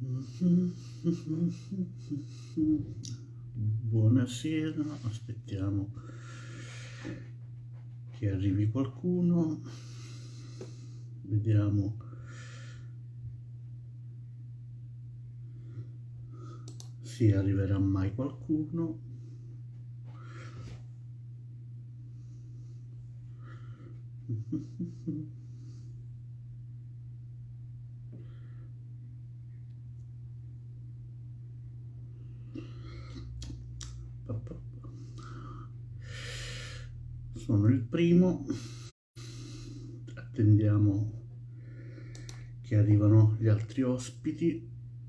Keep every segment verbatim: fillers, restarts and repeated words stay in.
Buonasera, aspettiamo che arrivi qualcuno, vediamo se arriverà mai qualcuno. Sono il primo, attendiamo che arrivano gli altri ospiti.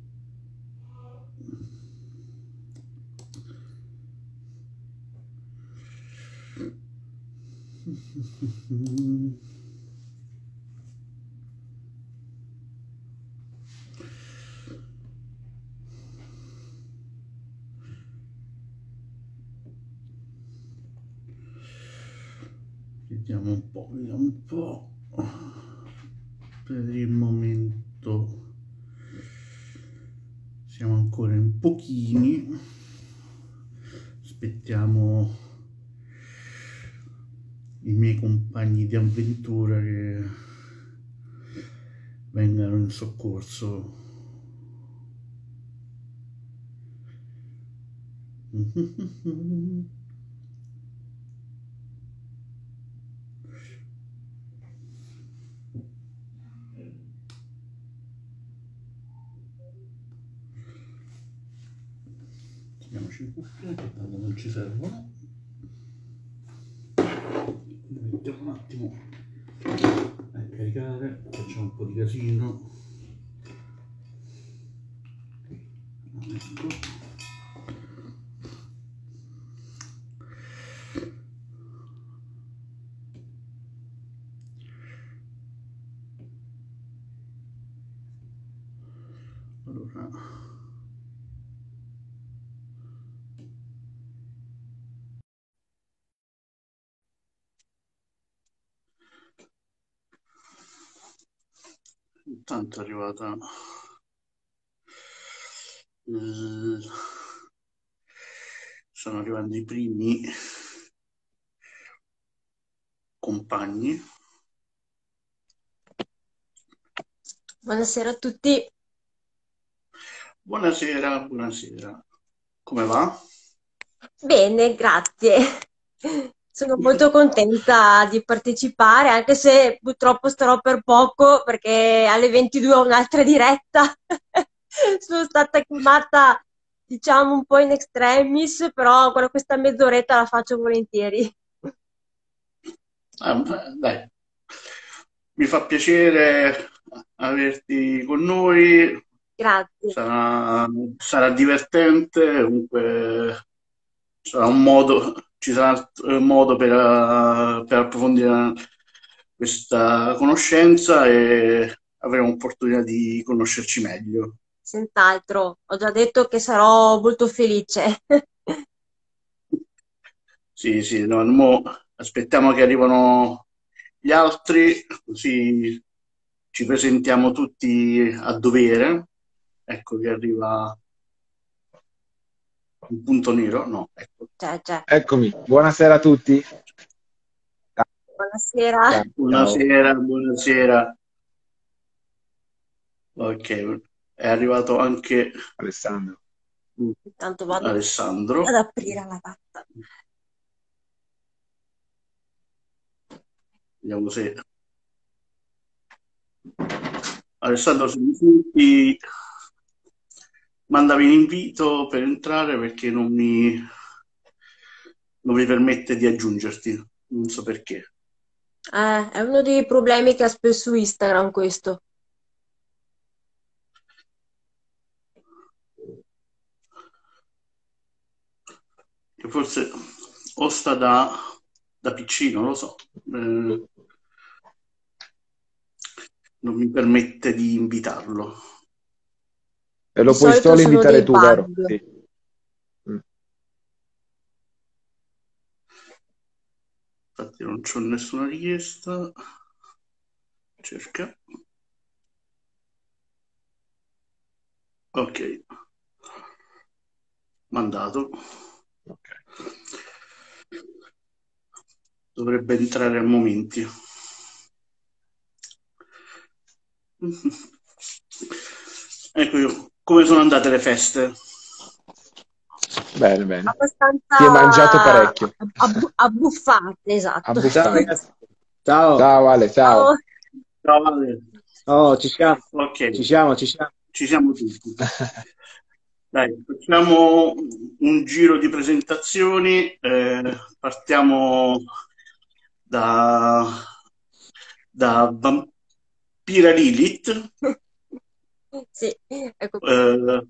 Vediamo un po', vediamo un po'. Per il momento siamo ancora in pochini. Aspettiamo i miei compagni di avventura che vengano in soccorso. Mettiamoci in cuffia che tanto non ci servono. Mettiamo un attimo a caricare, facciamo un po' di casino. Ecco. Allora, intanto è arrivata eh, sono arrivando i primi compagni. Buonasera a tutti. Buonasera, buonasera. Come va? Bene, grazie. Sono molto contenta di partecipare, anche se purtroppo starò per poco perché alle ventidue ho un'altra diretta. Sono stata chiamata, diciamo, un po' in extremis, però con questa mezz'oretta la faccio volentieri. Ah, beh, dai, mi fa piacere averti con noi. Grazie. Sarà, sarà divertente, comunque sarà un modo, ci sarà un modo per, eh, per approfondire questa conoscenza e avremo opportunità di conoscerci meglio. Senz'altro, ho già detto che sarò molto felice. Sì, sì, no, mo aspettiamo che arrivano gli altri, così ci presentiamo tutti a dovere. Ecco che arriva un punto nero, no, ecco. Cioè, cioè, Eccomi, buonasera a tutti. buonasera. Ciao. Buonasera, buonasera. Ok, è arrivato anche Alessandro. Intanto vado Alessandro. ad aprire la lavata. Vediamo se Alessandro, se mi senti, mandavi un invito per entrare perché non mi, non mi permette di aggiungerti, non so perché. Eh, è uno dei problemi che ha spesso Instagram questo. Che forse o sta da, da P C, non lo so. Eh, non mi permette di invitarlo. E Di lo puoi solito solo sono invitare dei tu, vero? bug. Sì. Mm. Infatti non c'ho nessuna richiesta. Cerca. Ok, mandato. Ok. Dovrebbe entrare a momenti. Ecco io, come sono andate le feste? Bene, bene. Si è mangiato Abbastanza parecchio. abbu- abbuffate, esatto. Ciao Abbuffate. ragazzi, ciao. Ciao Ale, ciao. Ciao. Ciao, Ale. Oh, ci siamo, Ok, ci siamo, ci siamo. ci siamo tutti. Dai, facciamo un giro di presentazioni. Eh, partiamo da, da Vampira Lilith. Sì, ecco. Eh,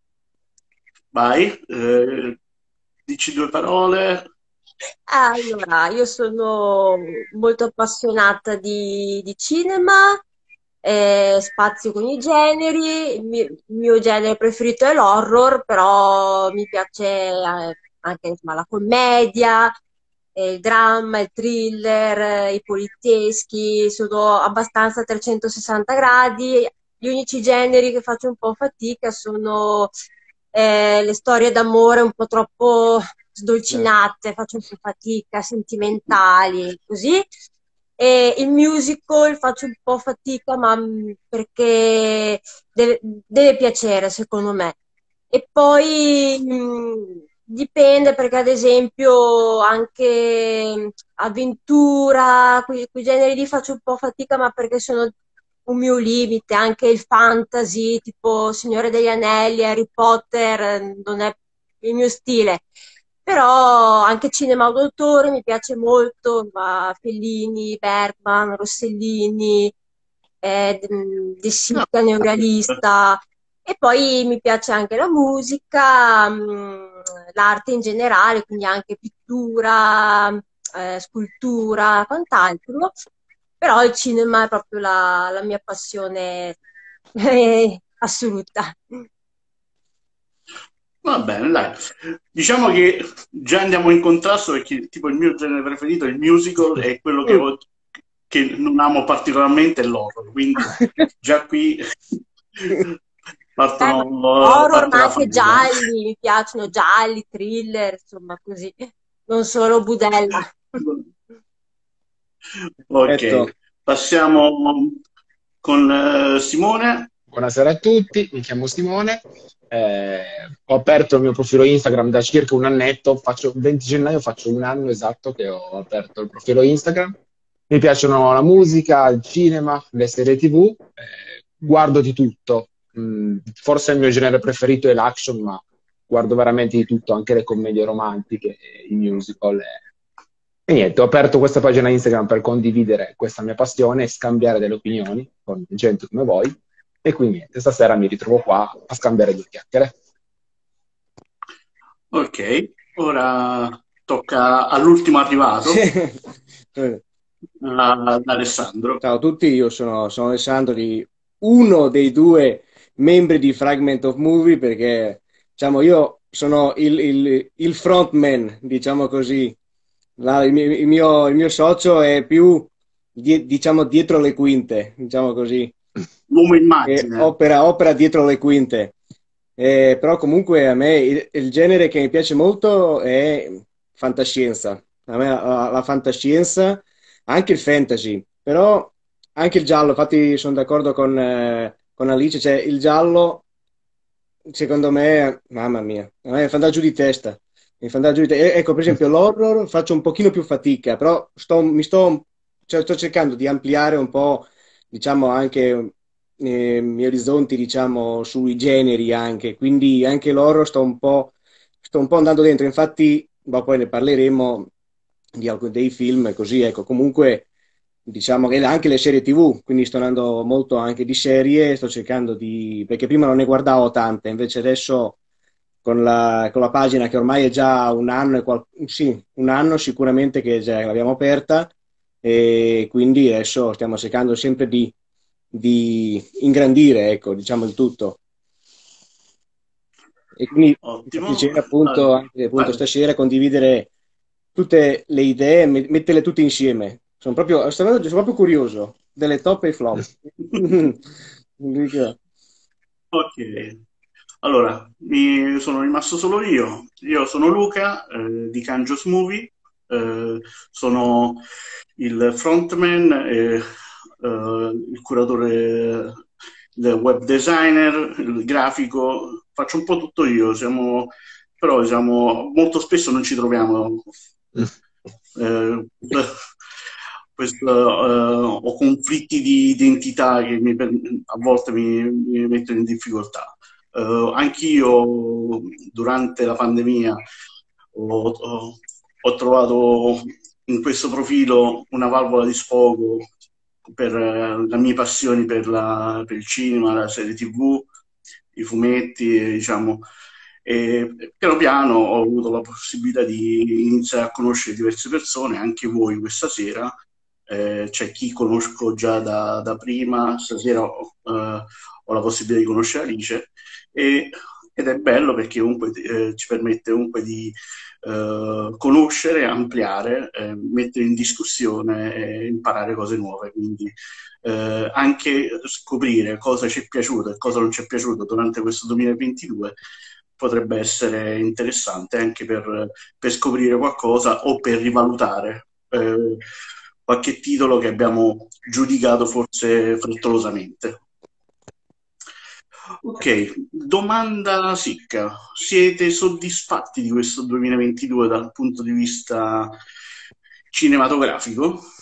vai, eh, dici due parole. Allora, io sono molto appassionata di, di cinema, eh, spazio con i generi, il mio, il mio genere preferito è l'horror, però mi piace eh, anche insomma, la commedia, eh, il dramma, il thriller, eh, i polizieschi, sono abbastanza a trecentosessanta gradi. Gli unici generi che faccio un po' fatica sono eh, le storie d'amore un po' troppo sdolcinate, faccio un po' fatica, sentimentali, così. E il musical faccio un po' fatica, ma mh, perché deve, deve piacere, secondo me. E poi mh, dipende perché, ad esempio, anche mh, avventura, quei, quei generi lì faccio un po' fatica, ma perché sono un mio limite, anche il fantasy, tipo Signore degli Anelli, Harry Potter, eh, non è il mio stile. Però anche cinema d'autore mi piace molto, ma Fellini, Bergman, Rossellini, eh, De De No. Sica, neorealista. E poi mi piace anche la musica, mh, l'arte in generale, quindi anche pittura, eh, scultura, quant'altro. Però il cinema è proprio la, la mia passione eh, assoluta. Va bene, dai. Diciamo che già andiamo in contrasto perché tipo il mio genere preferito, il musical, è quello che, ho- che non amo particolarmente è l'horror, quindi già qui Eh, ma partono, horror, parte ma la anche fatica. gialli, mi piacciono gialli, thriller, insomma, così, non solo budella. Perfetto. Ok, passiamo con eh, Simone. Buonasera a tutti, mi chiamo Simone. Eh, ho aperto il mio profilo Instagram da circa un annetto, faccio, il venti gennaio faccio un anno esatto che ho aperto il profilo Instagram. Mi piacciono la musica, il cinema, le serie T V, eh, guardo di tutto. Mm, forse il mio genere preferito è l'action, ma guardo veramente di tutto, anche le commedie romantiche, i musical. E, e niente, ho aperto questa pagina Instagram per condividere questa mia passione e scambiare delle opinioni con gente come voi. E quindi niente, stasera mi ritrovo qua a scambiare due chiacchiere. Ok, ora tocca all'ultimo arrivato, ad Alessandro. Ciao a tutti, io sono, sono Alessandro, di uno dei due membri di Fragment of Movie, perché diciamo, io sono il, il, il frontman, diciamo così. La- il, mio, il mio- il mio socio è più die- diciamo, dietro le quinte, diciamo così, L'uomo che immagine. opera, opera dietro le quinte. Eh, però comunque a me il, il genere che mi piace molto è fantascienza. A me la, la- la fantascienza, anche il fantasy, però anche il giallo. Infatti sono d'accordo con, eh, con Alice, cioè il giallo, secondo me, mamma mia, a me fa andare giù di testa. Mi fa andare giù di te- e- Ecco, per esempio, l'horror faccio un pochino più fatica, però sto, mi sto, cioè, sto cercando di ampliare un po', diciamo, anche eh, i miei orizzonti, diciamo, sui generi anche. Quindi anche l'horror sto un po', sto un po' andando dentro. Infatti, ma poi ne parleremo di alcuni dei film, così, ecco, comunque, diciamo che anche le serie T V, quindi sto andando molto anche di serie, sto cercando di, perché prima non ne guardavo tante, invece adesso con la, con la pagina che ormai è già un anno, e qual- sì, un anno sicuramente che già l'abbiamo aperta e quindi adesso stiamo cercando sempre di, di ingrandire, ecco, diciamo il tutto. E quindi mi fa Ottimo. piacere appunto Allora, anche appunto vai. stasera condividere tutte le idee, me- metterle tutte insieme. Sono proprio, sono proprio curioso delle top e flop. Dico, Ok. Allora, mi sono rimasto solo io. Io sono Luca, eh, di Kanjos Movie, eh, sono il frontman, e, eh, il curatore, il web designer, il grafico, faccio un po' tutto io, siamo, però diciamo, molto spesso non ci troviamo. Eh, questo, eh, ho conflitti di identità che mi, a volte mi, mi mettono in difficoltà. Uh, anch'io durante la pandemia ho, ho, ho trovato in questo profilo una valvola di sfogo per uh, le mie passioni per, la, per il cinema, la serie tivù, i fumetti, e, diciamo, e piano piano ho avuto la possibilità di iniziare a conoscere diverse persone, anche voi questa sera. Eh, c'è chi conosco già da, da prima, stasera ho, uh, ho la possibilità di conoscere Alice. E, ed è bello perché comunque eh, ci permette comunque di eh, conoscere, ampliare, eh, mettere in discussione e imparare cose nuove. Quindi eh, anche scoprire cosa ci è piaciuto e cosa non ci è piaciuto durante questo duemilaventidue potrebbe essere interessante anche per, per scoprire qualcosa o per rivalutare eh, qualche titolo che abbiamo giudicato forse frettolosamente. Ok, domanda secca. Siete soddisfatti di questo duemilaventidue dal punto di vista cinematografico?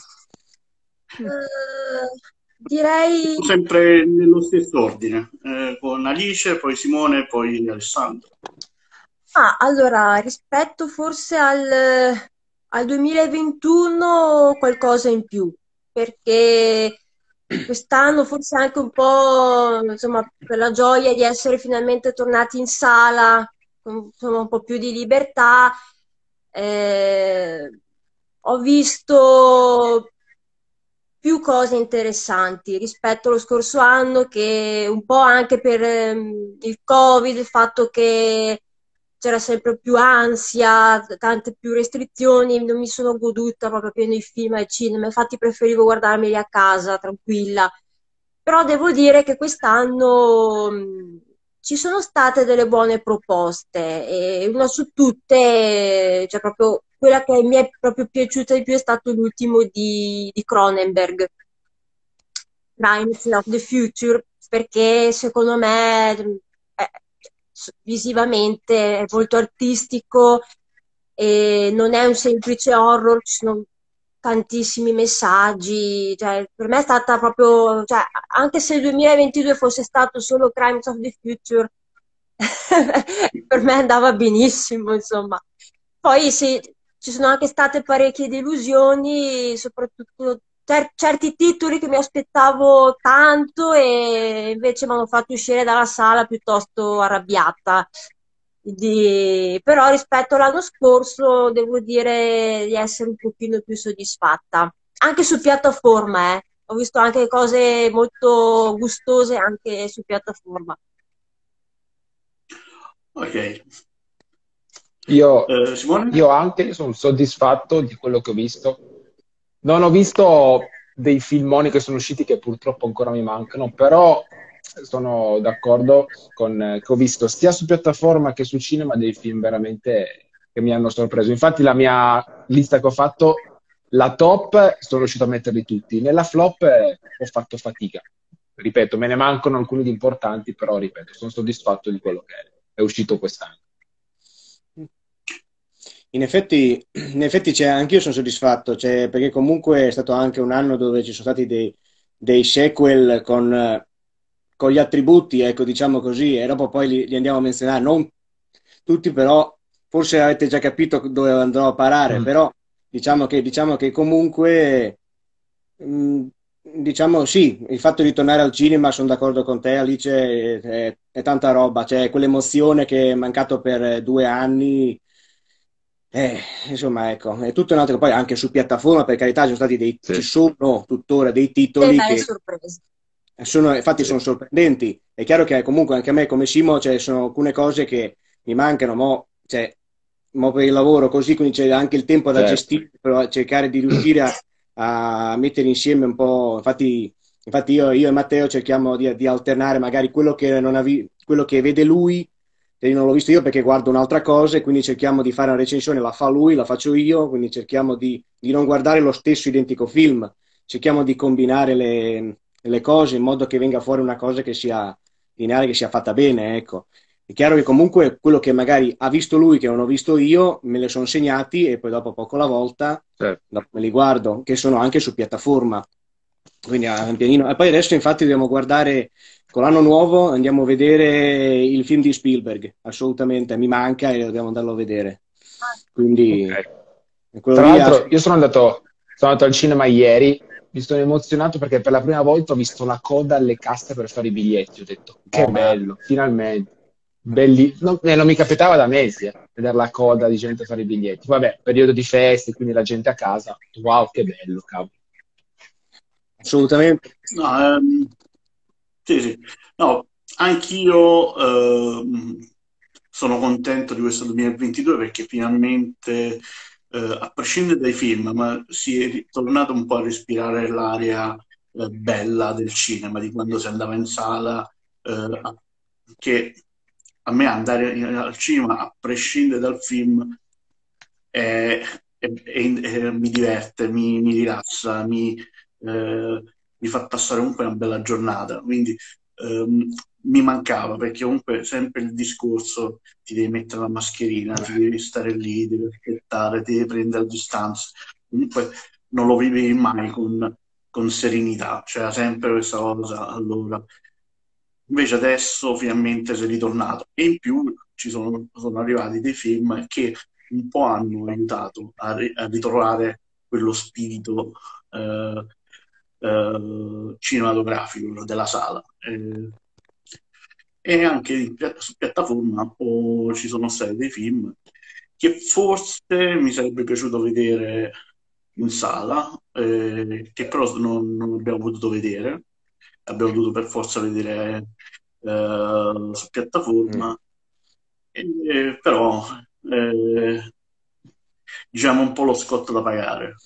Uh, direi sempre nello stesso ordine, eh, con Alice, poi Simone, poi Alessandro. Ah, allora, rispetto forse al, al duemilaventuno qualcosa in più, perché quest'anno forse anche un po', insomma, per la gioia di essere finalmente tornati in sala, con insomma, un po' più di libertà, eh, ho visto più cose interessanti rispetto allo scorso anno, che un po' anche per ehm, il Covid, il fatto che c'era sempre più ansia, tante più restrizioni, non mi sono goduta proprio pieno i film al cinema, infatti preferivo guardarmeli a casa, tranquilla. Però devo dire che quest'anno mh, ci sono state delle buone proposte e una su tutte, cioè proprio quella che mi è proprio piaciuta di più è stato l'ultimo di, di Cronenberg, Crimes of the Future, perché secondo me è, visivamente è molto artistico e non è un semplice horror, ci sono tantissimi messaggi, cioè, per me è stata proprio, cioè, anche se il duemilaventidue fosse stato solo Crimes of the Future, per me andava benissimo, insomma. Poi sì, ci sono anche state parecchie delusioni, soprattutto cer- certi titoli che mi aspettavo tanto e invece mi hanno fatto uscire dalla sala piuttosto arrabbiata. Di- Però rispetto all'anno scorso devo dire di essere un pochino più soddisfatta. Anche su piattaforma, eh. Ho visto anche cose molto gustose anche su piattaforma. Ok. Io, Eh, Simone? io anche sono soddisfatto di quello che ho visto. Non ho visto dei filmoni che sono usciti che purtroppo ancora mi mancano, però sono d'accordo con eh, che ho visto sia su piattaforma che su cinema dei film veramente che mi hanno sorpreso. Infatti la mia lista che ho fatto, la top, sono riuscito a metterli tutti. Nella flop eh, ho fatto fatica. Ripeto, me ne mancano alcuni di importanti, però ripeto, sono soddisfatto di quello che è uscito quest'anno. In effetti, in effetti c'è, anch'io sono soddisfatto, cioè, perché comunque è stato anche un anno dove ci sono stati dei, dei sequel con, eh, con gli attributi, ecco, diciamo così, e dopo poi li, li andiamo a menzionare, non tutti, però forse avete già capito dove andrò a parare, Mm. però diciamo che, diciamo che comunque, mh, diciamo sì, il fatto di tornare al cinema, sono d'accordo con te, Alice, è, è- è tanta roba, cioè quell'emozione che è mancato per due anni. Eh, insomma, ecco, è tutto un altro. Poi anche su piattaforma, per carità, ci sono stati dei, ci Sì, sono tuttora dei E titoli belle che sorprese. sono, infatti, sì. sono sorprendenti. È chiaro che comunque anche a me, come Simo, cioè, sono alcune cose che mi mancano, mo, cioè, mo per il lavoro così, quindi c'è anche il tempo da Certo. gestire, però cercare di riuscire a, a mettere insieme un po'. Infatti, infatti io, io e Matteo cerchiamo di, di alternare magari quello che non avevi, quello che vede lui, e io non l'ho visto io perché guardo un'altra cosa, e quindi cerchiamo di fare una recensione, la fa lui, la faccio io, quindi cerchiamo di, di non guardare lo stesso identico film, cerchiamo di combinare le, le cose in modo che venga fuori una cosa che sia lineare, che sia fatta bene, ecco. È chiaro che comunque quello che magari ha visto lui, che non ho visto io, me le sono segnati e poi dopo poco alla volta Certo. dopo me li guardo, che sono anche su piattaforma. Quindi ah, un pianino. E poi adesso infatti dobbiamo guardare, con l'anno nuovo andiamo a vedere il film di Spielberg, assolutamente, mi manca e dobbiamo andarlo a vedere. Quindi Ok. quello Tra lì l'altro, ha- io sono andato, sono andato al cinema ieri, mi sono emozionato perché per la prima volta ho visto la coda alle casse per fare i biglietti. Ho detto, che oh, ma- bello, finalmente. Belli... Non, eh, non mi capitava da mesi, eh, vedere la coda di gente a fare i biglietti. Vabbè, periodo di feste, quindi la gente a casa. Wow, che bello, cavolo. assolutamente. No, ehm, sì, sì. No, anch'io ehm, sono contento di questo duemilaventidue perché finalmente, eh, a prescindere dai film, ma si è ritornato un po' a respirare l'aria eh, bella del cinema, di quando si andava in sala, eh, a- che a me andare in- al cinema, a prescindere dal film, è- è- è- è- mi diverte, mi, mi rilassa, mi, eh, mi fa passare comunque una bella giornata. Quindi ehm, mi mancava perché comunque sempre il discorso ti devi mettere la mascherina, ti devi stare lì, devi aspettare, ti devi prendere a distanza. Comunque non lo vivevi mai con, con serenità, c'era sempre questa cosa. Allora, invece adesso finalmente sei ritornato e in più ci sono, sono arrivati dei film che un po' hanno aiutato a, ri- a ritrovare quello spirito eh, eh, cinematografico della sala. Eh, e anche in pia- su piattaforma oh, ci sono stati dei film che forse mi sarebbe piaciuto vedere in sala, eh, che però non, non abbiamo potuto vedere, abbiamo dovuto per forza vedere eh, su Mm. piattaforma, eh, però eh, diciamo un po' lo scotto da pagare.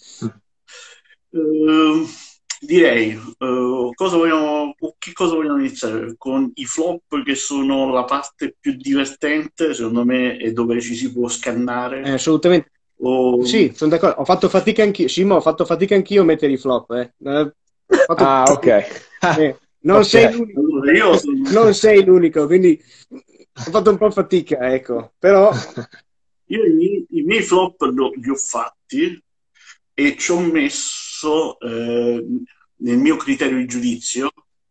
Eh, direi, eh, cosa vogliamo, con che cosa vogliamo iniziare? Con i flop che sono la parte più divertente, secondo me, e dove ci si può Eh, scannare. assolutamente. O... Sì, sono d'accordo. Ho fatto fatica anch'io. Simo, ho fatto fatica anch'io a mettere i flop. Eh. Eh, ho fatto... Ah, ok. eh, non Ok. sei l'unico. Allora, io sono... Non sei l'unico, quindi ho fatto un po' fatica, ecco. Però, Io i miei, i miei flop lo- li ho fatti e ci ho messo eh, nel mio criterio di giudizio,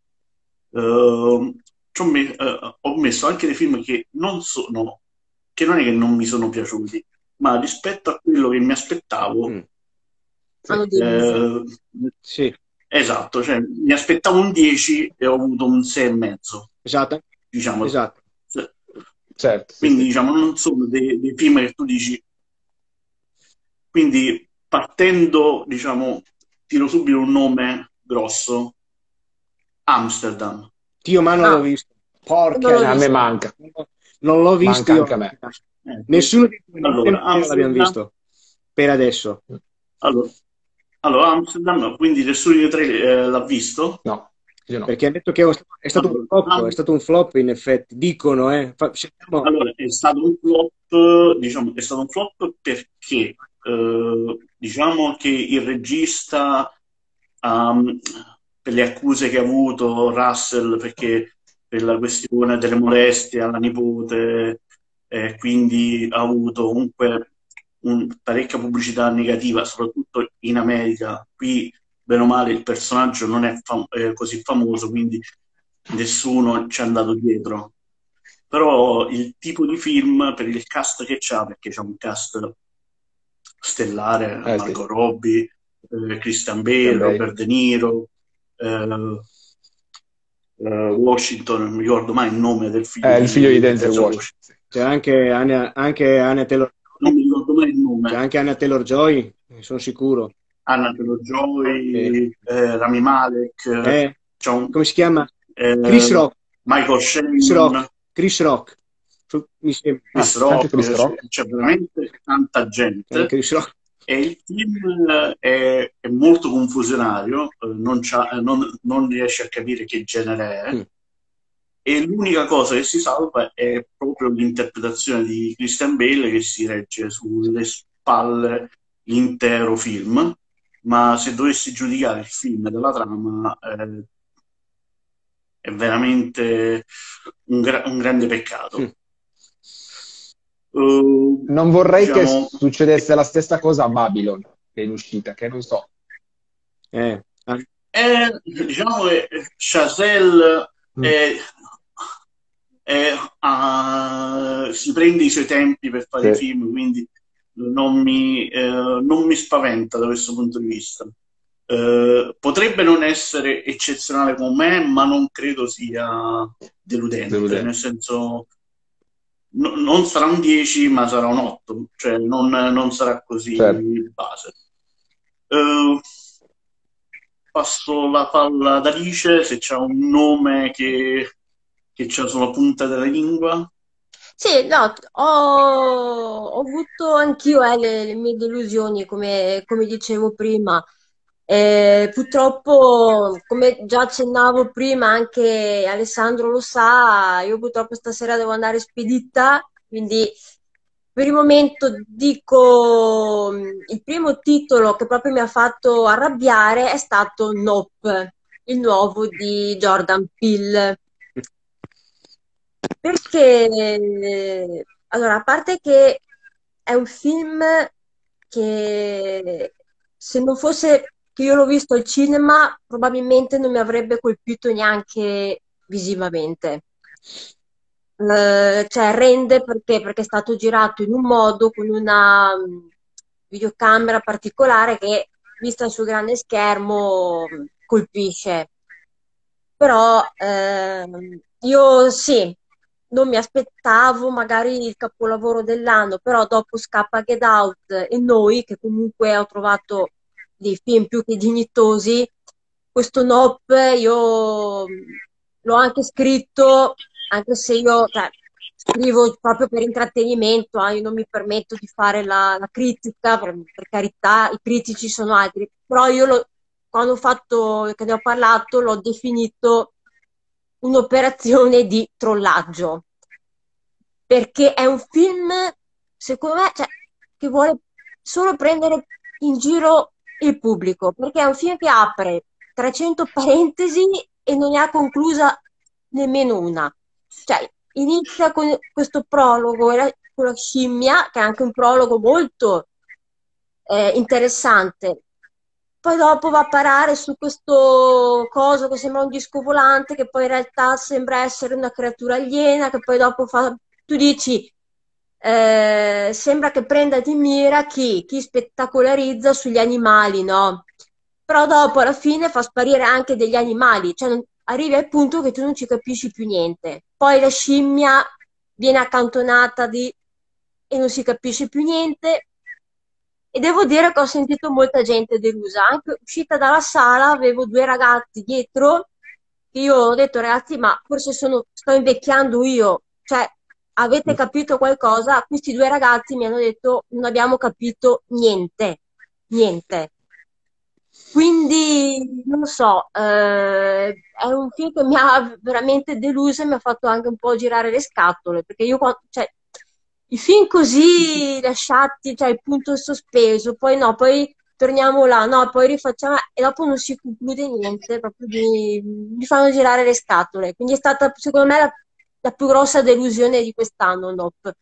eh, ci ho, me- eh, ho messo anche dei film che non sono, che non è che non mi sono piaciuti, ma rispetto a quello che mi aspettavo, mm, Sì. hanno deluso. eh, sì, esatto, cioè mi aspettavo un dieci e ho avuto un sei e mezzo, esatto, diciamo. esatto. Certo, sì, Quindi sì. diciamo non sono dei, dei film che tu dici. Quindi partendo, diciamo, tiro subito un nome grosso, Amsterdam. Dio, ma non l'ho Ah, visto. non Porca l'ho A me visto. miseria. manca, Non l'ho visto manca io. anche a me. Eh, Nessuno di noi, né allora, te l'abbiamo Amsterdam, visto. Per adesso. allora, allora, Amsterdam, quindi nessuno di noi tre eh, l'ha visto? No, io no. Perché ha detto che è stato un Allora, flop, è Am- stato un flop in effetti. Dicono, eh. Fa- cerchiamo- allora, è stato un flop, diciamo, è stato un flop perché eh, diciamo che il regista, um, per le accuse che ha avuto Russell, perché per la questione delle molestie alla nipote, eh, quindi ha avuto comunque un- parecchia pubblicità negativa, soprattutto in America. Qui, bene o male, il personaggio non è fam- eh, così famoso, quindi nessuno ci è andato dietro. Però il tipo di film, per il cast che c'ha, perché c'è un cast stellare, Eh sì, Margot Robbie, eh, Christian Bale, Christian Bale. Robert De Niro, eh, eh, Washington, non mi ricordo mai il nome del figlio È il figlio di di Denzel Denzel Washington. Washington, Sì. C'è anche Anya, anche Anya non Taylor-Joy. mi ricordo mai il C'è nome, anche Anya Taylor-Joy, sono sicuro. Anna Eh, Taylor-Joy, eh, Rami Malek, eh, eh, c'è un, come si chiama? Chris eh, Rock. Michael Chris Rock. Shannon, Chris Rock. Su- Mi sembra. Ah, Chris c'è anche Rock, Chris c'è, Rock. c'è veramente tanta Eh, gente. Chris Rock. E il film eh, è, è molto confusionario, eh, non, c'ha- eh, non- non riesce a capire che genere è. Mm. e l'unica cosa che si salva è proprio l'interpretazione di Christian Bale che si regge sulle spalle l'intero film, ma se dovessi giudicare il film dalla trama eh, è veramente un, gra- un grande peccato. Uh, Non vorrei che diciamo, succedesse la stessa cosa a Babylon, che è in uscita, che non so. Eh, ah, è, diciamo che Chazelle Mm, è, è- ha- si prende i suoi tempi per fare i sì, film, quindi non mi, eh, non mi spaventa da questo punto di vista. Eh, potrebbe non essere eccezionale con me, ma non credo sia deludente, nel deludente. senso no- non sarà un dieci, ma sarà un otto, cioè non, non sarà Certo. così base. Eh, passo la palla ad Alice, se c'è un nome che, che c'è sulla punta della lingua. Sì, no, ho, ho avuto anch'io eh, le, le mie delusioni, come, come dicevo prima. Eh, purtroppo, come già accennavo prima, anche Alessandro lo sa, io purtroppo stasera devo andare spedita, quindi per il momento dico mh, il primo titolo che proprio mi ha fatto arrabbiare è stato Nope, il nuovo di Jordan Peele. Perché, allora, a parte che è un film che se non fosse che io l'ho visto al cinema, probabilmente non mi avrebbe colpito neanche visivamente. Eh, cioè rende perché, perché è stato girato in un modo con una mh, videocamera particolare che vista sul grande schermo mh, colpisce. Però ehm, io sì, non mi aspettavo magari il capolavoro dell'anno, però dopo Scappa Get Out e Noi, che comunque ho trovato dei film più che dignitosi, questo Nope io mh, l'ho anche scritto, anche se io cioè, scrivo proprio per intrattenimento, eh, io non mi permetto di fare la, la critica, per, per carità, i critici sono altri, però io lo, quando ho fatto, che ne ho parlato, l'ho definito un'operazione di trollaggio, perché è un film, secondo me, cioè, che vuole solo prendere in giro il pubblico, perché è un film che apre trecento parentesi e non ne ha conclusa nemmeno una. Cioè, inizia con questo prologo e la- con la scimmia, che è anche un prologo molto eh, interessante. Poi dopo va a parare su questo coso che sembra un disco volante, che poi in realtà sembra essere una creatura aliena, che poi dopo fa... Tu dici, eh, sembra che prenda di mira chi, chi spettacolarizza sugli animali, no? Però dopo alla fine fa sparire anche degli animali, cioè non- arrivi al punto che tu non ci capisci più niente. Poi la scimmia viene accantonata di... e non si capisce più niente. E devo dire che ho sentito molta gente delusa. Anche uscita dalla sala avevo due ragazzi dietro che io ho detto, ragazzi, ma forse sono, sto invecchiando io. Cioè, avete capito qualcosa? Questi due ragazzi mi hanno detto, non abbiamo capito niente. Niente. Quindi, non lo so, eh, è un film che mi ha veramente deluso e mi ha fatto anche un po' girare le scatole, perché io, qua- cioè, i film così lasciati, cioè il punto sospeso, poi no, poi torniamo là, no, poi rifacciamo, e dopo non si conclude niente, proprio mi, mi fanno girare le scatole. Quindi è stata, secondo me, la, la più grossa delusione di quest'anno, Nope.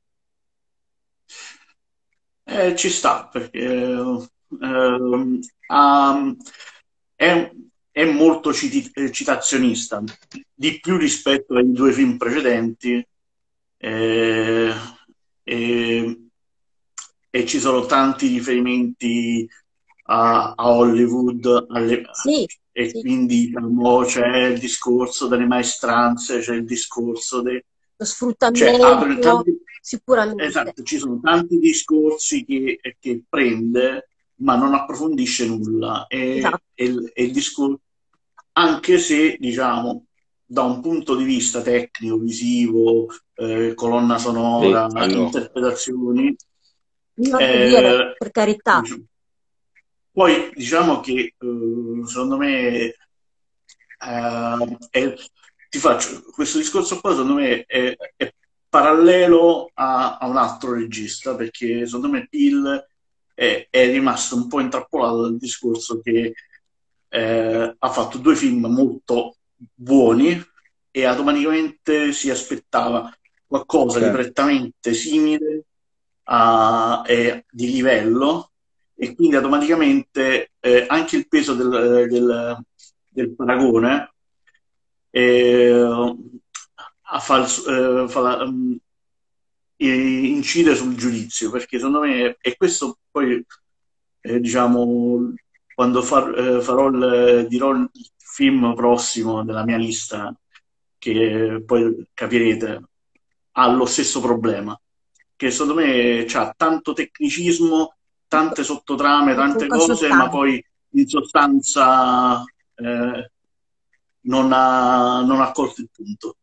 Eh, ci sta perché ehm, ha- è, è molto citi- eh, citazionista, di più rispetto ai due film precedenti, eh, e, e ci sono tanti riferimenti a, a Hollywood, alle- Sì, e sì, quindi diciamo, c'è il discorso delle maestranze, c'è il discorso de- lo cioè apre sfruttamento, tanti, sicuramente. esatto, ci sono tanti discorsi che, che prende, ma non approfondisce nulla. E, Esatto. e il e il discorso, anche se, diciamo, da un punto di vista tecnico, visivo, eh, colonna Sì, sonora, quello. interpretazioni, Nulla da dire, eh, per carità. poi diciamo che eh, secondo me eh, è, ti faccio questo discorso qua, secondo me è, è parallelo a, a un altro regista, perché secondo me Peele è, è rimasto un po' intrappolato dal discorso che eh, ha fatto due film molto buoni e automaticamente si aspettava qualcosa di Certo. prettamente simile a, e di livello, e quindi automaticamente eh, anche il peso del, del, del paragone eh, a far, eh, fa- mm, eh, incide sul giudizio, perché secondo me, e questo poi eh, diciamo quando far- eh, farò il, dirò il film prossimo della mia lista, che poi capirete, ha lo stesso problema, che secondo me c'ha tanto tecnicismo, tante sottotrame, E tante poca cose, ma sostanza. poi in sostanza eh, non ha, non ha colto il punto.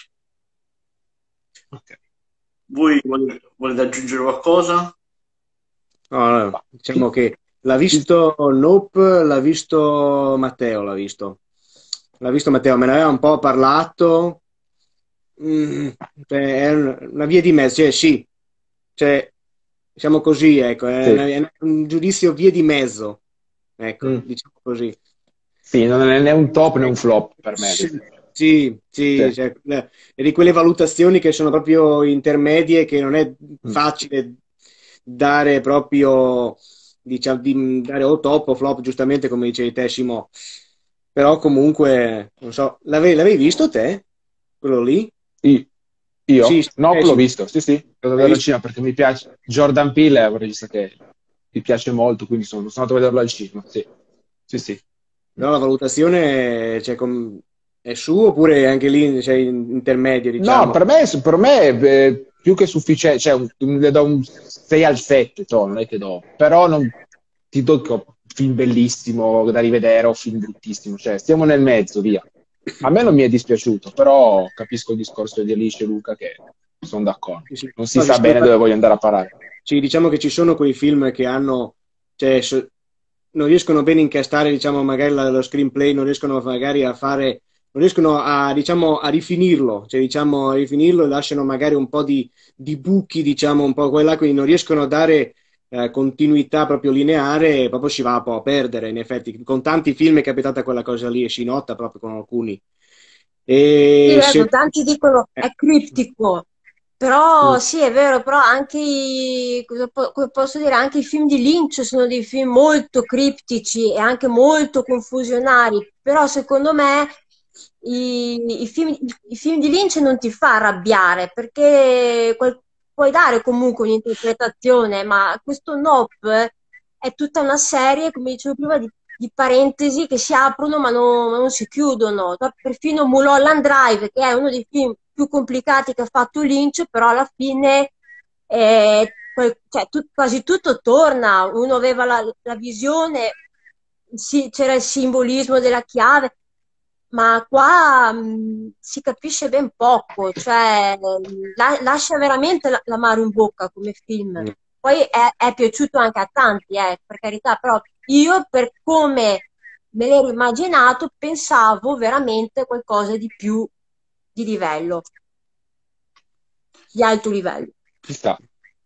Ok. Voi volete, volete aggiungere qualcosa? No, no, Ma- diciamo che l'ha visto Nope, l'ha visto Matteo, l'ha visto. L'ha visto Matteo, me ne aveva un po' parlato. Mm, cioè, è un- una via di mezzo, cioè sì, cioè, diciamo così, ecco, è, Sì. una- è un giudizio via di mezzo, ecco, Mm. diciamo così. Sì, non è né un top né un flop per me, ad Sì, esempio. sì, sì, Sì. cioè, eh, è di quelle valutazioni che sono proprio intermedie, che non è Mm. facile dare proprio, diciamo, di dare o top o flop, giustamente come dicevi te, Simo. Però comunque, non so, l'avevi l'avevi visto te? Quello lì? I- Sì, Io? sì, No, eh, l'ho sì. visto, sì, sì, l'ho L'hai vederlo al visto? cinema perché mi piace. Jordan Peele è un regista che mi piace molto, quindi sono, sono andato a vederlo al cinema, sì, sì, sì. No, la valutazione, cioè, com- è su oppure anche lì, cioè, in- intermedio, No, diciamo? per me, per me è più che sufficiente, cioè un- le do un sei al sette, toh, non è che do, però non ti do che ho film bellissimo da rivedere o film bruttissimo, cioè stiamo nel mezzo, via. A me non mi è dispiaciuto, però capisco il discorso di Alice e Luca che sono d'accordo. Sì, sì. Non si No, ci sa sono bene dove infatti- voglio andare a parare. sì, diciamo che ci sono quei film che hanno, cioè, so- non riescono bene a incastare, diciamo, magari la- lo screenplay, non riescono magari a fare, non riescono a, diciamo, a rifinirlo, cioè, diciamo, a rifinirlo e lasciano magari un po' di, di buchi, diciamo, un po' quella, quindi non riescono a dare eh, continuità proprio lineare e proprio si va un po' a perdere, in effetti. Con tanti film è capitata quella cosa lì e si nota proprio con alcuni. Sì, E ecco, se... tanti dicono eh, è criptico, mm, però sì, è vero, però anche i, cosa po- come posso dire, anche i film di Lynch sono dei film molto criptici e anche molto confusionari, però secondo me i, i film, i film di Lynch non ti fa arrabbiare perché qual- puoi dare comunque un'interpretazione, ma questo Nope è tutta una serie, come dicevo prima, di, di parentesi che si aprono ma non, ma non si chiudono. Perfino Mulholland Drive, che è uno dei film più complicati che ha fatto Lynch, però alla fine eh, poi- cioè, tu- quasi tutto torna. Uno aveva la, la visione, sì, c'era il simbolismo della chiave, ma qua mh, si capisce ben poco, cioè la- lascia veramente la- l'amaro in bocca come film. mm. Poi è, è piaciuto anche a tanti, eh, per carità, però io per come me l'ero immaginato pensavo veramente qualcosa di più di livello, di alto livello. Ci sta.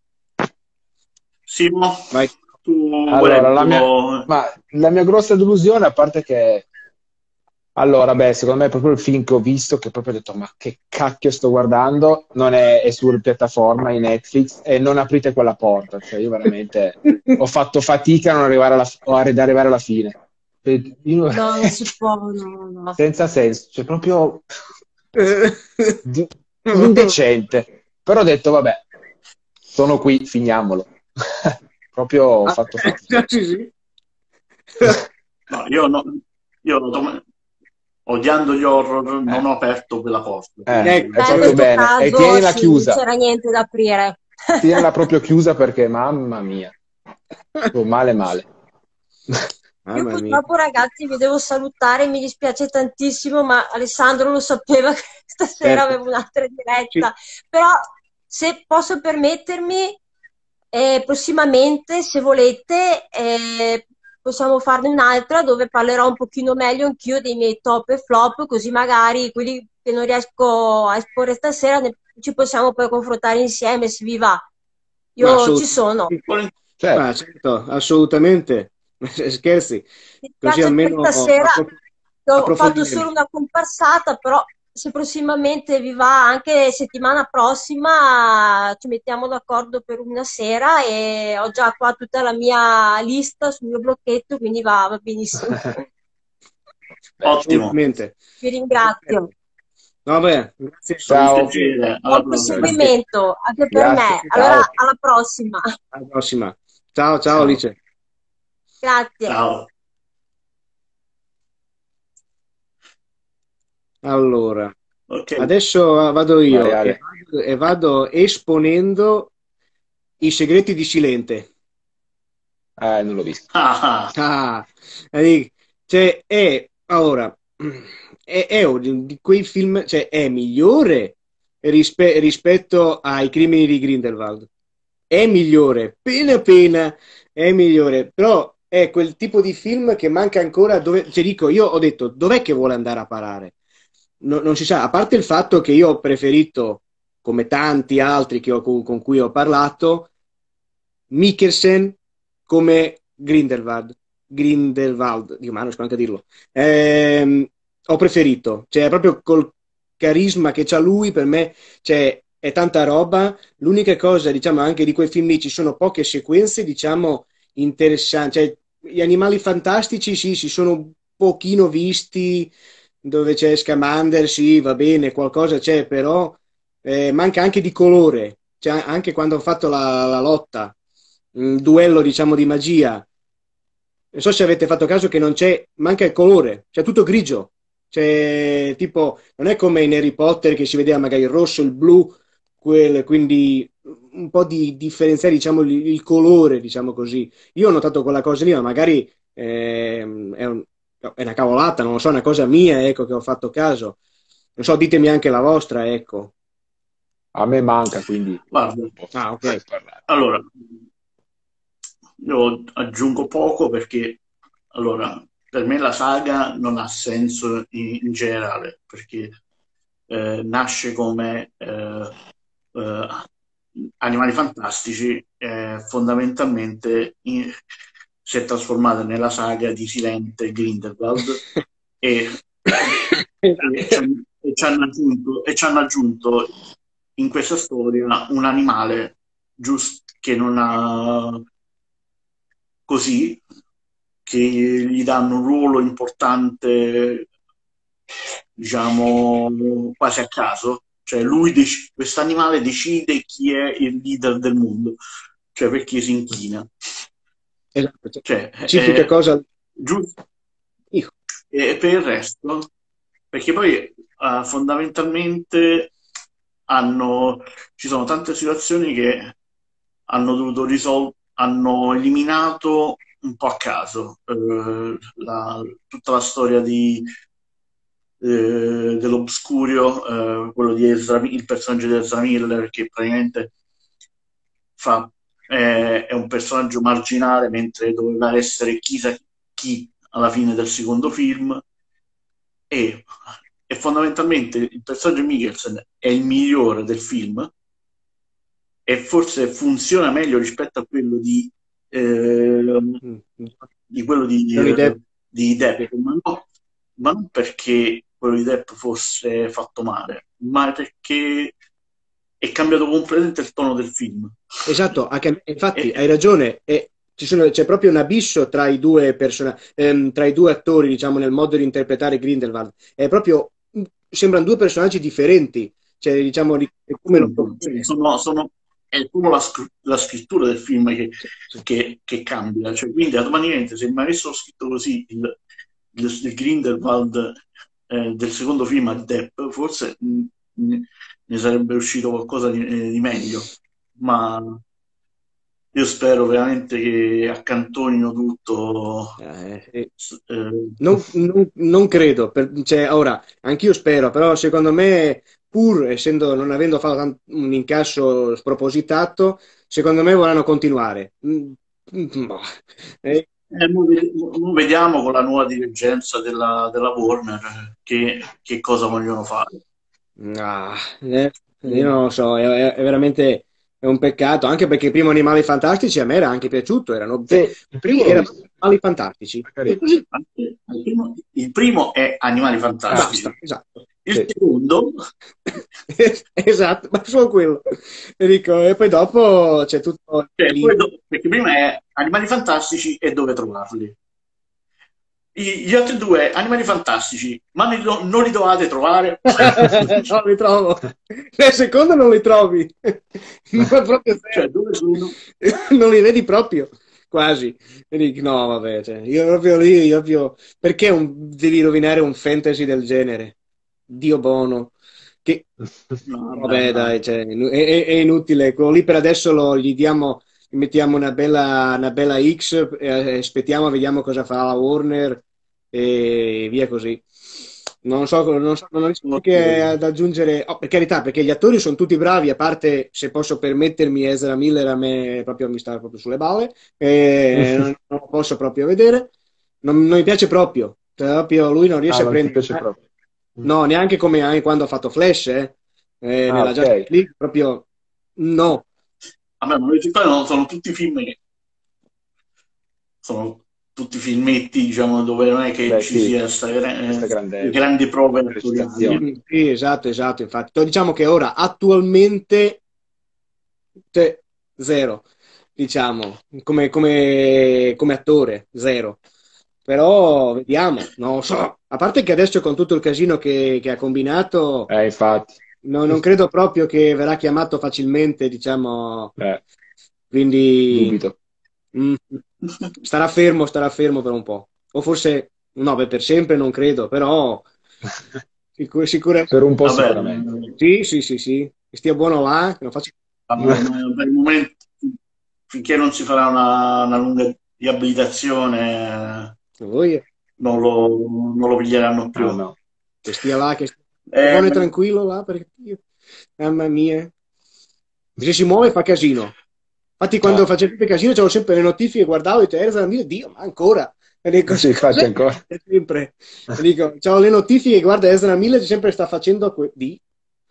Simo, Vai. tu qual è Allora, il la mia, tuo... ma la mia grossa delusione, a parte che allora, beh, secondo me è proprio il film che ho visto che proprio ho detto, ma che cacchio sto guardando? Non è, è sulla piattaforma, in Netflix, e non aprite quella porta. Cioè, io veramente ho fatto fatica a non arrivare alla, ad arrivare alla fine. Cioè, io- No, non si può, no, no. senza senso, cioè proprio di- indecente. Però ho detto, vabbè, sono qui, finiamolo. Proprio ho Ah, fatto fatica. sì, sì. No, io, no- io come- odiando gli horror non Eh, ho aperto quella porta, eh, quindi Ecco, hai Beh, in fatto eh, questo bene. E caso tienila sì, non chiusa. c'era niente da aprire. Tienila proprio chiusa perché, mamma mia, oh, male male. Io mamma mia. purtroppo, ragazzi, vi devo salutare, mi dispiace tantissimo, ma Alessandro lo sapeva che stasera Certo. avevo un'altra Ci- diretta. Però, se posso permettermi, eh, prossimamente, se volete, eh, possiamo farne un'altra dove parlerò un pochino meglio anch'io dei miei top e flop, così magari quelli che non riesco a esporre stasera, ne- ci possiamo poi confrontare insieme se vi va. Ma Io ci sono. assolutamente, Certo. ma certo, assolutamente. Scherzi, Mi così spiace almeno questa sera appro- che ho fatto approfondiremo. solo una comparsata, però se prossimamente vi va, anche settimana prossima, ci mettiamo d'accordo per una sera e ho già qua tutta la mia lista sul mio blocchetto, quindi va, va benissimo. Ottimo. Assolutamente. Vi ringrazio. Vabbè, grazie. È stato un Ciao. piacere. Alla Buon prossima. proseguimento anche per Grazie. me. Allora, Ciao. alla prossima. Alla prossima. Ciao, ciao Ciao. Alice. Grazie. Ciao. Allora, Ok. adesso vado Vai, io e Ale. vado, e vado esponendo i segreti di Silente. Eh, non l'ho visto. Ah, ah. Ah, vedi, cioè è ora è, è uno di quei film, cioè è migliore rispe- rispetto ai crimini di Grindelwald. È migliore, pena pena, è migliore, però è quel tipo di film che manca ancora dove, cioè dico, io ho detto, dov'è che vuole andare a parare? No- non si sa, a parte il fatto che io ho preferito, come tanti altri che ho- con, con cui ho parlato, Mikkelsen come Grindelwald. Grindelwald, Dio, ma non riesco neanche a dirlo. Ehm, ho preferito, cioè proprio col carisma che c'ha lui, per me, cioè, è tanta roba. L'unica cosa, diciamo, anche di quei film lì, ci sono poche sequenze, diciamo, interessanti. Cioè, gli animali fantastici, sì, si sono un pochino visti, dove c'è Scamander, sì, va bene, qualcosa c'è, però eh, manca anche di colore. Cioè, anche quando ho fatto la, la lotta, un duello, diciamo, di magia. Non so se avete fatto caso che non c'è, manca il colore, c'è tutto grigio. C'è tipo, non è come in Harry Potter che si vedeva magari il rosso, il blu, quel- quindi un po' di differenziare, diciamo, il, il colore, diciamo così. Io ho notato quella cosa lì, ma magari ehm, è, un- è una cavolata, non lo so, è una cosa mia, ecco, che ho fatto caso. Non so, ditemi anche la vostra, ecco. A me manca, quindi Guarda, non posso Ah, ok. parlare. allora, io aggiungo poco perché, allora, per me la saga non ha senso in, in generale, perché eh, nasce come eh, eh, Animali Fantastici, eh, fondamentalmente in- si è trasformata nella saga di Silente e Grindelwald e, e ci hanno, e ci hanno aggiunto, e ci hanno aggiunto in questa storia un animale giusto che non ha così, che gli danno un ruolo importante, diciamo, quasi a caso. Cioè lui, dec- questo animale decide chi è il leader del mondo, cioè per chi si inchina. Esatto, cioè, Cioè, specifica è cosa. giusto. Io. E per il resto, perché poi eh, fondamentalmente hanno, ci sono tante situazioni che hanno dovuto risolvere, hanno eliminato un po' a caso eh, la- tutta la storia di, eh, dell'Obscurio, eh, quello di Ezra, il personaggio di Ezra Miller, che praticamente fa, eh, è un personaggio marginale, mentre doveva essere chissà chi alla fine del secondo film. E, e fondamentalmente il personaggio di Mikkelsen è il migliore del film e forse funziona meglio rispetto a quello di, eh, Mm. di quello di, Johnny Depp. eh, di Sì. Depp, ma, no- ma non perché quello di Depp fosse fatto male, ma perché è cambiato completamente il tono del film. Esatto, anche- infatti E- hai ragione, e ci sono- c'è proprio un abisso tra i due persona- ehm, tra i due attori, diciamo, nel modo di interpretare Grindelwald. È proprio, sembrano due personaggi differenti, cioè, diciamo, di di come lo appunto, cioè, propone. sono, sono- è proprio la, scr- la scrittura del film che, Sì, sì. che- che cambia. Cioè, quindi automaticamente se mi avessero scritto così il, il- il Grindelwald eh, del secondo film a Depp, forse mh, mh, ne sarebbe uscito qualcosa di, eh, di meglio. Ma io spero veramente che accantonino tutto. Eh, eh, s- eh, non, non- non credo, per- cioè, ora, anch'io spero, però secondo me, pur essendo, non avendo fatto tant- un incasso spropositato, secondo me vorranno continuare. Mm, mm, boh. Eh, Eh, mo ved- mo vediamo con la nuova dirigenza della, della Warner che, che cosa vogliono fare. Ah, eh, io non lo so, è, è- è veramente è un peccato, anche perché il primo Animali Fantastici a me era anche piaciuto, erano, Sì, cioè, il primo l'ho erano visto, Animali Fantastici. E magari. così Anche il primo, il primo è Animali Ah, basta, Fantastici. esatto. Il sì. secondo, Esatto, ma solo quello. E dico, e poi dopo c'è tutto cioè, lì. poi do- perché prima è Animali Fantastici e dove trovarli. I- gli altri due Animali Fantastici, ma li do- non li dovete trovare? Non li trovo. Nel secondo non li trovi. Ma proprio Cioè, zero. dove sono? Non li vedi proprio, quasi. E dico, no, vabbè, cioè, io proprio lì, io proprio... Perché un- devi rovinare un fantasy del genere? Dio buono. Che... No, vabbè, Vabbè, dai. dai, cioè, è, è- è inutile. Quello lì per adesso lo, gli diamo, gli mettiamo una bella, una bella X, e aspettiamo, vediamo cosa fa la Warner e via così. Non so, non so, non riesco Ok. neanche ad aggiungere, oh, per carità, perché gli attori sono tutti bravi, a parte se posso permettermi, Ezra Miller a me proprio mi sta proprio sulle balle, e non, non lo posso proprio vedere, non, non mi piace proprio, cioè, proprio lui non Ah, riesce a non ti prendere, piace proprio. Mm. no, neanche come anche quando ha fatto Flash, eh, eh, Ah, nella ok. Justice League, proprio no. Vabbè, ma questi qua non sono tutti film che sono tutti filmetti, diciamo, dove non è che Beh, ci sì, sia sta gra- questa eh, grande grandi prove attoriali. recitazione. Mm, sì, esatto, esatto, infatti. Diciamo che ora attualmente cioè, zero, diciamo, come, come- come attore, zero. Però vediamo, non lo so. A parte che adesso con tutto il casino che, che ha combinato, Eh, infatti. no- non credo proprio che verrà chiamato facilmente, diciamo, Eh, quindi dubito. mm, starà fermo, starà fermo per un po'. O forse, no, beh, per sempre non credo, però sicur- Per sicuramente un po' Vabbè, sicuramente. sì, sì, sì, sì, che stia buono là, che non faccia... vabbè, ma per il momento, finché non si farà una, una lunga riabilitazione, Voi, non lo, non lo piglieranno Ah, più. no. che stia là, che stia Eh, buono e tranquillo là, perché io, mamma mia, se si muove fa casino. Infatti quando Ah, facevo sempre casino c'avevo sempre le notifiche, guardavo e dicevo, mio Dio, ma ancora? E dico, sì, infatti cos'è? ancora. Sempre. E dico, c'ho le notifiche, guarda, Ezra Miller sempre sta facendo que- di...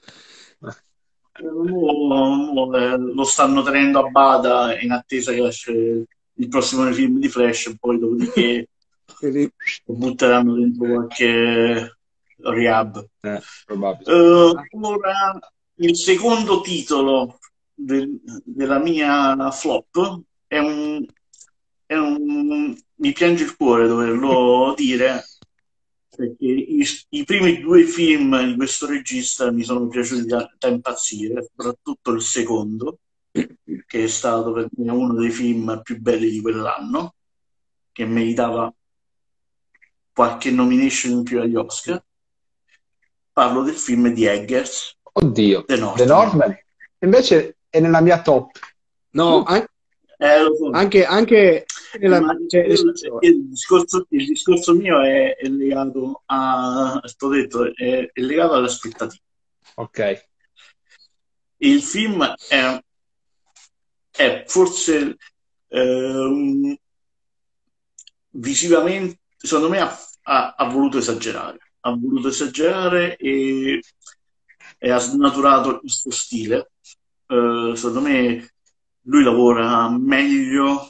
mo- mo, eh, lo stanno tenendo a bada in attesa che esce il prossimo film di Flash, poi dopodiché e di- lo butteranno dentro qualche rehab. Eh, probabile. Eh, ora, il secondo titolo del- della mia flop è un, è un- mi piange il cuore doverlo dire, perché i, i primi due film di questo regista mi sono piaciuti da, da impazzire, soprattutto il secondo, che è stato per me uno dei film più belli di quell'anno, che meritava qualche nomination in più agli Oscar. Parlo del film di Eggers, Oddio, The The Northman. Northman invece è nella mia top. No, an- Eh, lo so. anche, anche Eh, nella... ma cioè, nel il, senso, il discorso, il discorso mio è, è legato a, sto detto, è, è legato alle aspettative. Ok. Il film è, è forse eh, visivamente, secondo me, ha, ha- ha voluto esagerare. Ha voluto esagerare e, e ha snaturato il suo stile. Eh, secondo me lui lavora meglio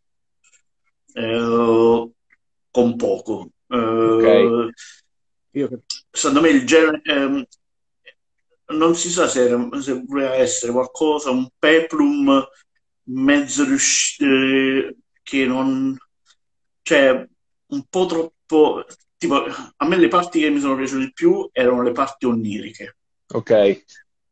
eh, con poco. Ok. Eh, io, secondo me il genere ehm, non si sa se, era- se voleva essere qualcosa, un peplum mezzo riuscito, che non, cioè un po' troppo, tipo, a me le parti che mi sono piaciute di più erano le parti onniriche, Ok.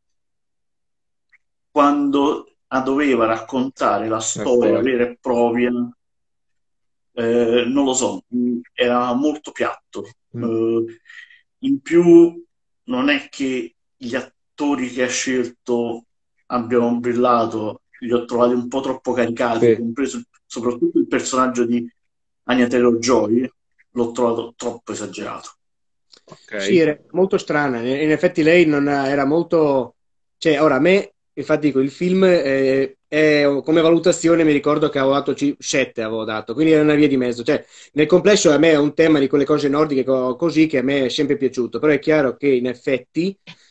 quando doveva raccontare la La storia storia. vera e propria. Eh, non lo so, mh, era molto piatto. Mm. Eh, in più, non è che gli attori che ha scelto abbiano brillato, li ho trovati un po' troppo caricati, Sì. compreso soprattutto il personaggio di Anya Taylor-Joy, l'ho trovato troppo esagerato. Ok. sì, era molto strana. In in effetti lei non ha- era molto... Cioè, ora a me, infatti dico, il film eh, è, come valutazione mi ricordo che avevo dato sette, avevo dato, quindi era una via di mezzo. Cioè, nel complesso a me è un tema di quelle cose nordiche co- così che a me è sempre piaciuto, però è chiaro che in effetti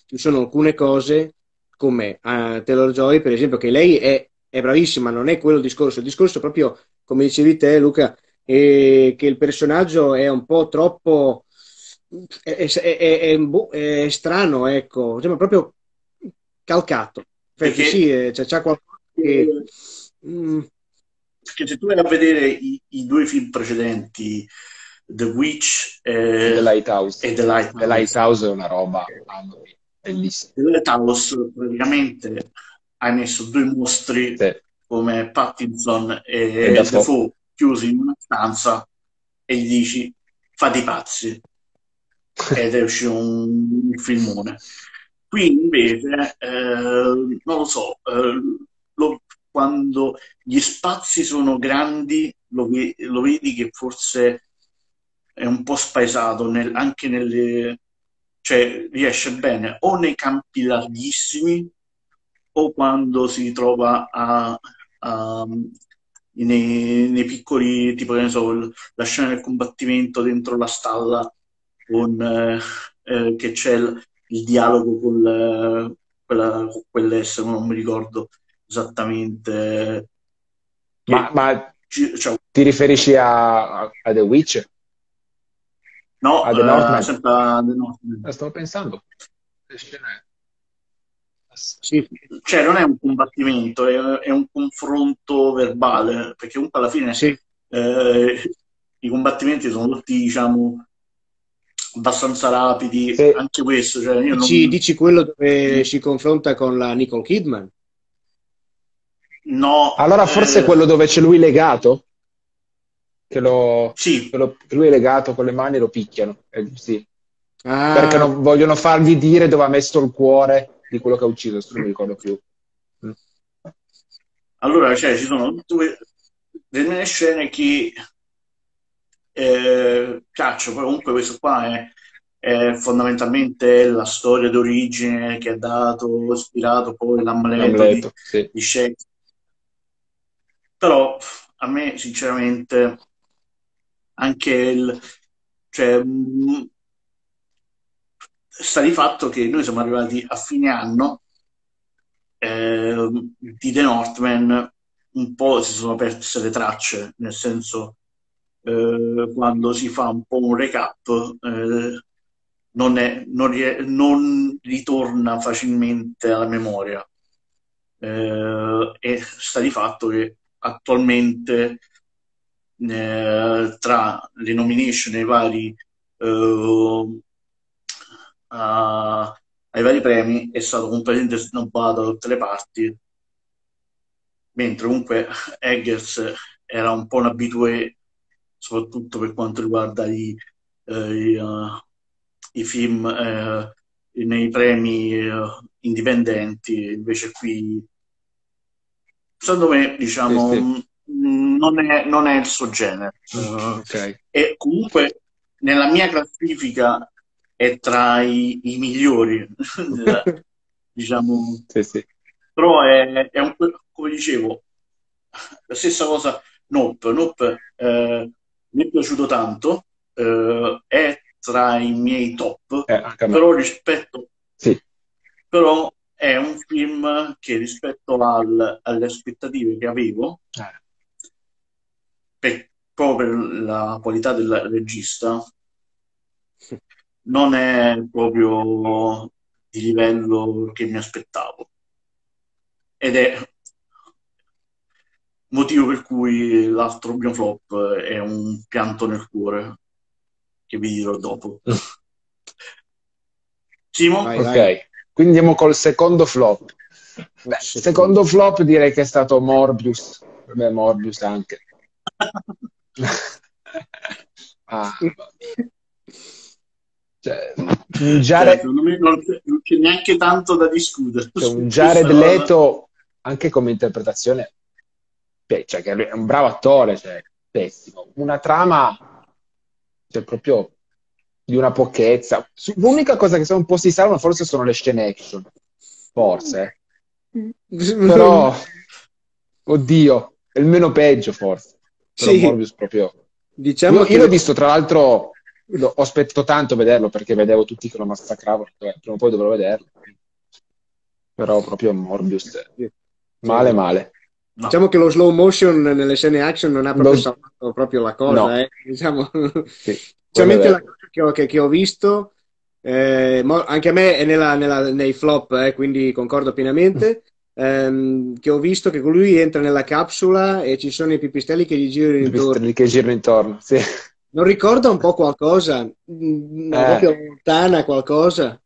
ci sono alcune cose come uh, Taylor-Joy, per esempio, che lei è, è bravissima, non è quello il discorso. Il discorso è proprio, come dicevi te, Luca, è che il personaggio è un po' troppo... è, è, è, è, boh, è strano, ecco, sembra proprio calcato. Infatti, Perché, sì, eh, c'è, c'è qualcosa che... Mm, perché se tu vai a vedere i, i due film precedenti, The Witch The e, Lighthouse. e The Lighthouse, The Lighthouse è una roba bellissima. The Lighthouse praticamente hai messo due mostri Sì. come Pattinson e, E Dafoe. Dafoe chiusi in una stanza e gli dici fate i pazzi ed è uscito un, un filmone. Qui invece eh, non lo so, eh, lo, quando gli spazi sono grandi lo, ve- lo vedi che forse è un po' spaesato nel- anche nelle, cioè riesce bene o nei campi larghissimi o quando si trova a, a- nei, nei piccoli, tipo che ne so, il- la scena del combattimento dentro la stalla con, eh, eh, che c'è il, il dialogo con, eh, quella, con quell'essere, non mi ricordo esattamente. Ma, Che, ma ci- cioè, ti riferisci a, a, a The Witch? no, A The eh, Northman? sempre a The Northman. Eh, Stavo pensando. Che scena è? sì. Cioè, non è un combattimento, è, è un confronto verbale, perché comunque alla fine Sì. eh, i combattimenti sono tutti, diciamo, abbastanza rapidi, Sì. anche questo, cioè io non... Dici, dici quello dove si confronta con la Nicole Kidman? No, Allora forse eh, quello dove c'è lui legato? Che, lo, sì, che, lo- che lui è legato con le mani e lo picchiano. Eh, sì. Perché Ah, non vogliono fargli dire dove ha messo il cuore di quello che ha ucciso, adesso non mi ricordo più. Mm. allora cioè, ci sono due delle scene che eh, piacciono, poi comunque questo qua è, è fondamentalmente la storia d'origine che ha dato, ispirato poi l'Amleto di, Amleto, sì. di Shakespeare. Però a me sinceramente anche il cioè, mh, sta di fatto che noi siamo arrivati a fine anno eh, di The Northman, un po' si sono perse le tracce, nel senso eh, quando si fa un po' un recap eh, non, è, non, rie- non ritorna facilmente alla memoria. Eh, e sta di fatto che attualmente eh, tra le nomination e i vari eh, a- ai vari premi è stato completamente snobbato da tutte le parti, mentre comunque Eggers era un po' un abitué, soprattutto per quanto riguarda i, eh, i, eh, i film eh, nei premi eh, indipendenti, invece qui, secondo me, Sì, diciamo, sì. mh, non è, non è il suo genere. Eh, Ok. e comunque nella mia classifica è tra i, i migliori, diciamo, Sì, sì. però è, è un, come dicevo, la stessa cosa Nope. Nope eh, mi è piaciuto tanto, eh, è tra i miei top, Eh, anche a me. però rispetto, Sì. però è un film che rispetto al- alle aspettative che avevo, Eh, per, proprio per la qualità del regista, non è proprio di livello che mi aspettavo. Ed è motivo per cui l'altro mio flop è un pianto nel cuore, che vi dirò dopo. Simo? vai, ok, vai. quindi andiamo col secondo flop. Beh, secondo flop direi che è stato Morbius. Beh, Morbius anche. Ah, mamma mia. Cioè, un Cioè, Jared, secondo me non c'è, non c'è neanche tanto da discutere cioè, su un questa Jared cosa. Leto, anche come interpretazione, beh, cioè, che è un bravo attore, cioè, pessimo. Una trama, cioè, proprio di una pochezza. Su- L'unica cosa che sono un po' si salvano forse sono le scene action. Forse. eh. Però, oddio, è il meno peggio forse. Però Sì, Morbius proprio... diciamo Io, che io l'ho lo- visto, tra l'altro, lo- ho aspettato tanto a vederlo perché vedevo tutti che lo massacravano. Vabbè, prima o poi dovrò vederlo. Però proprio Morbius, Sì. male Sì. male. No. Diciamo che lo slow motion nelle scene action non ha proprio Lo- salvato proprio la cosa, No, eh. Diciamo, sì, quello è specialmente la vero. cosa che ho, che- che ho visto, eh, mo- anche a me è nella- nella- nei flop, eh, quindi concordo pienamente, ehm, che ho visto che lui entra nella capsula e ci sono i pipistrelli che gli girano I intorno. pipistrelli che girano intorno, sì. Non ricorda un po' qualcosa? Mm, no, Eh. proprio lontana qualcosa?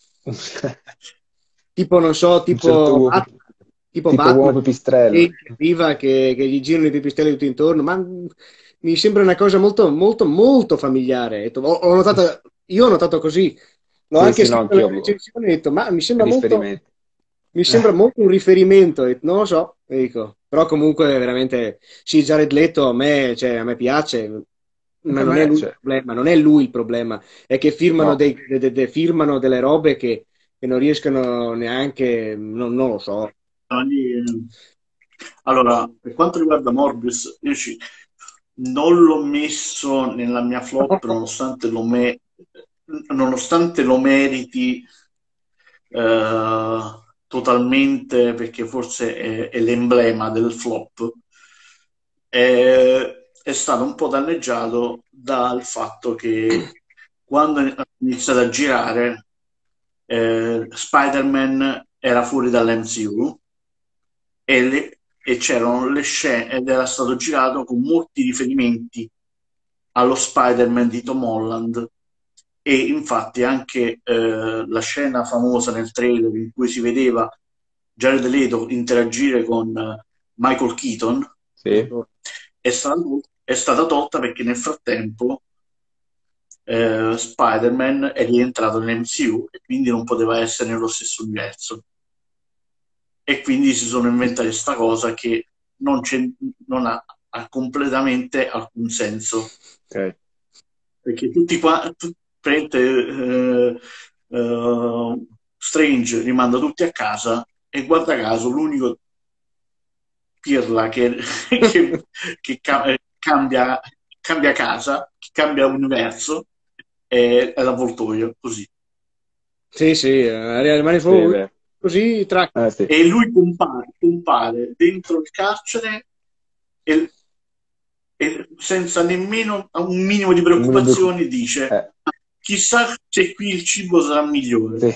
Tipo, non so, Un certo tipo, uomo, Bat- tipo tipo Batman, uomo pipistrello. che arriva, che, che gli girano i pipistrelli tutti intorno, ma mm, mi sembra una cosa molto, molto, molto familiare. Ho, ho notato, io ho notato così, l'ho Sì, anche sì, no, scritto anch'io nella avevo recensione, ho detto, ma mi sembra molto, riferimenti. mi Eh, sembra molto un riferimento, e non lo so, e dico. Però comunque veramente, sì, Jared Leto a me, cioè, a me piace, ma anche a non è me, lui il cioè, problema, non è lui il problema, è che firmano, no. dei, de- de- de- firmano delle robe che, che non riescono neanche, non, non lo so. Ogni- Allora, per quanto riguarda Morbius, io ci- non l'ho messo nella mia flop nonostante lo, me- nonostante lo meriti eh, totalmente, perché forse è, è l'emblema del flop. È, è stato un po' danneggiato dal fatto che quando ha iniziato a girare eh, Spider-Man era fuori dall'M C U e, le- e c'erano le scene ed era stato girato con molti riferimenti allo Spider-Man di Tom Holland, e infatti anche eh, la scena famosa nel trailer in cui si vedeva Jared Leto interagire con eh, Michael Keaton Sì. è stata, è stata tolta perché nel frattempo eh, Spider-Man è rientrato nell'M C U e quindi non poteva essere nello stesso universo. E quindi si sono inventati questa cosa che non, c'è, non ha, ha completamente alcun senso, Ok. perché tutti qua, tu- praticamente, eh, eh, Strange rimanda tutti a casa e guarda caso l'unico pirla che, che, che ca- cambia, cambia casa, che cambia universo è, è l'avvoltoio, così. Sì, sì, eh, rimane Sì, è fuori vero. così, tra... Eh, sì. E lui compare, compare dentro il carcere e, e senza nemmeno un minimo di Un minimo di- preoccupazioni dice: eh, chissà se qui il cibo sarà migliore. sì,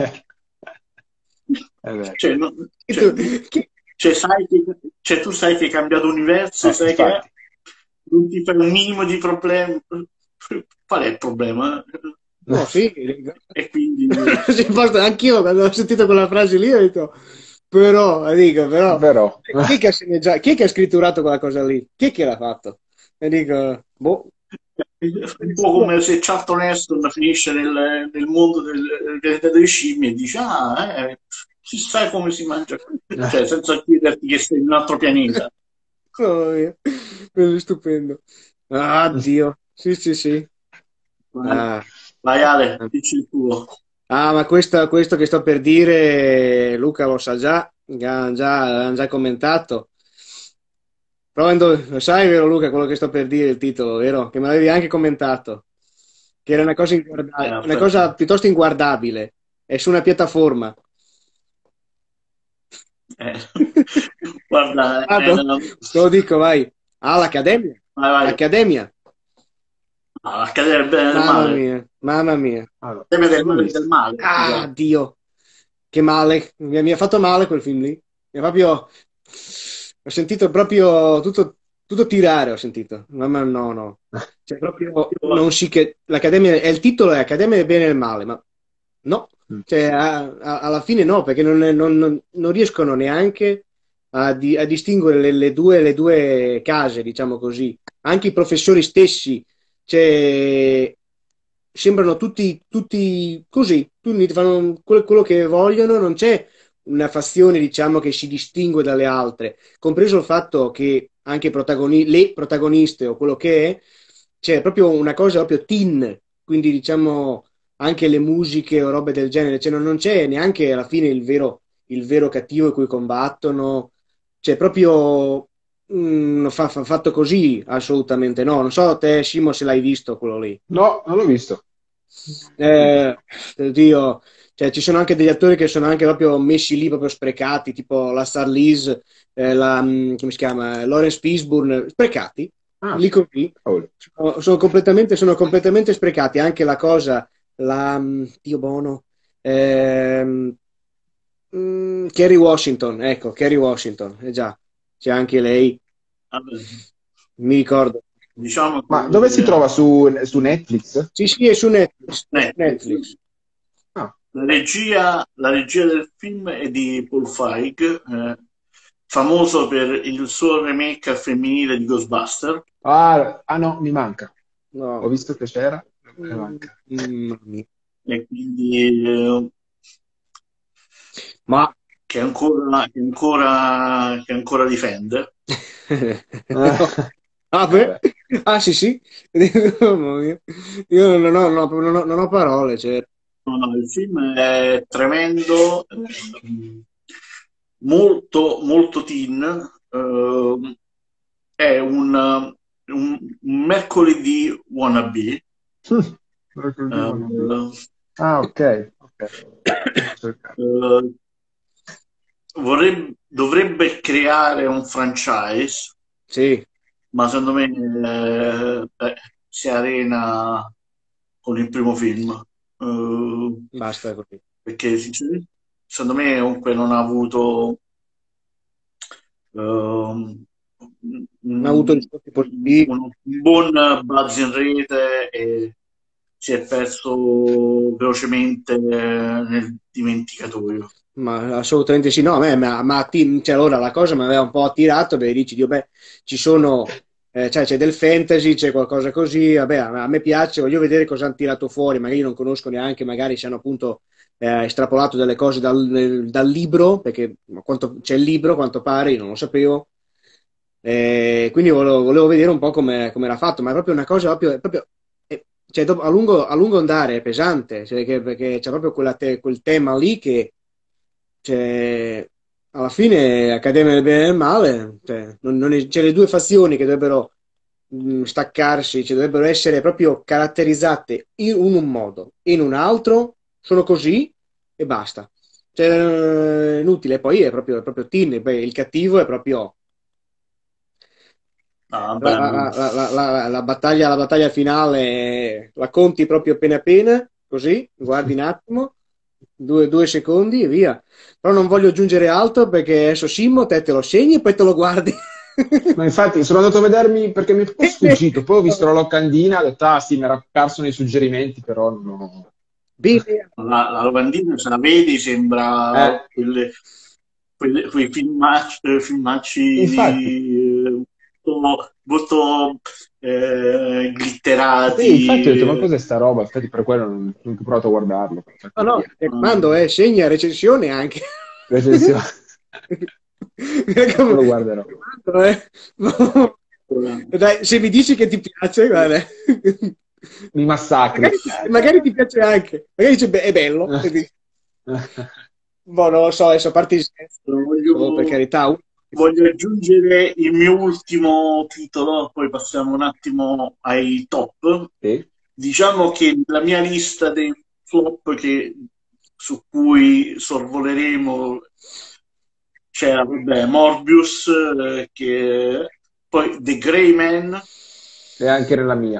è vero. Cioè, no- E cioè, tu- che- cioè, sai che, cioè, tu sai che hai cambiato universo, Eh, sai che infatti. non ti fai un minimo di problemi. Qual è il problema? No, sì, E quindi sì, basta, anch'io quando ho sentito quella frase lì ho detto, però, dico, però, Però, chi è che ha sceneggiato, chi è che ha scritturato quella cosa lì? Chi è che l'ha fatto? E dico, boh. un po' come se Charlton Heston finisce nel, nel mondo del, del- delle scimmie e dice: ah, eh, chissà come si mangia, cioè senza chiederti che sei in un altro pianeta. Oh, mio. Quello è stupendo. Ah, Dio. Sì, sì, sì. Vai, Ah. vai Ale, dici il tuo. Ah, ma questo, questo che sto per dire, Luca lo sa già, già, già, l'hanno già commentato. Però ando- lo sai, vero Luca, quello che sto per dire, il titolo, vero? Che me l'avevi anche commentato. Che era una cosa, Eh, inguarda- una aspetta. cosa piuttosto inguardabile. È su una piattaforma. Eh, guarda, eh, Vado? Te lo dico, vai. Ah, l'Accademia. vai, vai. L'Accademia. Ah, accadere il bene e il Mamma male, mia, mamma mia. allora, deve del non l'ho bene e visto. del male. Ah, Scusate. Dio. Che male. Mi, mi ha fatto male quel film lì. Mi ha proprio... Ho sentito proprio tutto, tutto tirare, ho sentito. Mamma no, no. Cioè, proprio non si che... L'Accademia... È il titolo è Accademia del bene e del male, ma no. Mm. Cioè, a- a- alla fine no, perché non, non- non- non riescono neanche a, di- a distinguere le, le due, le due case, diciamo così. Anche i professori stessi, cioè, sembrano tutti, tutti così, tutti fanno quello, quello che vogliono, non c'è una fazione, diciamo, che si distingue dalle altre, compreso il fatto che anche i protagoni- le protagoniste o quello che è, c'è proprio una cosa proprio teen, quindi diciamo anche le musiche o robe del genere, cioè non, non c'è neanche alla fine il vero, il vero cattivo in cui combattono, cioè proprio mm, fa- fa- fatto così, assolutamente no. Non so te, Simo, se l'hai visto quello lì. No, non l'ho visto. Eh, Dio, cioè, ci sono anche degli attori che sono anche proprio messi lì, proprio sprecati, tipo la Charlize, eh, la, mm, come si chiama? Lawrence Fishburne, sprecati, Ah, lì così. cavolo. Sono, sono completamente, sono completamente sprecati. Anche la cosa, la, mm, Dio buono, ehm, mm, Kerry Washington, ecco, Kerry Washington, eh già, c'è anche lei, Vabbè, mi ricordo. diciamo che Ma dove si trova su, su Netflix? Sì, sì, è su Netflix. Netflix. Netflix. Ah, La regia, la regia del film è di Paul Feig, eh, famoso per il suo remake al femminile di Ghostbuster. ah, ah, no, mi manca. Ho No. visto che c'era, mi Mm, manca. mamma mia. E quindi eh, Ma che ancora, che ancora, che ancora difende. Ah, ah, beh. vabbè. Ah, sì, sì. Mamma mia. Io non ho, non ho- non ho- non ho parole, cioè. No, no, il film è tremendo, eh, molto, molto teen. eh, è un, un, un mercoledì wannabe. Mercoledì wannabe. eh, Ah, ok, ok. Devo cercare. eh, vorrebbe- dovrebbe creare un franchise, Sì, ma secondo me eh, eh, si arena con il primo film. Eh, basta così. perché sinceramente, secondo me comunque non ha avuto ehm, Non ha avuto un, riscontri positivi, un- un buon buzz in rete e si è perso velocemente nel dimenticatoio. ma assolutamente sì. No, a me, ma, ma ti- cioè, allora la cosa mi aveva un po' attirato, perché dici, Dio, beh, ci sono, eh, cioè, c'è del fantasy, c'è qualcosa così, vabbè, a me, a me piace, voglio vedere cosa hanno tirato fuori, magari io non conosco neanche, magari se hanno appunto eh, estrapolato delle cose dal, dal libro, perché a quanto, c'è il libro, a quanto pare, io non lo sapevo. Eh, quindi volevo, volevo vedere un po' come come era fatto, ma è proprio una cosa proprio, è proprio è- cioè, dopo- a lungo, a lungo andare è pesante, cioè, che- perché c'è proprio quella te- quel tema lì che cioè, alla fine Accademia del bene e del male, cioè, non- non è- c'è le due fazioni che dovrebbero mh, staccarsi, cioè, dovrebbero essere proprio caratterizzate in un, un modo, in un altro, sono così e basta. Cioè, è inutile, poi è proprio, è proprio Tin, beh, il cattivo è proprio Ah, la, vabbè, la- la- la- la- la battaglia, la battaglia finale la conti proprio appena appena, così, guardi un attimo, due, due secondi e via. Però non voglio aggiungere altro perché adesso Simmo, te te lo segni e poi te lo guardi. Ma infatti sono andato a vedermi perché mi è proprio sfuggito, poi ho visto la locandina, ho detto, ah sì, mi era perso nei suggerimenti, però non ho... Bene. la, la lavandina, se la vedi, Eh, sembra quelle, quelle- quei filmacci, eh, filmacci infatti, di, eh, molto, molto, eh, sì, infatti ho detto, ma glitterati. cos'è sta roba? Infatti per quello non, non ho provato a guardarlo, per No, farti no, capire. mi raccomando, eh, eh, segna recensione anche. Recensione. Mi Non raccomando, lo mi guarderò. raccomando, eh. Dai, se mi dici che ti piace, guarda. Mi massacri. Magari, magari ti piace anche, magari dice, "Beh, è bello." E dici, boh, non lo so, adesso a parte il senso, oh, per voglio, carità, uno- voglio aggiungere il mio ultimo titolo, poi passiamo un attimo ai top. Sì? Diciamo che la mia lista dei flop che- su cui sorvoleremo c'era, vabbè, Morbius, eh, che poi The Gray Man, E anche nella mia.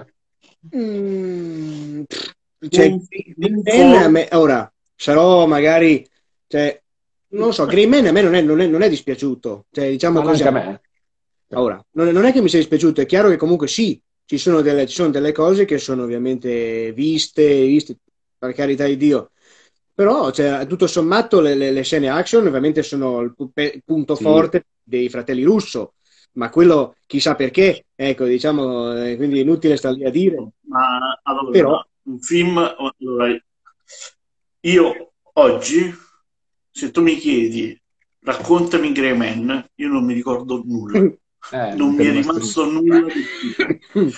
Mm, pff, cioè, Moon- Grey Man a Moonfall, me, ora sarò magari, cioè, non lo so, Grey Man a me non è, non è- non è dispiaciuto, cioè, diciamo Ma così. neanche a me. Ora, non, non è che mi sia dispiaciuto, è chiaro che comunque sì, ci sono delle, ci sono delle cose che sono ovviamente viste, viste, per carità di Dio, però cioè, tutto sommato le, le- le scene action ovviamente sono il pu- pe- punto Sì. forte dei fratelli Russo, ma quello chissà perché, ecco, diciamo, eh, quindi è inutile stare lì a dire, ma però allora, un film, allora, io oggi, se tu mi chiedi, raccontami Grey Man, io non mi ricordo nulla. Eh, Non non ti mi è è rimasto rimasto niente. nulla di più.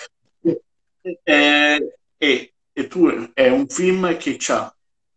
Eh, e, e tu è un film che ha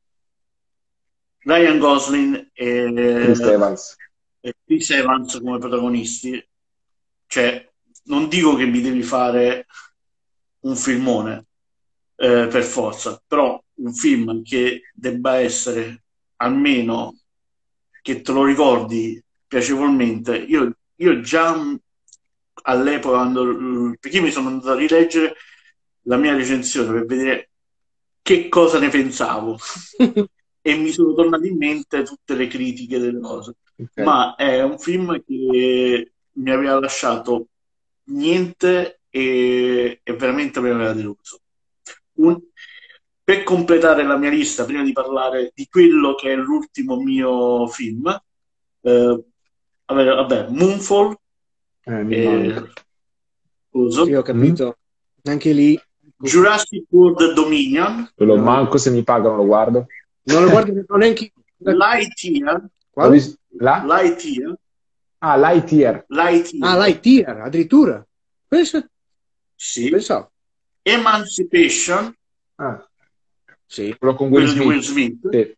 Ryan Gosling Chris e, Evans. e Chris Evans come protagonisti. cioè, non dico che mi devi fare un filmone eh, per forza, però un film che debba essere almeno che te lo ricordi piacevolmente. Io, io già all'epoca, quando, perché mi sono andato a rileggere la mia recensione per vedere che cosa ne pensavo e mi sono tornate in mente tutte le critiche delle cose. Ok. Ma è un film che mi aveva lasciato niente e, e veramente mi aveva deluso. Un- per completare la mia lista, prima di parlare di quello che è l'ultimo mio film, eh, vabbè, vabbè, Moonfall, Eh, mi eh, manca. coso, Sì, ho Mm? capito. Anche lì, Jurassic World Dominion, Quello no, manco se mi pagano lo guardo. non lo guardo non neanche io. Lightyear, L'ho Quale? visto là? Lightyear, Ah, Lightyear. Ah, Lightyear, Lightyear, addirittura. Pensa, sì, pensavo. Emancipation, Ah, Sì. quello con Will quello di Will Smith. Smith, Sì.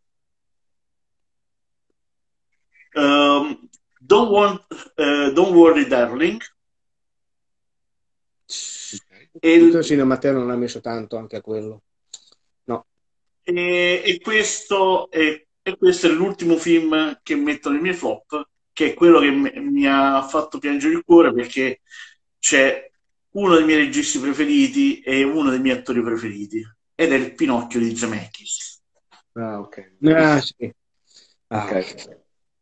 um, Don't, Want, eh, Don't Worry Darling, e, Tutto il il- cinema Matteo non ha messo tanto anche a quello. No. e- e questo è, e questo è l'ultimo film che metto nei miei flop, che è quello che mi, mi ha fatto piangere il cuore perché c'è uno dei miei registi preferiti e uno dei miei attori preferiti, ed è il Pinocchio di Zemeckis. Ah, ok. Ah, sì. Ah, Ok.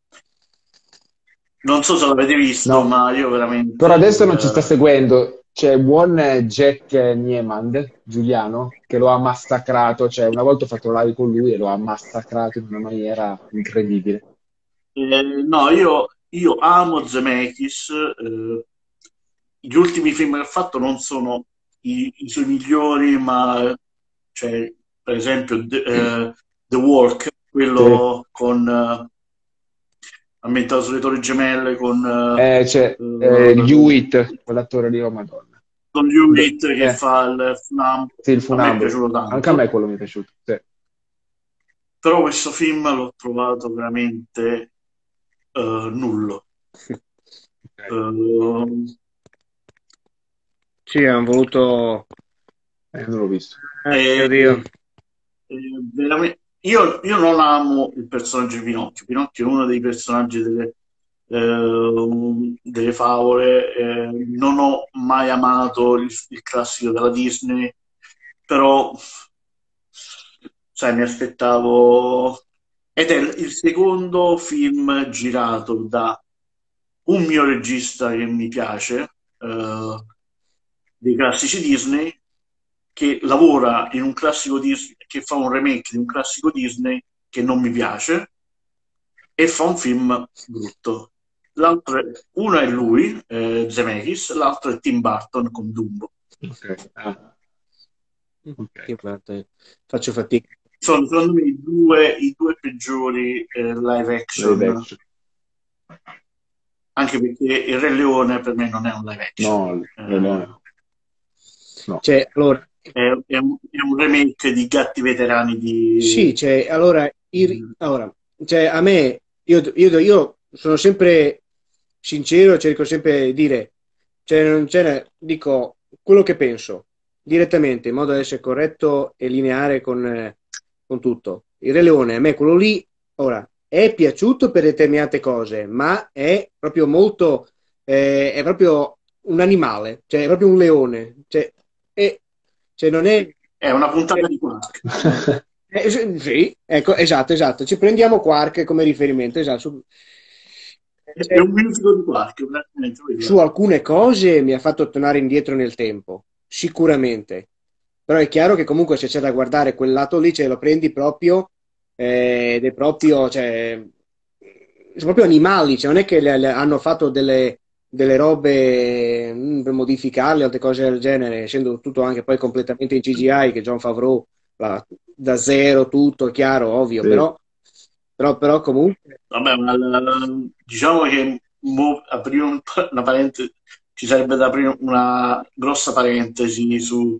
Non so se l'avete visto, No. ma io veramente... Però adesso non ci sta eh, seguendo. C'è buon eh, Jack Niemand, Giuliano, che lo ha massacrato. Cioè, una volta ho fatto live con lui e lo ha massacrato in una maniera incredibile. eh, no, io, io amo Zemeckis. eh, gli ultimi film che ha fatto non sono i, i suoi migliori, ma cioè, per esempio The, eh, The Walk, Sì. quello con eh, ambientato sulle Torri Gemelle con eh, Eh, c'è eh, eh, Hewitt, quell'attore lì, oh Madonna. con Beh, Hewitt che eh, fa il Funambolo. sì, il A me è funambolo. piaciuto Anche a me tanto, quello mi è piaciuto. Sì. però questo film l'ho trovato veramente eh, nullo. Ok. Eh, sì, hanno voluto... Eh, non l'ho visto. Eh, e- oddio. e veramente- io, io non amo il personaggio di Pinocchio. Pinocchio è uno dei personaggi delle, eh, delle favole. eh, non ho mai amato il, il classico della Disney, però sai, mi aspettavo. Ed è il il secondo film girato da un mio regista che mi piace, eh, dei classici Disney, che lavora in un classico Disney, che fa un remake di un classico Disney che non mi piace e fa un film brutto. L'altro è- uno è lui, eh, Zemeckis, l'altro è Tim Burton con Dumbo. Ok. Ah, ok. Che parte- Faccio fatica. Sono secondo me i due, i due peggiori eh, live action, Live action. anche perché Il Re Leone per me non è un live action. No, il Eh, Re Leone. No. Cioè, allora, è, è un, è un remake di Gatti Veterani di... sì, cioè, allora, i- allora, cioè, a me, io, io, io sono sempre sincero, cerco sempre di dire, cioè, non c'è- dico quello che penso direttamente, in modo da essere corretto e lineare con, eh, con tutto. Il Re Leone, a me quello lì, ora, è piaciuto per determinate cose, ma è proprio molto, eh, è proprio un animale, cioè, è proprio un leone, cioè, è- cioè non è... È una puntata di Quark. Eh, sì, sì, ecco, esatto, esatto. Ci prendiamo Quark come riferimento, esatto. Su, È eh, un musical di Quark, praticamente, su alcune cose mi ha fatto tornare indietro nel tempo, sicuramente. Però è chiaro che comunque se c'è da guardare quel lato lì, ce lo prendi proprio, eh, ed è proprio, cioè, sono proprio animali, cioè non è che le- le- hanno fatto delle, delle robe mm, per modificarle o altre cose del genere, essendo tutto anche poi completamente in C G I, che John Favreau la- da zero tutto, è chiaro, ovvio, Sì. però, però, però comunque Vabbè, ma l- diciamo che mo- aprire un- una parentesi, ci sarebbe da aprire una grossa parentesi su,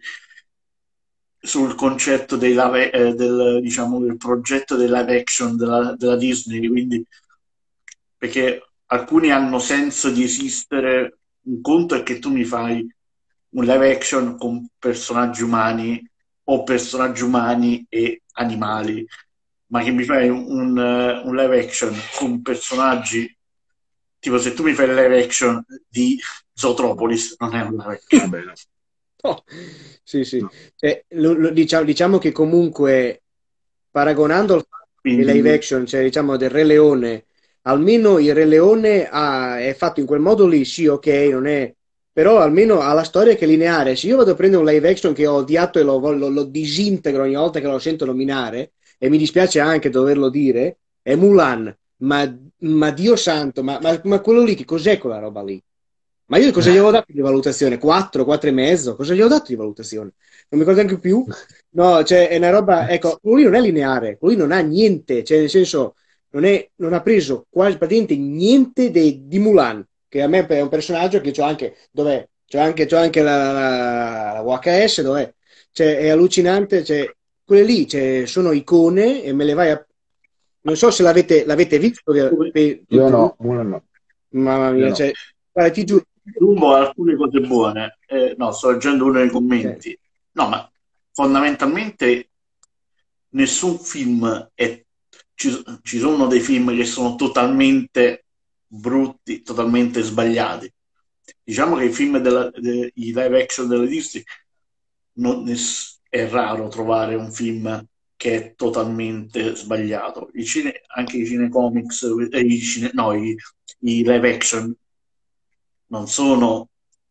sul concetto dei live, eh, del, diciamo, del progetto dei live action della, della Disney, quindi perché alcuni hanno senso di esistere Un conto è che tu mi fai un live action con personaggi umani o personaggi umani e animali, ma che mi fai un, un, uh, un live action con personaggi, tipo se tu mi fai il live action di Zootropolis, non è un live action. Vabbè, no. No. Sì, sì. No. Eh, lo- lo- diciamo, diciamo che comunque, paragonando al Quindi, live action, cioè diciamo del Re Leone, almeno il Re Leone ha- è fatto in quel modo lì, sì, ok, non è, però almeno ha la storia che è lineare. Se io vado a prendere un live action che ho odiato e lo, lo- lo disintegro ogni volta che lo sento nominare, e mi dispiace anche doverlo dire, è Mulan. Ma, ma Dio santo, ma, ma- ma quello lì, che cos'è quella roba lì? Ma io cosa gli avevo dato di valutazione? quattro, quattro e mezzo? Cosa gli ho dato di valutazione? Non mi ricordo neanche più. No, cioè è una roba, ecco, lui non è lineare, lui non ha niente, cioè nel senso, non, è, non ha preso quasi praticamente niente de- di Mulan, che a me è un personaggio che c'ho anche, dov'è? C'ho anche, c'ho anche la, la, la U H S, dov'è? Cioè è allucinante, cioè, quelle lì cioè, sono icone e me le vai a... Non so se l'avete l'avete visto, eh, Io tutti, no, uno no. mamma Io mia, no. cioè, guarda, ti giuro, Dumbo ha alcune cose buone. Eh, no, sto leggendo uno dei cioè, commenti. No, ma fondamentalmente nessun film è... Ci, ci sono dei film che sono totalmente brutti, totalmente sbagliati. Diciamo che i film della, de, i live action della Disney non, è raro trovare un film che è totalmente sbagliato. I cine, anche i cinecomics, eh, i, cine, no, i, i live action non sono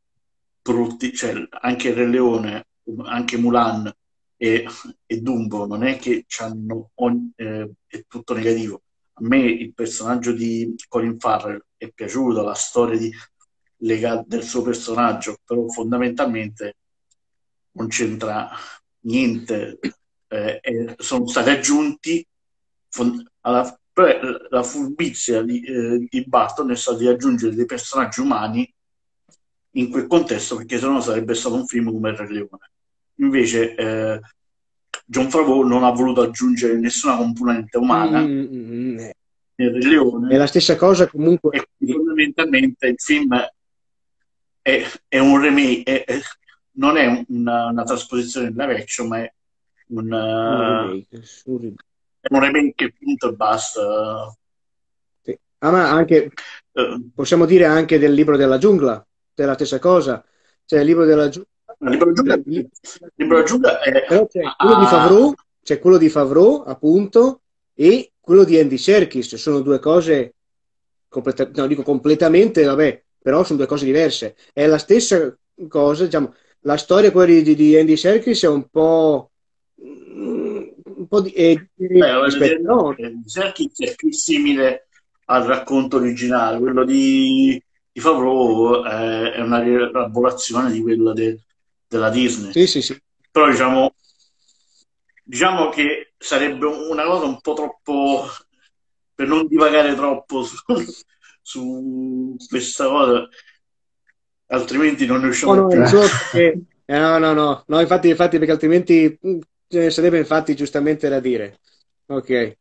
brutti, cioè anche il Re Leone, anche Mulan e, e Dumbo non è che c'hanno ogni, eh, è tutto negativo. A me il personaggio di Colin Farrell è piaciuto, la storia di, legata del suo personaggio, però fondamentalmente non c'entra niente. Eh, eh, sono stati aggiunti fond- alla, la furbizia di, eh, di Barton è stata di aggiungere dei personaggi umani in quel contesto, perché sennò sarebbe stato un film come il Re Leone. Invece eh, John Favreau non ha voluto aggiungere nessuna componente umana mm, mm, mm, nel Re è Leone, la stessa cosa comunque. e fondamentalmente il film è, è un remake, è, è, non è una, una trasposizione in live action, ma è un, Un uh, remake, un remake. è un remake, punto e basta. Sì. Ah, ma anche, Uh, possiamo dire anche del libro della giungla, è la stessa cosa. Cioè, il libro della giungla, il libro della giungla, il libro della giungla è, però c'è quello di ha, Favreau, c'è quello di Favreau, appunto, e quello di Andy Serkis. Sono due cose, completa- no, dico completamente, vabbè, però sono due cose diverse. È la stessa cosa, diciamo, la storia quella di, di- di Andy Serkis è un po'... mm, un po' di... eh, beh, voglio aspetta, dire, no, Serkis è più simile al racconto originale, quello di, di Favreau è, è una rielaborazione di quella de- della Disney. sì, sì, sì. Però diciamo, diciamo che sarebbe una cosa un po' troppo, per non divagare troppo su, su questa cosa, altrimenti non ne No, usciamo no, più. è solo perché... eh, no, no, no, no, infatti, infatti, perché altrimenti mm, ce ne sarebbe infatti giustamente da dire. Ok.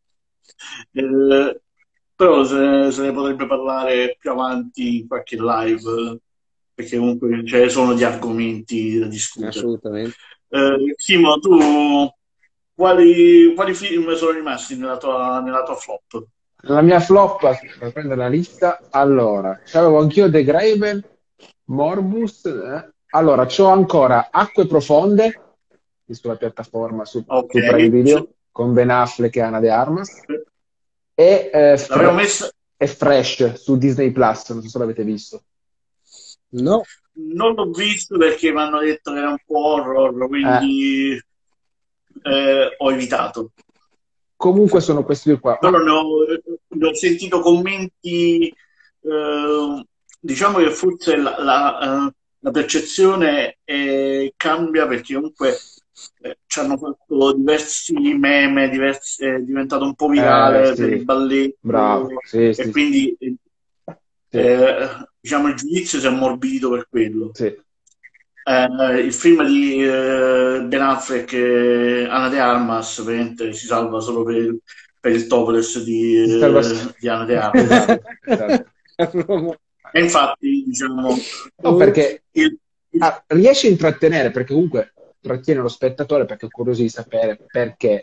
Eh, però se, se ne potrebbe parlare più avanti in qualche live, perché comunque ce ne sono di argomenti da discutere. Assolutamente. Eh, Simo, tu quali, quali film sono rimasti nella tua, nella tua flop? La mia flop, per prendere la lista, allora, c'avevo anch'io The Graven, Morbus, eh. Allora, c'ho ancora Acque Profonde, qui sulla piattaforma su, Ok, su Prime Video, con Ben Affleck e Ana de Armas, e, eh, l'avevo Fre- messa, e Fresh su Disney Plus, non so se l'avete visto. No, non l'ho visto perché mi hanno detto che era un po' horror, Eh, quindi eh, ho evitato. comunque sono questi due qua. Però Ma ne ho, ne ho sentito commenti, eh, diciamo che forse la, la, eh, la percezione eh, cambia, perché comunque eh, ci hanno fatto diversi meme, diversi- è diventato un po' eh, virale per il sì, balletto, bravo, sì, e sì, quindi sì, eh, diciamo il giudizio si è ammorbidito per quello. sì. Eh, il film di eh, Ben Affleck e Ana de Armas ovviamente si salva solo per, per il topless di, Si salva- eh, di Ana de Armas. Esatto, esatto. E infatti, diciamo, No, perché il, il- ah, riesce a intrattenere, perché comunque trattiene lo spettatore perché è curioso di sapere perché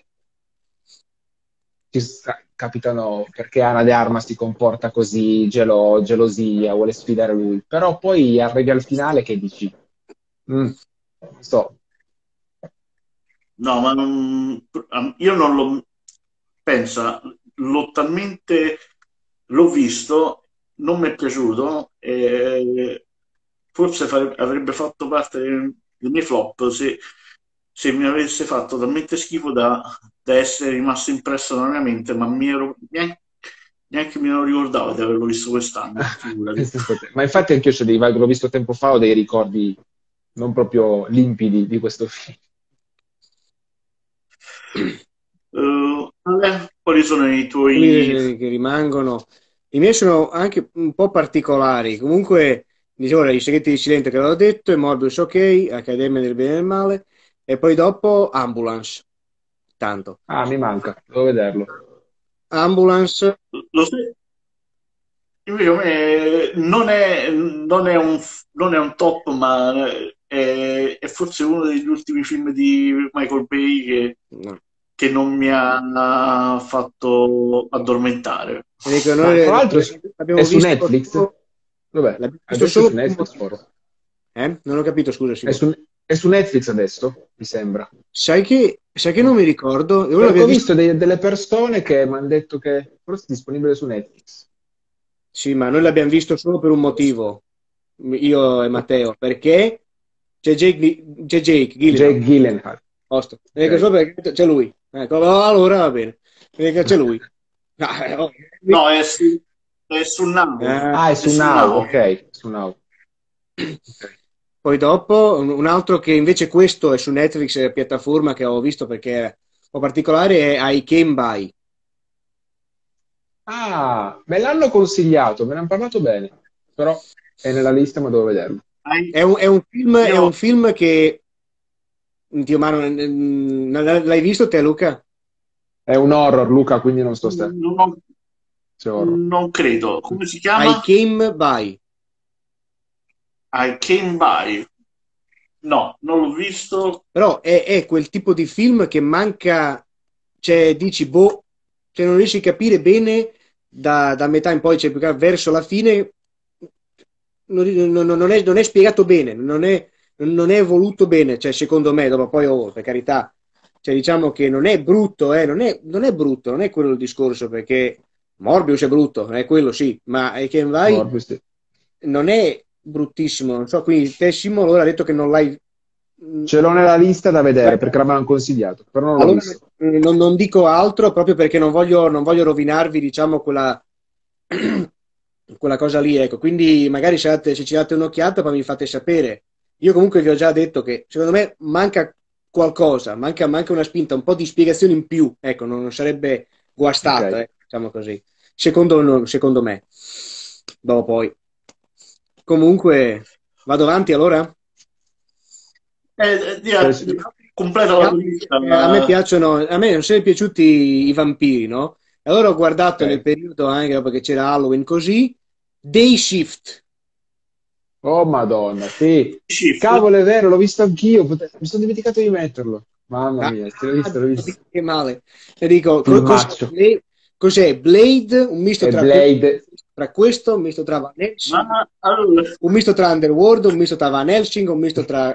ci sta- capitano, perché Ana de Armas si comporta così, gelo- gelosia, vuole sfidare lui. Però poi arrivi al finale che dici, "Mm, non so, no, ma non- io non lo pensa, l'ho talmente l'ho visto, non mi è piaciuto e forse fare- avrebbe fatto parte dei, dei miei flop se, se mi avesse fatto talmente schifo da, da essere rimasto impresso nella mia mente, ma mi ero, neanche, neanche me lo ricordavo di averlo visto quest'anno, figurati. pensa un po' te. Ma infatti anche io c'ho dei, l'ho visto tempo fa, ho dei ricordi non proprio limpidi di questo film. Eh, vabbè, quali sono i tuoi... Quelli che rimangono. I miei sono anche un po' particolari. Comunque, dicevo, i segreti di Silente che avevo detto, e Morbius ok, Accademia del Bene e del Male, e poi dopo Ambulance. Tanto. Ah, mi manca, devo vederlo. Ambulance, Lo sai, invece a me non è, non è un, non è un top, ma è, è forse uno degli ultimi film di Michael Bay che, no. che non mi ha fatto addormentare. E dico, Ma noi tra l'altro è su è l'abbiamo su visto Netflix? solo, Dov'è? l'abbiamo visto Adesso è solo su per un Netflix, motivo. forse? Eh? Non ho capito, scusa, È Simone. su, è su Netflix adesso, mi sembra. Sai che, sai che non mi ricordo? Io Perché l'abbiamo ho visto. visto dei- delle persone che mi hanno detto che forse è disponibile su Netflix. Sì, ma noi l'abbiamo visto solo per un motivo, io e Matteo, perché c'è Jake, c'è Jake Gyllenhaal. Jake Gyllenhaal. Posto. E dico Ok. solo perché c'è lui. Ecco, allora va bene. E dico, c'è lui. Ah, eh, oh. No, è su, è su Now. Ah, Ah, è È su su Now, Now. ok. Su Now. Ok. poi dopo un un altro che invece questo è su Netflix, è piattaforma che ho visto perché è un po' particolare, è I Came By. Ah, me l'hanno consigliato, me ne hanno parlato bene, però è nella lista, ma devo vederlo. Hai- È un, è un film, è Io un film che... Dio, ma non- non- l'hai visto te, Luca? È un horror, Luca, quindi non sto sta. non, C'è horror. non credo. Come si I chiama? Came By. I Came By. No, non l'ho visto. Però è, è quel tipo di film che manca, cioè dici, boh, cioè non riesci a capire bene da, da metà in poi, cioè più che altro verso la fine, non, non- non è, non è spiegato bene, non è, non è voluto bene, cioè secondo me, dopo poi, oh, per carità, cioè diciamo che non è brutto, eh, non è, non è brutto, non è quello il discorso, perché Morbius è brutto, è quello sì, ma I Can Vai Morbius, sì. non è bruttissimo, non so, quindi te Simo allora ha detto che non l'hai... Ce l'ho nella lista da vedere perché l'avevano consigliato, però non l'ho Allora visto. non, non dico altro proprio perché non voglio, non voglio rovinarvi, diciamo, quella, quella cosa lì, ecco. Quindi magari se, date- se ci date un'occhiata poi mi fate sapere. Io comunque vi ho già detto che secondo me manca qualcosa, manca, manca una spinta, un po' di spiegazione in più, ecco, non, non sarebbe guastata, Ok. eh, diciamo così. Secondo, no- secondo me. Dopo poi. Comunque, vado avanti allora? Eh, eh, di- Se- se- di- completa Gli la tua altri, lista. eh, a me Ma... piacciono, a me non sono piaciuti i vampiri, no? E allora ho guardato nel ok. periodo anche dopo che c'era Halloween così, Day Shift. Oh, Madonna, sì. Shift. Cavolo, è vero, l'ho visto anch'io. pote- Mi sono dimenticato di metterlo. Mamma Ah, mia, se l'ho visto, l'ho visto. che male. E dico, co- cos'è, Filmaccio. Bla- cos'è Blade? Un misto E tra, Blade. tra questo, un misto tra Van Helsing, Ma allora, un misto tra Underworld, un misto tra Van Helsing, un misto tra...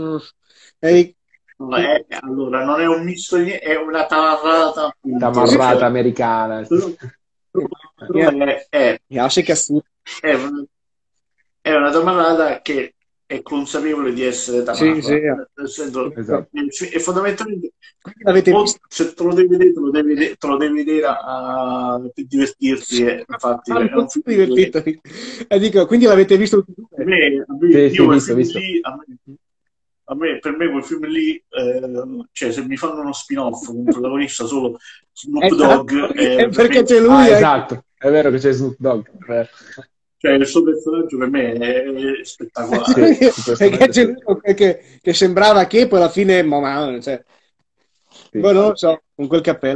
E dico, no, è- allora, non è un misto, di- è una tamarrata, appunto. Tamarrata Cioè, americana. però, però è, è- ja, sei cazzo. è una, è una tamarrata che è consapevole di essere Sì, sì. tamarra. Nel senso, Esatto. è, è fondamentalmente Quindi l'avete o visto? se te lo devi vedere, te lo devi vedere, te lo devi vedere a, a- per divertirti. E, infatti, Ah, è un molto film divertito. E dico, quindi l'avete visto tutti e a due? me, a me- Sì, sì, io quel visto, film visto. lì, a me, a me- per me quel film lì, eh, cioè se mi fanno uno spin-off con un protagonista solo Snoop Dogg, Esatto, eh, è per perché me, c'è lui. Ah, eh. esatto. È vero che c'è Snoop Dogg. È vero. cioè il suo personaggio per me è spettacolare. Sì, perché giustamente c'è sì. lui che, che sembrava che poi alla fine, ma, ma- cioè, Sì. boh, non lo so, con quel cappello là.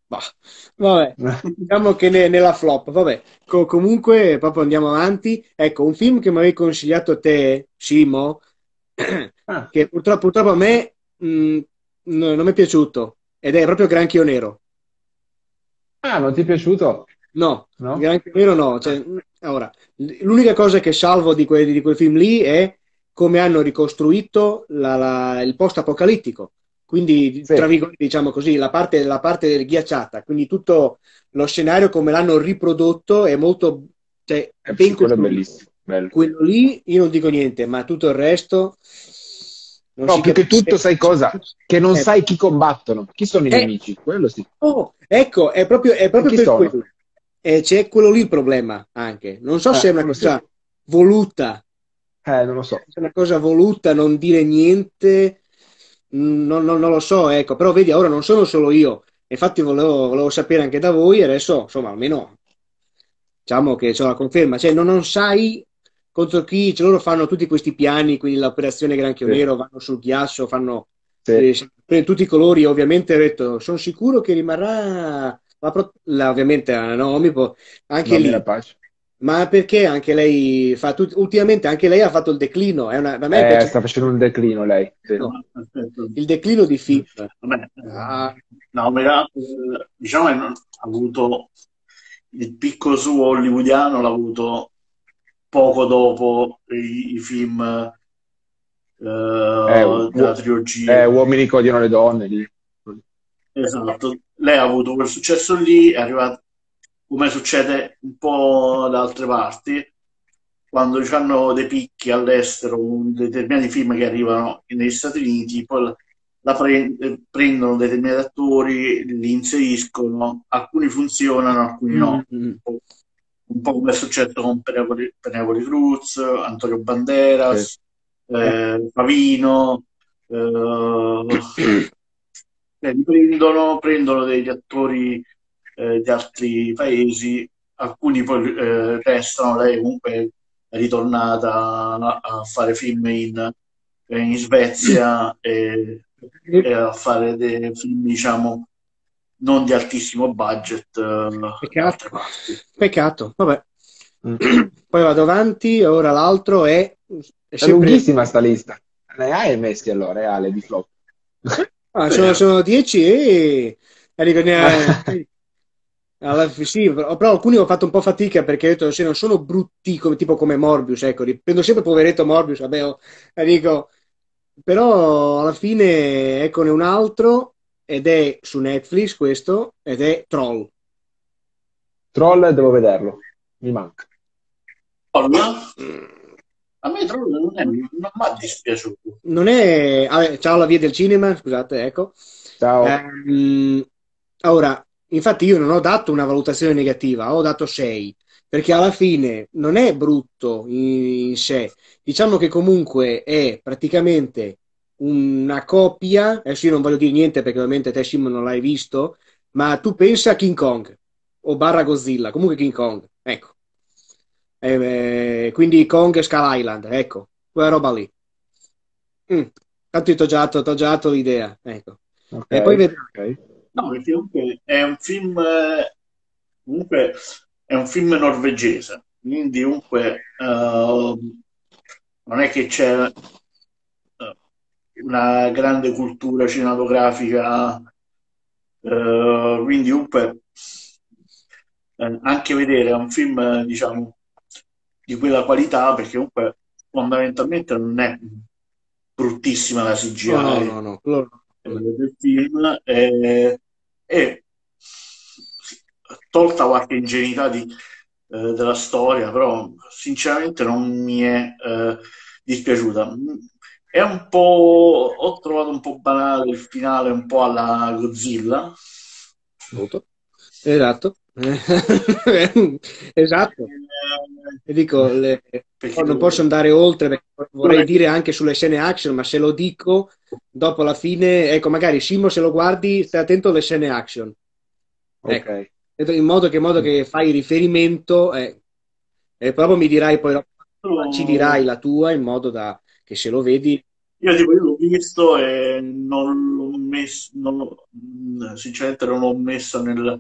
Bah, vabbè, diciamo che ne- nella flop, vabbè. Co- comunque, proprio andiamo avanti. Ecco, un film che mi avevi consigliato te, Simo, Ah, che purtroppo, purtroppo a me mh, no- non mi è piaciuto, ed è proprio Granchio Nero. ah, non ti è piaciuto? No, No? Granchio Nero no. Cioè, Ah, mh, ora, l- l'unica cosa che salvo di, que- di quel film lì è come hanno ricostruito la- la- il post-apocalittico. Quindi, tra sì, virgolette, diciamo così, la parte, la parte ghiacciata. Quindi tutto lo scenario come l'hanno riprodotto è molto, cioè, eh, ben sì, quello è costruito. bellissimo, bello. Quello lì io non dico niente, ma tutto il resto non No, si più che tutto, capisce. sai cosa? Che non Eh, sai chi combattono, chi sono i eh, nemici, quello sì. oh, ecco, è proprio, è E proprio chi per sono? quello. E c'è quello lì il problema anche. Non so se è Eh, una quello sì. cosa voluta, Eh, non lo so. se è una cosa voluta, non dire niente, mm, non, non- non lo so, ecco. Però vedi, ora non sono solo io. Infatti volevo, volevo sapere anche da voi, e adesso, insomma, almeno diciamo che c'è la conferma. Cioè, non, non sai contro chi, cioè, loro fanno tutti questi piani, quindi l'operazione Granchio Sì, Nero, vanno sul ghiaccio, fanno sì, eh, per tutti i colori. Ovviamente ho detto, sono sicuro che rimarrà, la pro- la- ovviamente a Naomi, poi, anche va bene lì. a pace. Ma perché anche lei fa tut- ultimamente anche lei ha fatto il declino, è una- a me Eh, piace sta facendo un declino lei. Sì. no, No, aspetta. il declino di film. Vabbè, Ah, eh, no, Mera- eh, diciamo che non- ha avuto il picco suo hollywoodiano, l'ha avuto poco dopo i, i film Eh, eh, della uo- trilogia. eh, uomini che odiano le donne lì. Esatto, lei ha avuto quel successo lì, è arrivata, come succede un po' da altre parti, quando hanno dei picchi all'estero, un- determinati film che arrivano negli Stati Uniti, poi la, la pre- eh, prendono determinati attori, li inseriscono, alcuni funzionano, alcuni mm, no. mm. Un po', un po' come è successo con Penelope, Penelope Cruz, Antonio Sì. Banderas, Eh, eh, Pavino, eh, cioè, li prendono, prendono degli attori eh, di altri paesi, alcuni poi eh, restano, lei comunque è ritornata a, a fare film in, in Svezia e, e a fare dei film, diciamo, non di altissimo budget eh, da peccato, altre parti. peccato, vabbè. Mm. Poi vado avanti, ora l'altro è, è È sempre. lunghissima sta lista. Ne hai messi allora, eh, Ale, di flop. Ah, sono, Beh, sono dieci e e dico, ne- alla- sì, però però alcuni ho fatto un po' fatica perché ho detto se non sono brutti come, tipo come Morbius, ecco, ri- prendo sempre poveretto Morbius, vabbè, oh, e dico, però alla fine eccone un altro ed è su Netflix questo ed è Troll. Troll devo vederlo. Mi manca. Troll? Mm, A me Troll non, è- non mi ha dispiaciuto. Non è. Vabbè, ciao la via del cinema, scusate, ecco. Ciao. Ehm, ora, infatti io non ho dato una valutazione negativa, ho dato sei, perché alla fine non è brutto in sé. Diciamo che comunque è praticamente una copia, adesso io non voglio dire niente perché ovviamente te Simon non l'hai visto, ma tu pensa a King Kong o barra Godzilla, comunque King Kong, ecco. Eh, quindi Kong e Skull Island, ecco, quella roba lì. Mm. Tanto ti ho già dato, t'ho già dato l'idea, ecco. Ok, E poi vedrai. ok. No, perché comunque è un film, eh, comunque è un film norvegese, quindi comunque eh, non è che c'è eh, una grande cultura cinematografica, eh, quindi comunque eh, anche vedere un film, eh, diciamo, di quella qualità, perché comunque fondamentalmente non è bruttissima la No, no, C G I no, no, quello eh, no. del film eh, e tolta qualche ingenuità di, eh, della storia, però sinceramente non mi è eh, dispiaciuta. È un po', ho trovato un po' banale il finale, un po' alla Godzilla. Molto. Esatto. Esatto. Eh, E dico, le- perché non posso andare oltre perché vorrei dire anche sulle scene action, ma se lo dico, dopo alla fine, ecco, magari Simo se lo guardi, stai attento alle scene action. Ecco, Ok. in modo che, in modo che fai riferimento, eh, e proprio mi dirai poi, ci dirai la tua in modo da che se lo vedi. io tipo io l'ho visto e non, messo, non l'ho- mh, sinceramente non l'ho messa nel,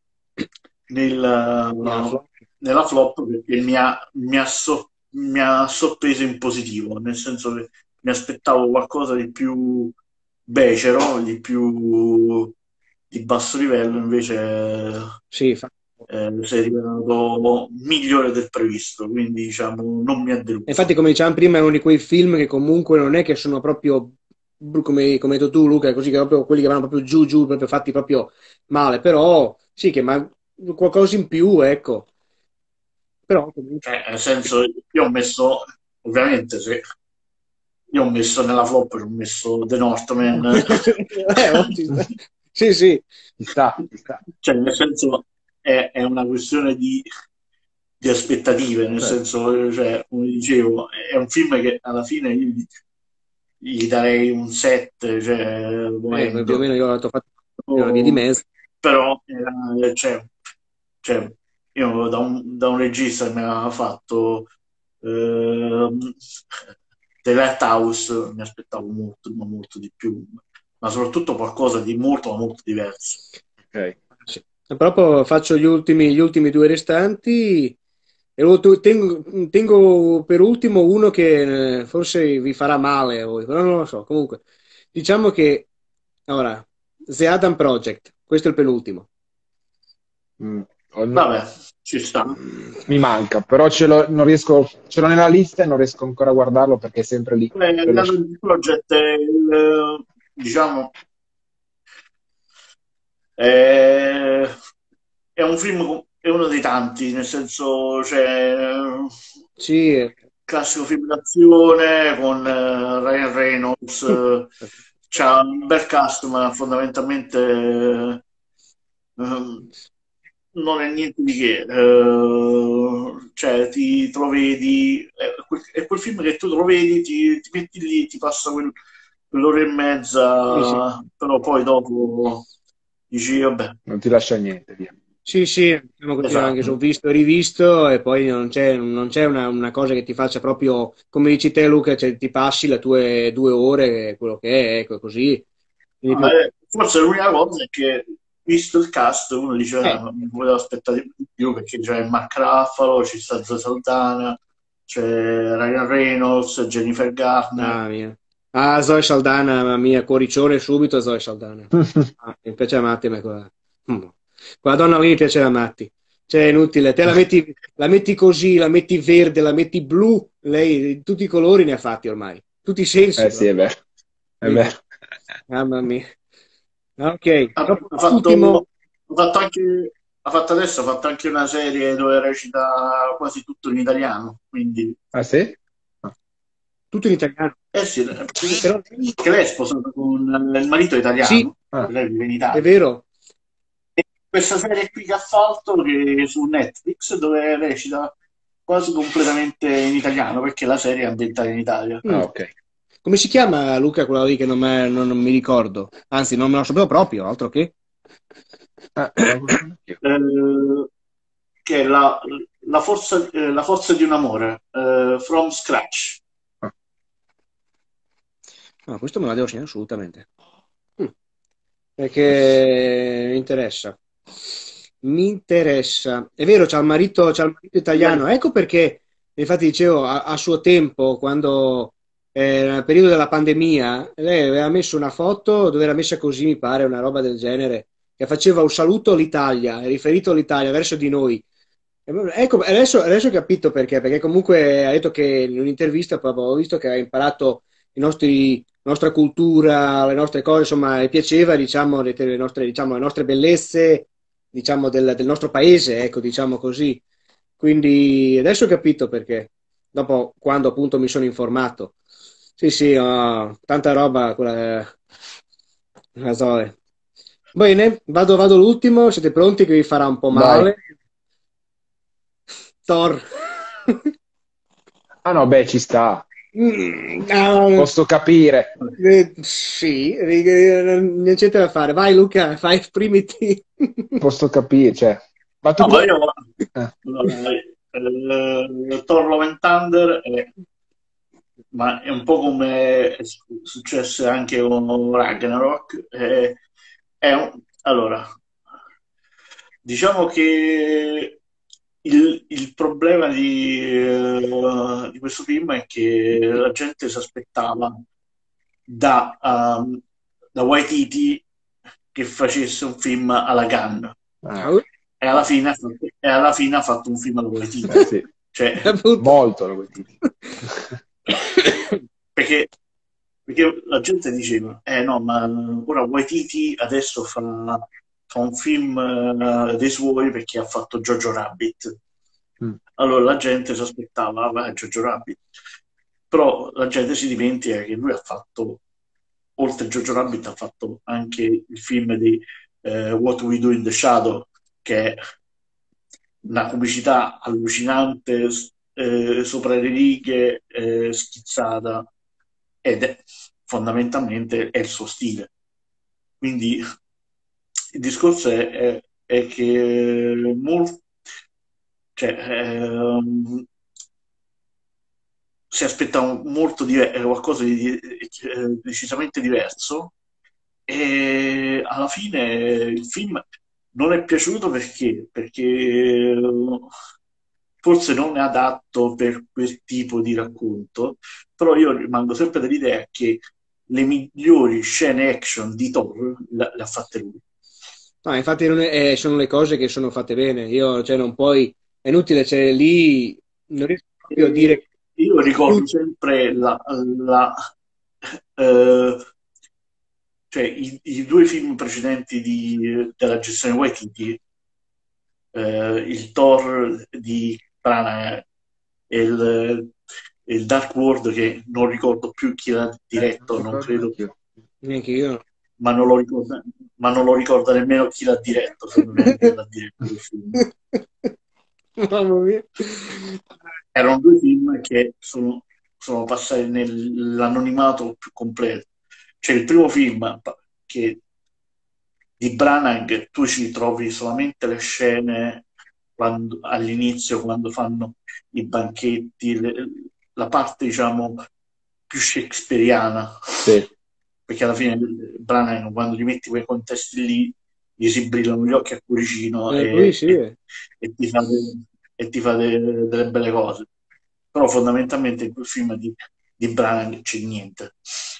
nel, Nella uh, flop. nella flop perché mi ha, mi ha, so- mi ha sorpreso in positivo, nel senso che mi aspettavo qualcosa di più becero, di più di basso livello, invece Sì, fa- eh, sei rivelato migliore del previsto, quindi diciamo non mi ha infatti, deluso. come dicevamo prima, è uno di quei film che comunque non è che sono proprio, come, come hai detto tu, Luca, così che proprio quelli che vanno proprio giù, giù, proprio fatti proprio male, però sì, che ma qualcosa in più, ecco. Però comunque... Cioè, nel senso, io ho messo, ovviamente, se io ho messo nella flop, ho messo The Northman, Eh, oh, ci sta. Sì, sì. Ci sta, ci sta. cioè, nel senso, è, è una questione di, di aspettative, nel Certo. senso, cioè, come dicevo, è un film che alla fine io gli, gli darei un sette, cioè, Eh, più o volendo. meno io ho fatto una via di Oh, mezzo. però, eh, cioè, cioè, io da un, da un regista che mi aveva fatto ehm, The Lighthouse mi aspettavo molto, ma molto di più, ma soprattutto qualcosa di molto, ma molto diverso. Ok. Sì. E proprio faccio gli ultimi, gli ultimi due restanti e lo- tu- tengo, tengo per ultimo uno che eh, forse vi farà male a voi, però non lo so. Comunque, diciamo che ora, The Adam Project, questo è il penultimo. Mm. Oh, no- Vabbè, ci sta. Mi manca, però ce l'ho, non riesco, ce l'ho nella lista e non riesco ancora a guardarlo perché è sempre lì. Eh, Quello- il Project è, il, diciamo, è, è un film, è uno dei tanti, nel senso, c'è Sì, eh, classico film d'azione con eh, Ryan Reynolds, eh, c'ha un bel cast, ma fondamentalmente eh, ehm, non è niente di che. Eh, cioè, ti, te lo vedi, è quel, è quel film che tu te lo vedi, ti, ti metti lì, ti passa quel- quell'ora e sì, sì. mezza, però poi dopo dici, vabbè, non ti lascia niente, via. Sì, sì, diciamo così, anche se ho esatto. visto e rivisto e poi non c'è non c'è una, una cosa che ti faccia proprio, come dici te Luca, cioè, ti passi le tue due ore, quello che è, ecco, così. Quindi Ah, più... eh, forse l'unica cosa è che, visto il cast, uno dice, Eh, ah, ma mi volevo aspettare di più, perché c'è Mark Ruffalo, ci sta Zoe Saldana, c'è Ryan Reynolds, Jennifer Garner. ah, mia. Ah, Zoe Saldana, mamma mia, cuoricione subito Zoe Saldana. Ah, mi piace a matti, ma quella... mm. Quella donna lì mi piace a matti. Cioè, è inutile, te la metti, la metti così, la metti verde, la metti blu, lei tutti i colori ne ha fatti ormai, tutti i sensi Eh sì, è proprio. vero, è Quindi, vero. mamma mia. Ok, Ha, dopo ha fatto, l'ultimo, ha fatto anche, ha fatto adesso, ha fatto anche una serie dove recita quasi tutto in italiano, quindi, Ah sì? Ah. tutto in italiano. eh sì, Però, perché lei è sposata con il marito sì, italiano, Ah. lei vive in è Italia. vero. E questa serie qui che ha fatto che è su Netflix dove recita quasi completamente in italiano perché la serie è ambientata in Italia. Mm. Ah, ok. Come si chiama Luca, quella lì che non, me- non- non mi ricordo? Anzi, non me lo sapevo proprio, altro che. Ah, stavo guardando anch'io. Eh, che è la, la forza, eh, la forza di un amore, eh, From Scratch. Ah. No, questo me la devo segnare assolutamente. Mm. Perché mi interessa. Mi interessa. È vero, c'ha il marito, c'ha il marito italiano. Ecco perché, infatti dicevo, a, a suo tempo, quando eh, nel periodo della pandemia, lei aveva messo una foto dove era messa così, mi pare, una roba del genere, che faceva un saluto all'Italia, riferito all'Italia, verso di noi. Ecco, adesso, adesso ho capito perché, perché comunque ha detto che in un'intervista proprio ho visto che ha imparato i nostri, la nostra cultura, le nostre cose, insomma, le piaceva, diciamo, le, le nostre, diciamo, le nostre bellezze, diciamo, del, del nostro paese, ecco, diciamo così. Quindi adesso ho capito perché, dopo quando appunto mi sono informato. Sì, sì, oh, tanta roba, quella, la Zoe. Bene, vado, vado l'ultimo, siete pronti che vi farà un po' Vai. male? Thor. Ah no, beh, ci sta. Mm, ah, Posso capire. eh, sì, eh, non c'è niente da fare. Vai Luca, fai, esprimiti. Posso capire, cioè. Ma tu... No, ma io Eh. allora, eh, Thor Love and Thunder è ma è un po' come è successo anche con Ragnarok. È, è un- allora, diciamo che il, il problema di, eh, di questo film è che la gente si aspettava da, um, da Waititi che facesse un film alla Gunn Ah, Ah, e alla fine, ha fatto- e alla fine ha fatto un film alla Waititi. eh sì, Cioè, appunto. molto. lo- perché, perché la gente diceva, eh no, ma ora Waititi adesso fa, fa un film eh, dei suoi perché ha fatto Jojo Rabbit. Mm. Allora la gente si aspettava, ah, vai, Jojo Rabbit. Però la gente si dimentica che lui ha fatto, oltre a Jojo Rabbit, ha fatto anche il film di eh, What We Do in the Shadow, che è una comicità allucinante, s- eh, sopra le righe, eh, schizzata, ed è fondamentalmente è il suo stile. Quindi il discorso è, è- è che mol- cioè, ehm, si aspettava molto diver- qualcosa di eh, decisamente diverso e alla fine il film non è piaciuto perché, perché eh, forse non è adatto per quel tipo di racconto, però io rimango sempre dell'idea che le migliori scene action di Thor le, le ha fatte lui. No, infatti non è- eh, sono le cose che sono fatte bene. Io, cioè, non puoi, è inutile, cioè, lì non riesco proprio a E dire. io ricordo sempre la, la, eh, cioè, i, i due film precedenti di- della gestione Waititi, eh, il Thor di Branagh e il, e il Dark World, che non ricordo più chi l'ha Eh, non diretto, non ricordo credo, neanch'io. Neanche io. ma non lo ricorda, ma non lo ricorda nemmeno chi l'ha diretto, secondo me, chi l'ha diretto il film. Mamma mia. Erano due film che sono, sono passati nell'anonimato più completo. C'è il primo film che di Branagh tu ci trovi solamente le scene quando- all'inizio, quando fanno i banchetti, le- la parte diciamo più shakespeariana, Sì. perché alla fine Branagh quando gli metti quei contesti lì gli si brillano gli occhi a cuoricino Eh, lui e, sì. e- eh. e ti fa, de- e ti fa de- delle belle cose. Però fondamentalmente in quel film di, di Branagh c'è niente.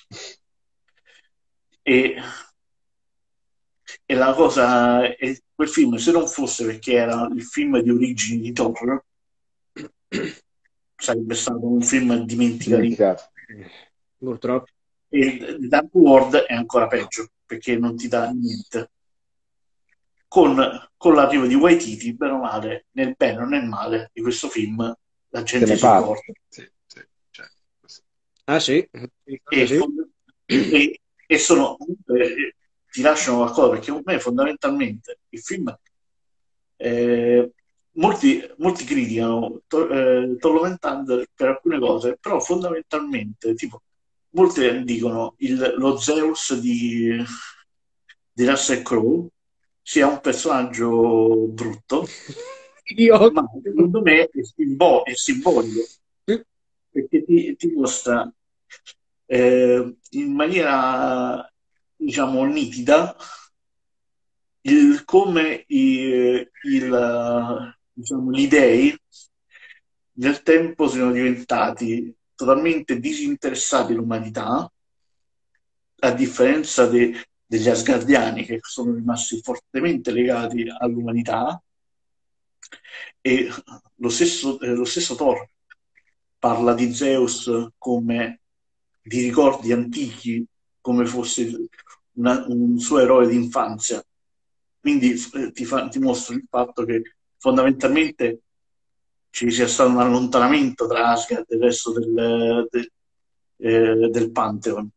E E la cosa, è, quel film, se non fosse perché era il film di origini di Thor, sarebbe stato un film dimenticatissimo. Dimenticato. Purtroppo. E il Dark World è ancora peggio, perché non ti dà niente. Con, con l'arrivo di Waititi, bene o male, nel bene o nel male di questo film, la Se gente ne si parla. ricorda. Sì, sì, cioè, sì. Ah sì? E, Sì. fond- e- e sono, comunque, ti lasciano qualcosa, perché per me fondamentalmente il film Eh, molti, molti criticano To- eh, Thor Love and Thunder per alcune cose, però fondamentalmente, tipo, molti dicono il, lo Zeus di, di Russell Crowe sia un personaggio brutto, Io. ma secondo me è, simbo- è simbolico, perché ti, ti mostra eh, in maniera, diciamo, nitida il, come i- il, diciamo, gli dei nel tempo sono diventati totalmente disinteressati all'umanità, a differenza de- degli Asgardiani che sono rimasti fortemente legati all'umanità. E lo stesso, eh, lo stesso Thor parla di Zeus come di ricordi antichi, come fosse una- un suo eroe d'infanzia. Quindi eh, ti, fa- ti mostra il fatto che fondamentalmente ci sia stato un allontanamento tra Asgard e il resto del, del, eh, del Pantheon.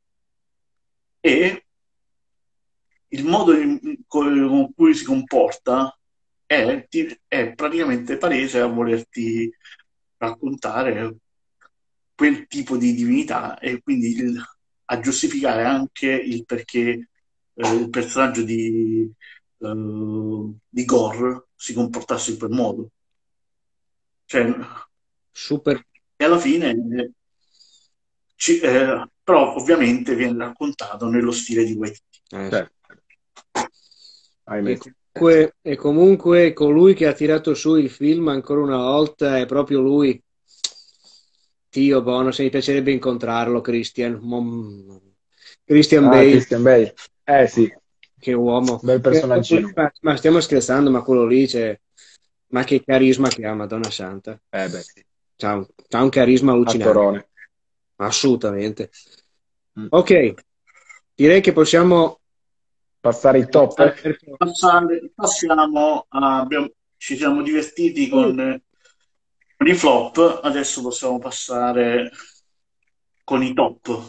E il modo in- con cui si comporta è, ti- è praticamente palese a volerti raccontare quel tipo di divinità e quindi il- a giustificare anche il perché eh, il personaggio di, eh, di Gore si comportasse in quel modo. Cioè, Super. e alla fine ci- eh, però ovviamente viene raccontato nello stile di Waititi. Eh, sì. Certo. E Ahimè. comunque, e comunque colui che ha tirato su il film ancora una volta è proprio lui. Dio buono, se mi piacerebbe incontrarlo, Christian. Mom- Christian Ah, Bale, Christian Bale. Eh sì, che uomo. bel Eh, personaggino. Ma, ma stiamo scherzando, ma quello lì c'è. Ma che carisma che ha, Madonna Santa. Eh beh, sì. C'ha un, c'ha un carisma allucinante, Attorone. assolutamente. Mm. Ok, direi che possiamo Passare i top? Eh, passare- passiamo a, abbiamo- ci siamo divertiti con, eh, con i flop, adesso possiamo passare con i top.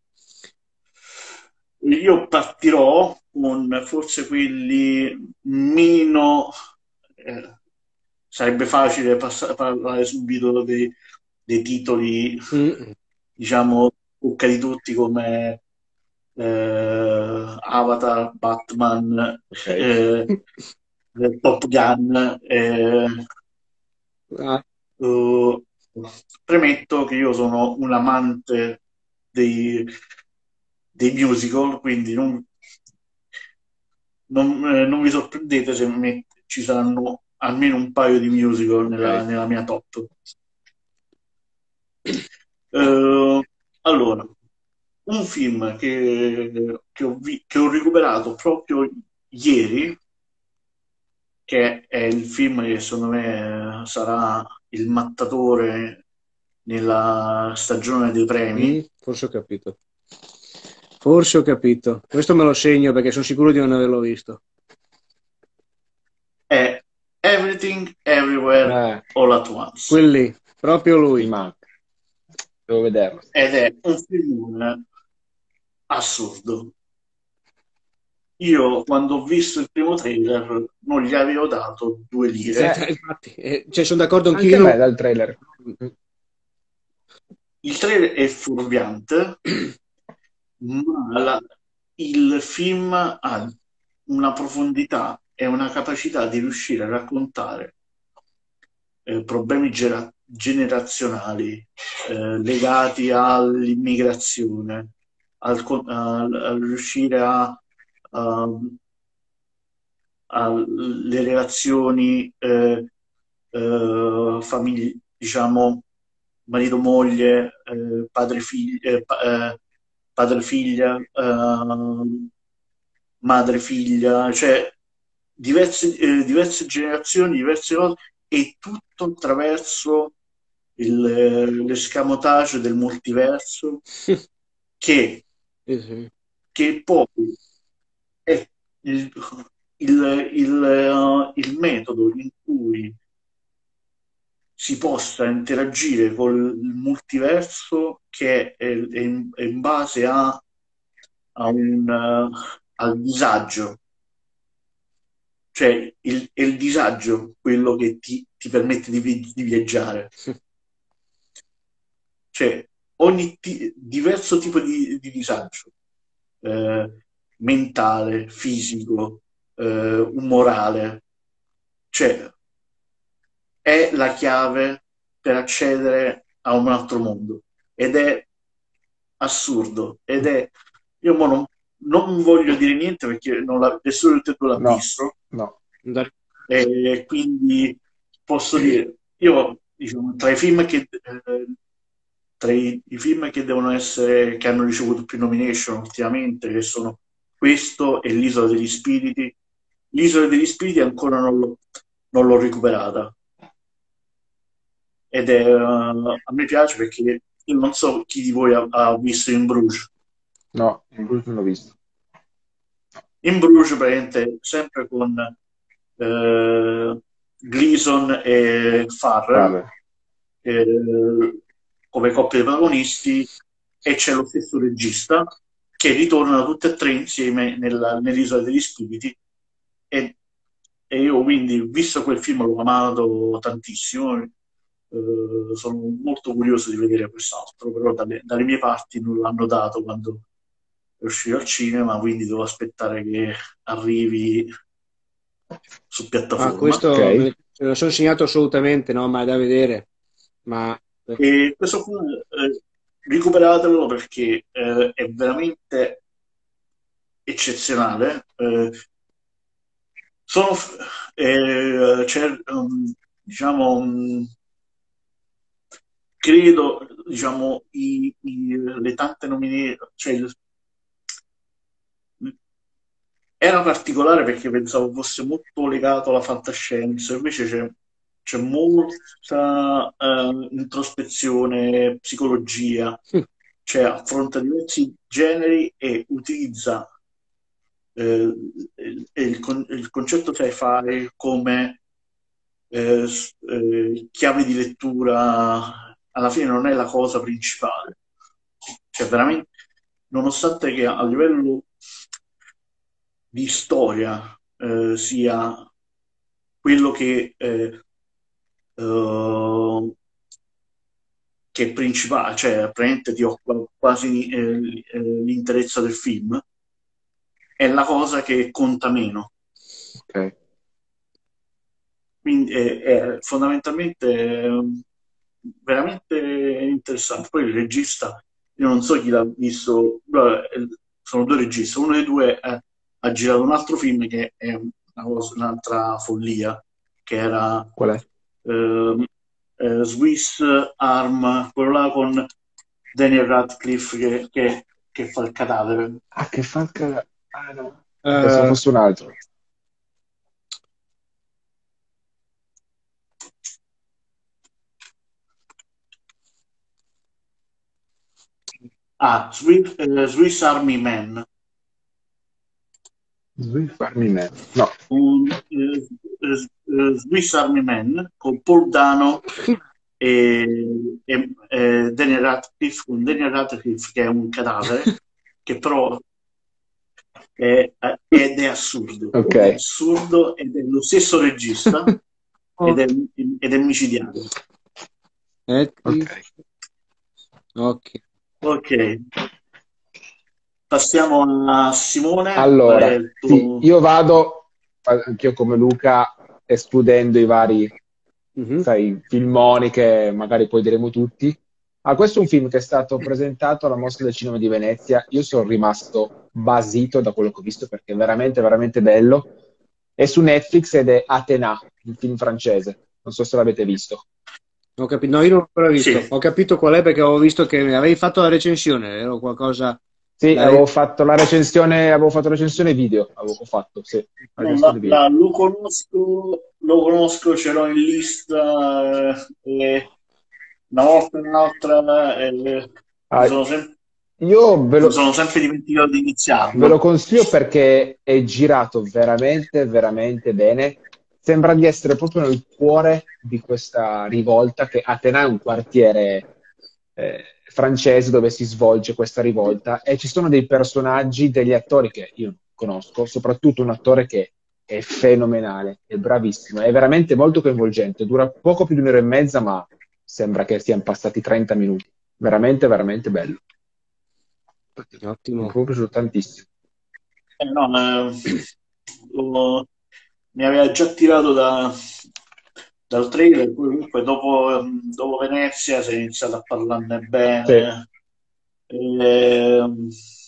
Io partirò con forse quelli meno... eh, sarebbe facile pass- parlare subito dei, dei titoli, Mm, diciamo, tocca di tutti come eh, Avatar, Batman, Ok. eh, Top Gun. eh, ah, eh, premetto che io sono un amante dei, dei musical, quindi non, non, eh, non vi sorprendete se met- ci saranno almeno un paio di musical nella, Ok. nella mia top. Eh, allora, un film che, che ho vi- che ho recuperato proprio ieri, che è il film che secondo me sarà il mattatore nella stagione dei mm, premi, forse ho capito. Forse ho capito. Questo me lo segno perché sono sicuro di non averlo visto. è Everything Everywhere Eh, All at Once. Quelli, proprio mi lui. manca. Devo vederlo. Ed è un film assurdo. Io quando ho visto il primo trailer non gli avevo dato due lire. Eh, Infatti, eh, cioè, sono d'accordo anch'io. anche io a me non- dal trailer. Il trailer è fuorviante, ma la- il film ha una profondità e una capacità di riuscire a raccontare eh, problemi gera- generazionali eh, legati all'immigrazione, al, co- al- al riuscire a, a- alle relazioni eh, eh, famiglie, diciamo marito-moglie, eh, padre-figlia, eh, pa- eh, padre-figlia, eh, madre-figlia, cioè diverse, eh, diverse generazioni, diverse cose, e tutto attraverso il, eh, l'escamotage del multiverso che, Sì, sì. che poi è il, il, il, eh, il metodo in cui si possa interagire col multiverso che è, è in, è in base a, a un, eh, al disagio. Cioè il, è il disagio quello che ti, ti permette di, vi- di viaggiare. Cioè ogni ti- diverso tipo di, di disagio, eh, mentale, fisico, eh, umorale, cioè è la chiave per accedere a un altro mondo. Ed è assurdo. Ed è... Io mo non, non voglio dire niente perché non l'ha, nessuno di te due l'ha No, visto, no. Andare- e quindi posso dire, io diciamo, tra i film che eh, tra i, i film che devono essere, che hanno ricevuto più nomination ultimamente, che sono questo e l'Isola degli Spiriti, l'Isola degli Spiriti ancora non l'ho, non l'ho recuperata, ed è, uh, a me piace perché io non so chi di voi ha, ha visto In Bruges. No, in Bruce non l'ho visto. In Bruges praticamente sempre con eh, Gleason e Farrell Vabbè. eh, come coppia di protagonisti, e c'è lo stesso regista che ritornano tutte e tre insieme nella, nell'Isola degli Spiriti, e, e io quindi visto quel film l'ho amato tantissimo, eh, sono molto curioso di vedere quest'altro, però dalle, dalle mie parti non l'hanno dato quando è uscito al cinema, quindi devo aspettare che arrivi su Ah, piattaforma. questo Ok. me me lo sono segnato assolutamente, no, ma è da vedere. Ma E questo film, eh, recuperatelo perché eh, è veramente eccezionale. Eh, sono, eh, c'è, um, diciamo, um, credo, diciamo, i, i- le tante nomination, cioè, il- era particolare perché pensavo fosse molto legato alla fantascienza, invece c'è c'è molta eh, introspezione, psicologia, Mm. cioè affronta diversi generi e utilizza eh, il, il con- il concetto sci-fi come eh, s- eh, chiave di lettura, alla fine non è la cosa principale. Cioè, veramente, nonostante che a livello di storia eh, sia quello che, eh, eh, che è principale, cioè praticamente ti occupa quasi eh, eh, l'interezza del film, è la cosa che conta meno. Ok. Quindi è, è fondamentalmente eh, veramente interessante. Poi il regista, io non so chi l'ha visto, però, eh, sono due registi, uno dei due eh, ha girato un altro film che è una cosa- un'altra follia, che era Qual è? ehm, eh, Swiss Arm, quello là con Daniel Radcliffe che, che- che fa il cadavere. Ah, che fa il ca- ah, no. Pensavo Eh, fosse un altro. Ah, Swiss, eh, Swiss Army Man. Swiss Army Man. No. Un, eh, eh, eh, Swiss Army Man con Paul Dano e, e, e Daniel Radcliffe, con Daniel Radcliffe che è un cadavere, che però è, ed è assurdo, Ok. è assurdo ed è lo stesso regista ed è, ed è micidiale. eh, Ok. ok. Ok, passiamo a Simone. Qual è Allora, il sì, tuo- io vado, anch'io come Luca, escludendo i vari, Mhm. sai, filmoni che magari poi diremo tutti. Ah, questo è un film che è stato presentato alla Mostra del Cinema di Venezia. Io sono rimasto basito da quello che ho visto perché è veramente, veramente bello. È su Netflix ed è Athéna, un film francese. Non so se l'avete visto. Ho capito. No, io non l'ho ancora visto. Sì, Ho capito qual è perché avevo visto che avevi fatto la recensione, ero qualcosa. Sì, l'avevi- avevo fatto la recensione, avevo fatto la recensione video, avevo fatto, sì, la no, recensione la- video. la- lo conosco, lo conosco, ce l'ho in lista eh, e una volta e un'altra eh, mi Ah, sono, sem- io ve mi lo, sono sempre dimenticato di ve lo iniziarlo. consiglio perché è girato veramente, veramente bene. Sembra di essere proprio nel cuore di questa rivolta, che Atene è un quartiere eh, francese dove si svolge questa rivolta e ci sono dei personaggi, degli attori che io non conosco, soprattutto un attore che è fenomenale, è bravissimo, è veramente molto coinvolgente, dura poco più di un'ora e mezza, ma sembra che siano passati trenta minuti. Veramente, veramente bello. Mi è Ottimo. proprio piaciuto tantissimo. Eh, no, eh, lo- mi aveva già tirato da- dal trailer, poi comunque dopo, ehm, dopo Venezia si è iniziato a parlarne Sì. bene. Ehm,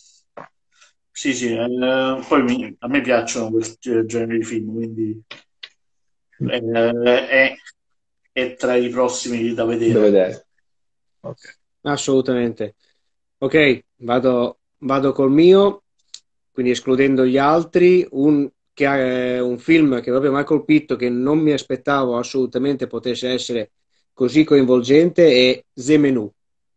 sì, sì, eh, poi mi- a me piacciono questi generi di film, quindi eh, è, è tra i prossimi da Da vedere. vedere. Ok. Assolutamente. Ok, vado, vado col mio, quindi escludendo gli altri, un, che è un film che proprio mi ha colpito, che non mi aspettavo assolutamente potesse essere così coinvolgente, è Zemenu.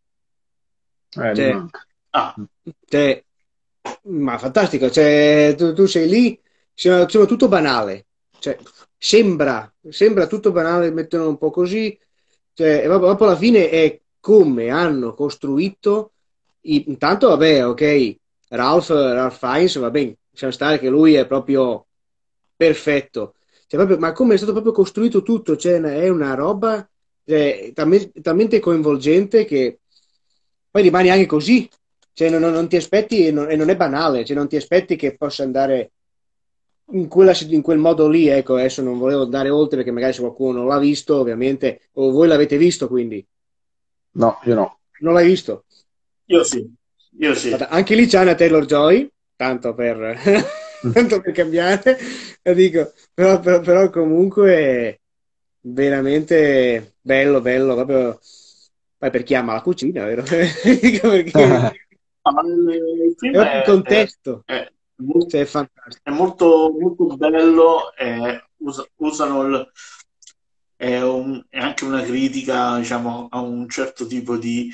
Eh, mi Cioè, manca. Ah, cioè, ma fantastico, cioè, tu, tu sei lì, sembra, sembra tutto banale, cioè, sembra, sembra tutto banale, mettono un po' così, cioè, e proprio, proprio alla fine è come hanno costruito, i- intanto vabbè, ok, Ralph, Ralph Fiennes, va bene, lasciamo stare che lui è proprio perfetto, cioè, proprio- ma come è stato proprio costruito tutto, cioè, è una roba cioè, talmente, talmente coinvolgente che poi rimani anche così, cioè, non, non- non ti aspetti, e non, e non è banale, cioè, non ti aspetti che possa andare in, quella, in quel modo lì, ecco, adesso non volevo andare oltre perché magari se qualcuno non l'ha visto, ovviamente, o voi l'avete visto, quindi No, io no. non l'hai visto. Io sì, io sì. Guarda, anche lì c'è una Taylor-Joy, tanto per, tanto per cambiare, lo dico, però, però- però comunque veramente bello, bello, proprio poi per chi ama la cucina, vero? Dico perché Ah, ma il il è film proprio il è, è- contesto, è mol- cioè è fantastico. è molto, molto bello, e usa- usano il, è, un- è anche una critica, diciamo, a un certo tipo di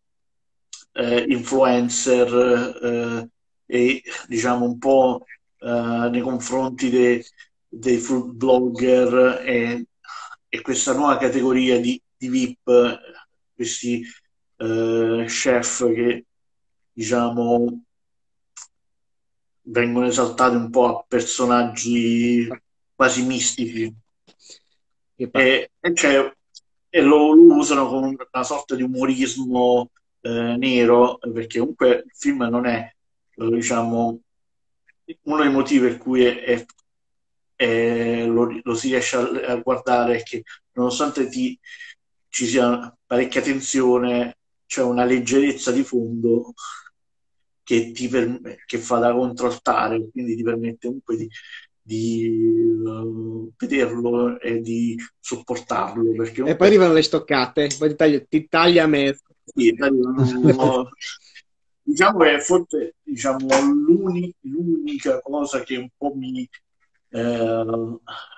eh, influencer eh, e diciamo un po' eh, nei confronti de- dei food blogger e, e questa nuova categoria di, di V I P, eh, questi eh, chef che diciamo vengono esaltati un po' a personaggi quasi mistici Che pa- e, e, c'è- e lo, lo usano con una sorta di umorismo eh, nero, perché comunque il film non è, eh, diciamo, uno dei motivi per cui è- è- è- lo, lo si riesce a, a guardare è che nonostante ti- ci sia parecchia tensione, c'è una leggerezza di fondo che, ti perm- che fa da contraltare, quindi ti permette comunque di, di, eh, vederlo e di sopportarlo, perché E poi comunque arrivano le stoccate, poi ti taglia, ti taglia a mezzo. sì, dai, no, diciamo che forse diciamo, l'uni- l'unica cosa che un po' mi eh,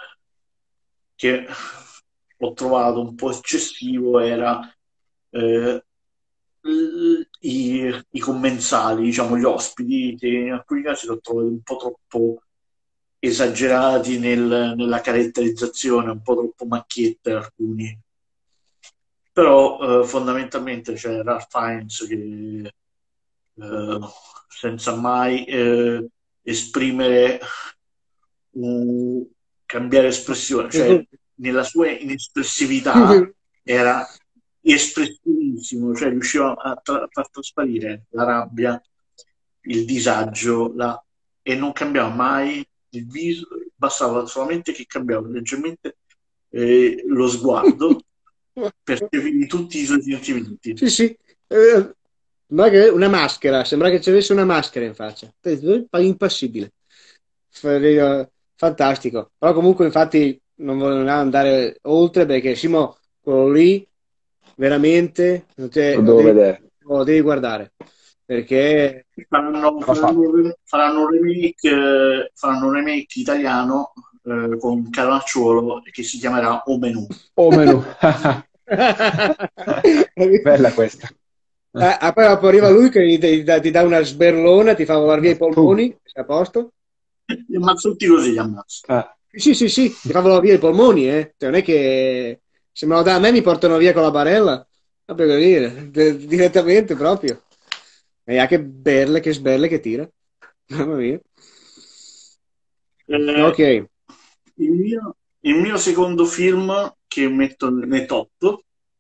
che ho trovato un po' eccessivo era eh, l- i, i commensali, diciamo gli ospiti, che in alcuni casi l'ho trovato un po' troppo esagerati nel- nella caratterizzazione, un po' troppo macchiette alcuni. Però eh, fondamentalmente c'è Ralph Fiennes che eh, senza mai eh, esprimere un, cambiare espressione, cioè nella sua inespressività era espressivissimo, cioè riusciva a, tra- a far trasparire la rabbia, il disagio, la- e non cambiava mai il viso, bastava solamente che cambiava leggermente eh, lo sguardo per capire tutti i suoi sentimenti. Sì, sì. Eh, sembra che- una maschera, sembra che ci avesse una maschera in faccia. Impassibile. F- Fantastico. Però comunque, infatti, non voglio andare oltre perché Simo, quello lì, veramente, non te- Lo lo devo devi, vedere. lo devi guardare. Perché Faranno, Va fatto. faranno, faranno un remake, eh, faranno un remake italiano eh, con Carnacciolo che si chiamerà O Menù. Oh, menù. Bella questa. Eh, ah, poi dopo arriva lui che gli- ti, dà ti dà una sberlona, ti fa volare via i Pum. polmoni, sei a posto? Li ammazzuti così, li ammazzo. Ah, Sì, sì, sì, ti fa volare via i polmoni, eh. Cioè, non è che se me lo dà a me mi portano via con la barella, proprio per dire, d- direttamente proprio. E ha che berle, che sberle che tira. Mamma mia. Eh, Ok. il mio, il mio secondo film che metto nei top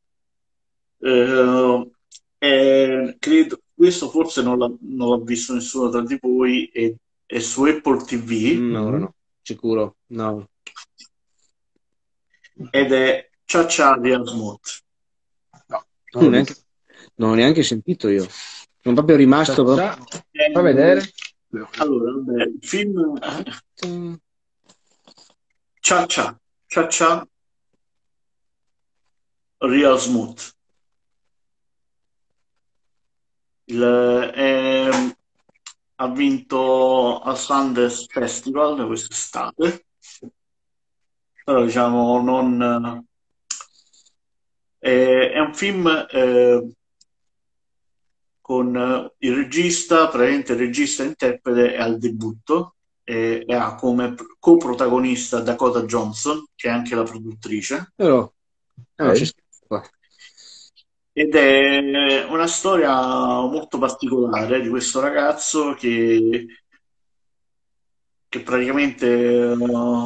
eh, è- credo, questo forse non l'ha non l'ha visto nessuno tra di voi, è, è su Apple T V Mm, ora mhm. no, sicuro, no. ed è Cha-Cha di Smooth. No, non Non ho l'ho neanche, visto. non ho neanche sentito io. Sono proprio rimasto Ciao, proprio... ciao. Fa vedere. Allora, vabbè, il film Cha-Cha, Cha-Cha Real Smooth. Il, è- ha vinto al Sundance Festival quest'estate, però diciamo non... È, è un film eh, con eh, il regista, praticamente il regista interprete è al debutto e, e ha come pr- coprotagonista Dakota Johnson, che è anche la produttrice. Però, ah, non c'è Ok. scritto qua. Ed è una storia molto particolare di questo ragazzo che, che praticamente eh,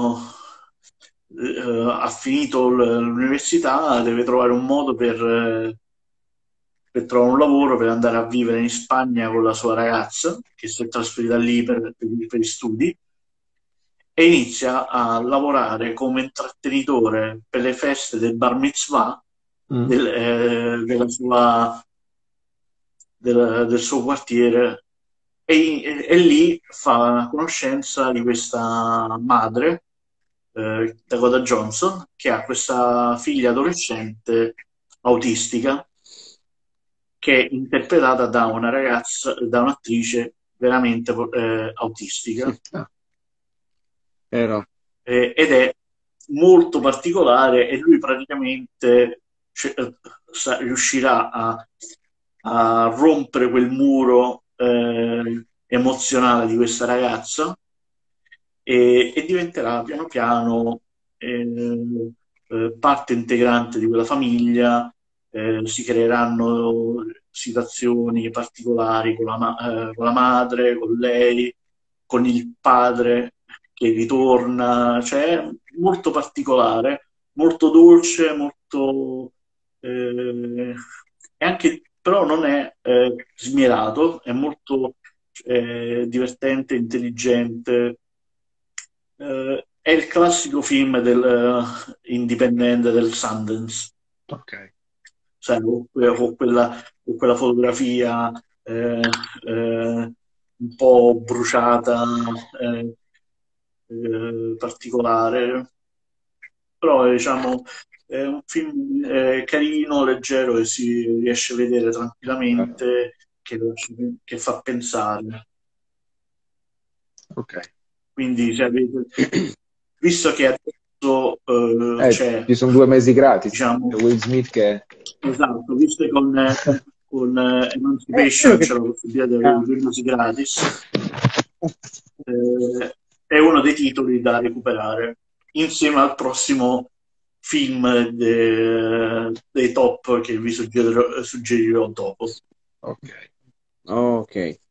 eh, ha finito l- l'università, deve trovare un modo per, eh, per trovare un lavoro, per andare a vivere in Spagna con la sua ragazza, che si è trasferita lì per, per gli per gli studi, e inizia a lavorare come intrattenitore per le feste del bar mitzvah Mm. del- eh, della sua del, del suo quartiere e, e- e lì fa conoscenza di questa madre, eh, Dakota Johnson, che ha questa figlia adolescente autistica che è interpretata da una ragazza, da un'attrice veramente eh, autistica. Ah, Vero. Eh, ed è molto particolare e lui praticamente cioè, eh, sa- riuscirà a, a rompere quel muro eh, emozionale di questa ragazza e, e diventerà piano piano eh, eh, parte integrante di quella famiglia. Eh, si creeranno situazioni particolari con la, ma- eh, con la madre, con lei, con il padre che ritorna, cioè è molto particolare, molto dolce, molto eh, e anche però non è eh, smielato, è molto eh, divertente, intelligente. Eh, è il classico film del eh, indipendente del Sundance, ok. sai, con, que- con quella, con quella fotografia eh, eh, un po' bruciata, eh, eh, particolare, però diciamo è un film eh, carino, leggero e si riesce a vedere tranquillamente, che, che fa pensare. Ok. Quindi se avete, visto che adesso eh, Eh, c'è, ci sono due mesi gratis. diciamo, C'è Will Smith che... esatto, visto che con, eh, con eh, Eh, quello Emancipation che c'è la possibilità di avere due mesi gratis, eh, è uno dei titoli da recuperare insieme al prossimo film de- dei top che vi suggerirò, suggerirò dopo. Ok. Ok.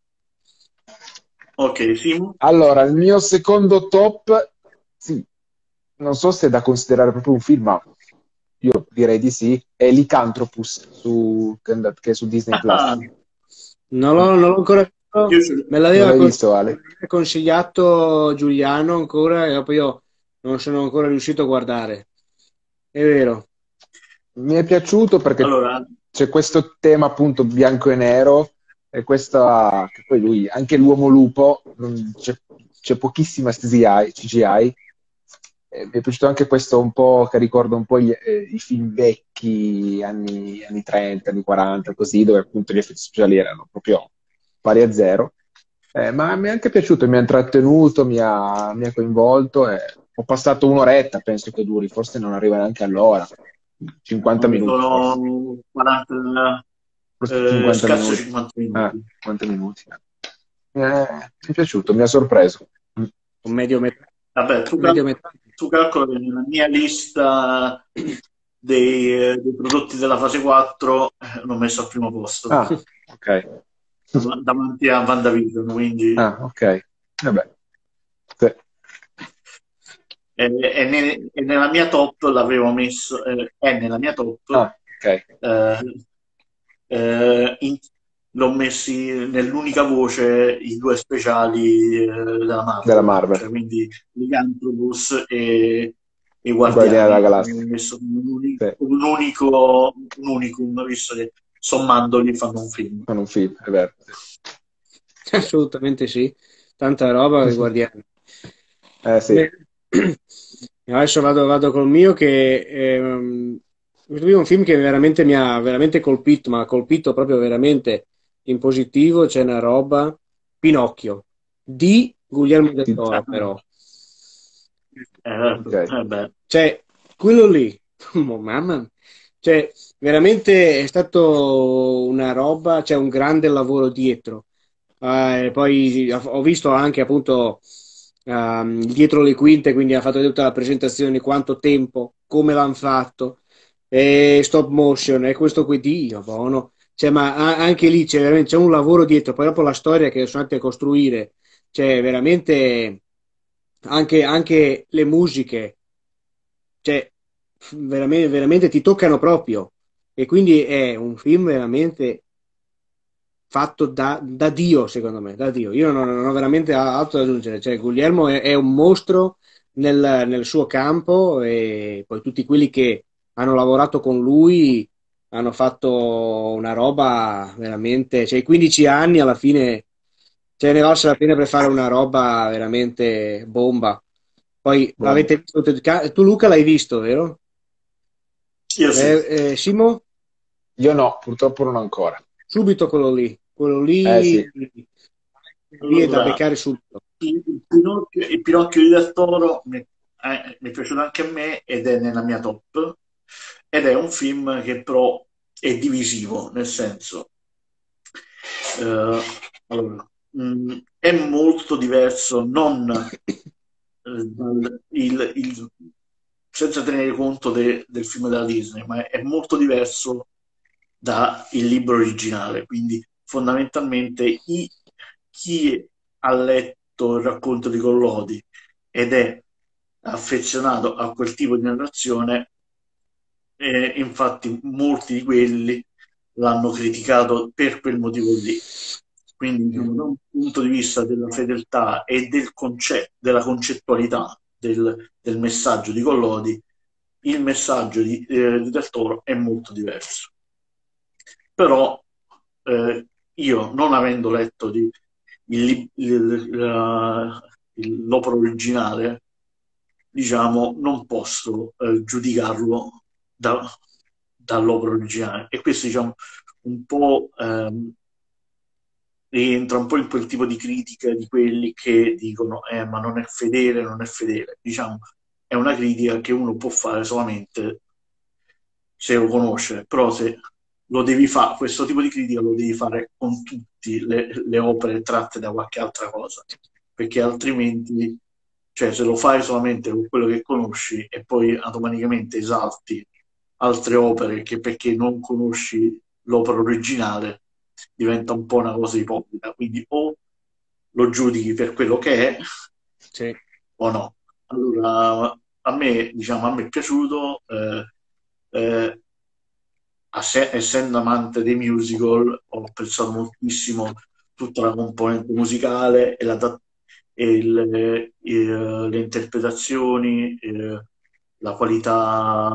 Ok, Simo? Allora, il mio secondo top, sì, non so se è da considerare proprio un film, ma io direi di sì, è Lycanthropus su, che è andat- che è su Disney Plus. Ah, Non l'ho, non l'ho ancora io visto, ce l'ho. me Non l'aveva l'hai con- visto, me Ale? l'aveva consigliato Giuliano ancora e dopo io non sono ancora riuscito a guardare. È vero. Mi è piaciuto perché Allora, c'è questo tema appunto bianco e nero e questa, che poi lui, anche l'uomo lupo, non- c'è c'è pochissima C G I, C G I. Eh, mi è piaciuto anche questo un po' che ricorda un po' gli- eh, i film vecchi, anni, anni trenta, anni quaranta, così, dove appunto gli effetti speciali erano proprio pari a zero. Eh, ma mi è anche piaciuto, mi ha intrattenuto, mi ha, mi ha coinvolto e ho passato un'oretta, penso che duri, forse non arriva neanche all'ora, cinquanta mi minuti forse, sono quaranta, forse eh, cinquanta scarso minuti. cinquanta Ah, minuti. cinquanta minuti. Mi è, mi è piaciuto, mi ha sorpreso. Mm. Un medio metà. Vabbè, tu, cal- Medio metà. tu calcola che nella mia lista dei, eh, dei prodotti della fase quattro eh, l'ho messo al primo posto, Ah, ok. dav- davanti a WandaVision, quindi Ah, ok. Vabbè. Sì. e, e ne- e nella mia top l'avevo messo, eh, è nella mia top, Ah, ok. eh, eh, in- l'ho messi nell'unica voce i due speciali eh, della Della Marvel, cioè Marvel. quindi Lycanthropus e, e I Guardiani della Guardiani. L'avevo Galassia. messo come un, uni- Sì, un unico un unicum, visto che sommandoli fanno un film. fanno un film, è vero. Sì. Assolutamente sì. Tanta roba che guardiamo. Eh sì. Beh, adesso vado, vado col mio che ehm, questo qui è un film che veramente mi ha veramente colpito, ma ha colpito proprio veramente in positivo. C'è una roba, Pinocchio di Guglielmo del Ti- Toro, però. Eh, Ok. eh, beh, Cioè, quello lì, oh, mamma, cioè, veramente è stato una roba, c'è un grande lavoro dietro. Eh, poi ho visto anche appunto ehm, dietro le quinte, quindi ha fatto tutta la presentazione, quanto tempo, come l'hanno fatto, e stop motion, e questo qui, Dio, buono. Cioè, ma a- anche lì c'è veramente c'è un lavoro dietro, poi dopo la storia che sono andati a costruire, c'è veramente anche, anche le musiche, cioè, f- veramente, veramente ti toccano proprio. E quindi è un film veramente fatto da, da Dio, secondo me, da Dio. Io non, non ho veramente altro da aggiungere. Cioè, Guglielmo è, è un mostro nel, nel suo campo e poi tutti quelli che hanno lavorato con lui, hanno fatto una roba veramente, cioè i quindici anni alla fine ce ne valse la pena per fare una roba veramente bomba. Poi Bomba. avete visto, tu Luca l'hai visto, vero? Io sì. Eh, eh, Simo? Io no, purtroppo non ancora. Subito quello lì, quello Eh lì, sì, lì è da Allora, beccare subito. il, il Pinocchio, il Pinocchio di Del Toro mi, eh, mi è piaciuto anche a me ed è nella mia top. Ed è un film che però è divisivo, nel senso, eh, allora, mh, è molto diverso, non eh, dal- il, il- senza tenere conto de- del film della Disney, ma è, è molto diverso dal libro originale. Quindi fondamentalmente i- chi ha letto il racconto di Collodi ed è affezionato a quel tipo di narrazione, e infatti molti di quelli l'hanno criticato per quel motivo lì. Quindi, diciamo, da un punto di vista della fedeltà e del concetto, della concettualità del, del messaggio di Collodi, il messaggio di, eh, di Del Toro è molto diverso. Però eh, io, non avendo letto di, il- il- la- il- l'opera originale, diciamo, non posso eh, giudicarlo da- dall'opera originale. E questo, diciamo, un po' ehm, rientra un po' in quel tipo di critica di quelli che dicono eh, ma non è fedele, non è fedele. Diciamo, è una critica che uno può fare solamente se lo conosce, però se lo devi fare, questo tipo di critica lo devi fare con tutte le, le opere tratte da qualche altra cosa, perché altrimenti, cioè, se lo fai solamente con quello che conosci e poi automaticamente esalti altre opere che perché non conosci l'opera originale, diventa un po' una cosa ipocrita. Quindi o lo giudichi per quello che è Sì. o no. Allora, a me, diciamo, a me è piaciuto, eh, eh, essendo amante dei musical, ho apprezzato moltissimo tutta la componente musicale e, la, e il, e, le interpretazioni, e la qualità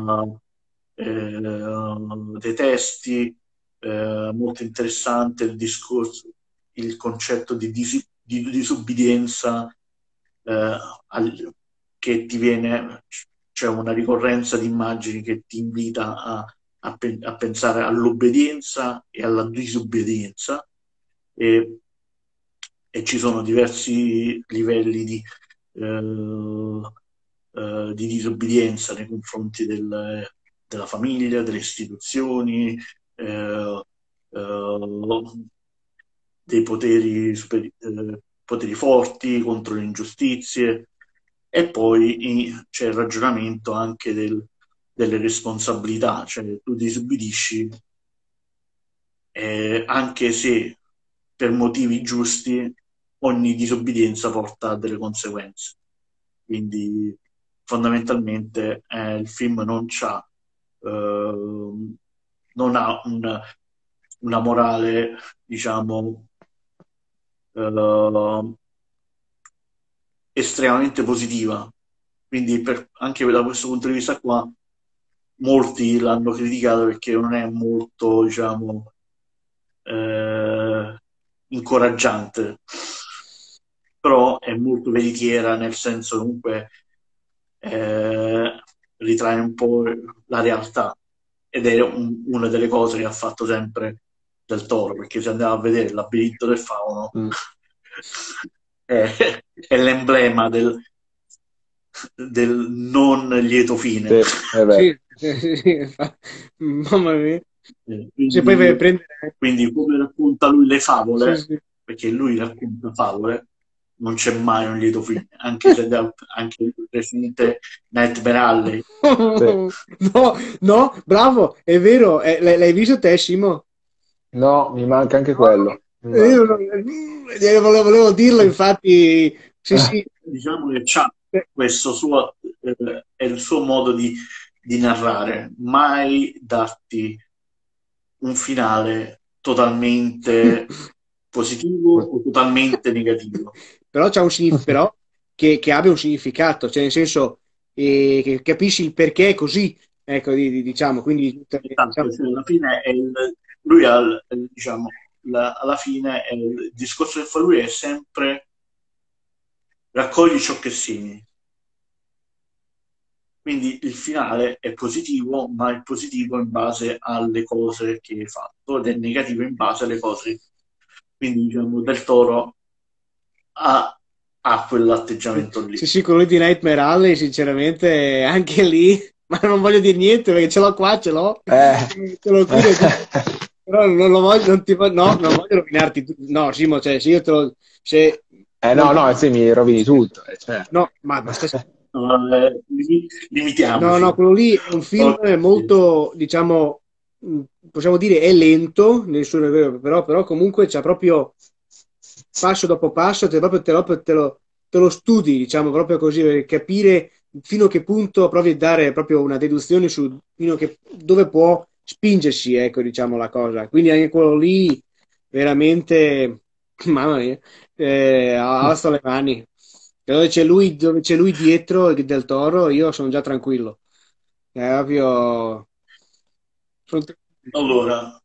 eh, dei testi, eh, molto interessante il discorso, il concetto di, dis- di disubbidienza eh, al- che ti viene, c'è una ricorrenza di immagini che ti invita a, a, pe- a pensare all'obbedienza e alla disobbedienza, e, e ci sono diversi livelli di, eh, eh, di disobbedienza nei confronti del- della famiglia, delle istituzioni, eh, eh, dei poteri, superi- eh, poteri forti contro le ingiustizie. E poi i- c'è il ragionamento anche del- delle responsabilità, cioè tu disubbidisci eh, anche se per motivi giusti, ogni disobbedienza porta a delle conseguenze. Quindi fondamentalmente eh, il film non c'ha, eh, non ha una, una morale, diciamo, eh, estremamente positiva. Quindi per- anche da questo punto di vista qua, molti l'hanno criticato perché non è molto, diciamo, eh, incoraggiante, però è molto veritiera, nel senso comunque eh, ritrae un po' la realtà, ed è un- una delle cose che ha fatto sempre Del Toro, perché se andiamo a vedere il labirinto del fauno Mm. è, è l'emblema del, del non lieto fine. Sì, è vero. Sì, sì, sì, fa- mamma mia. Eh, Se poi vai a Quindi, prendere... quindi come racconta lui le Sì, favole, sì. perché lui racconta favole, non c'è mai un lieto fine, anche se da- anche il recente Nightmare Alley. Sì. No, no, bravo, è vero. eh, l'hai l'hai visto te, Simo? No, mi manca anche quello. Mi Eh, Io manca. non- eh, volevo, volevo dirlo, infatti, sì, sì. Diciamo che c'ha Eh, questo suo, eh, è il suo modo di, di narrare, mai darti un finale totalmente positivo o totalmente negativo. Però c'ha un signif- però che, che abbia un significato, cioè nel senso eh, che capisci il perché è così, Ecco, di- di- diciamo, quindi Esatto, diciamo, cioè, alla fine è il, lui ha, il- il- diciamo, la- alla fine è il discorso che fa lui è sempre raccogli ciò che segni. Quindi il finale è positivo, ma è positivo in base alle cose che hai fatto ed è negativo in base alle cose. Quindi, diciamo, Del Toro ha, ha quell'atteggiamento lì. sì, sì, quello di Nightmare Alley, sinceramente, anche lì, ma non voglio dire niente perché ce l'ho qua, ce l'ho, Eh. te lo giuro, però non lo voglio, non ti, no, non voglio rovinarti, tu- no, Simo, cioè, se io te lo, se, Eh non no, ti- no, sì, mi rovini tutto. eh, cioè. no, ma, ma stai- Eh, limi- no, no, limitiamoci. quello lì è un film Ok. molto, diciamo, mh, possiamo dire è lento nel suo però, però comunque c'ha proprio passo dopo passo, te, proprio, te, lo, te lo- te lo studi, diciamo, proprio così, per capire fino a che punto provi a dare proprio una deduzione su fino a che, dove può spingersi, ecco, diciamo, la cosa. Quindi anche quello lì, veramente, mamma mia, eh, alzo le mani. Dove c'è lui, dove c'è lui dietro del Toro, io sono già tranquillo. È proprio... sono- Allora,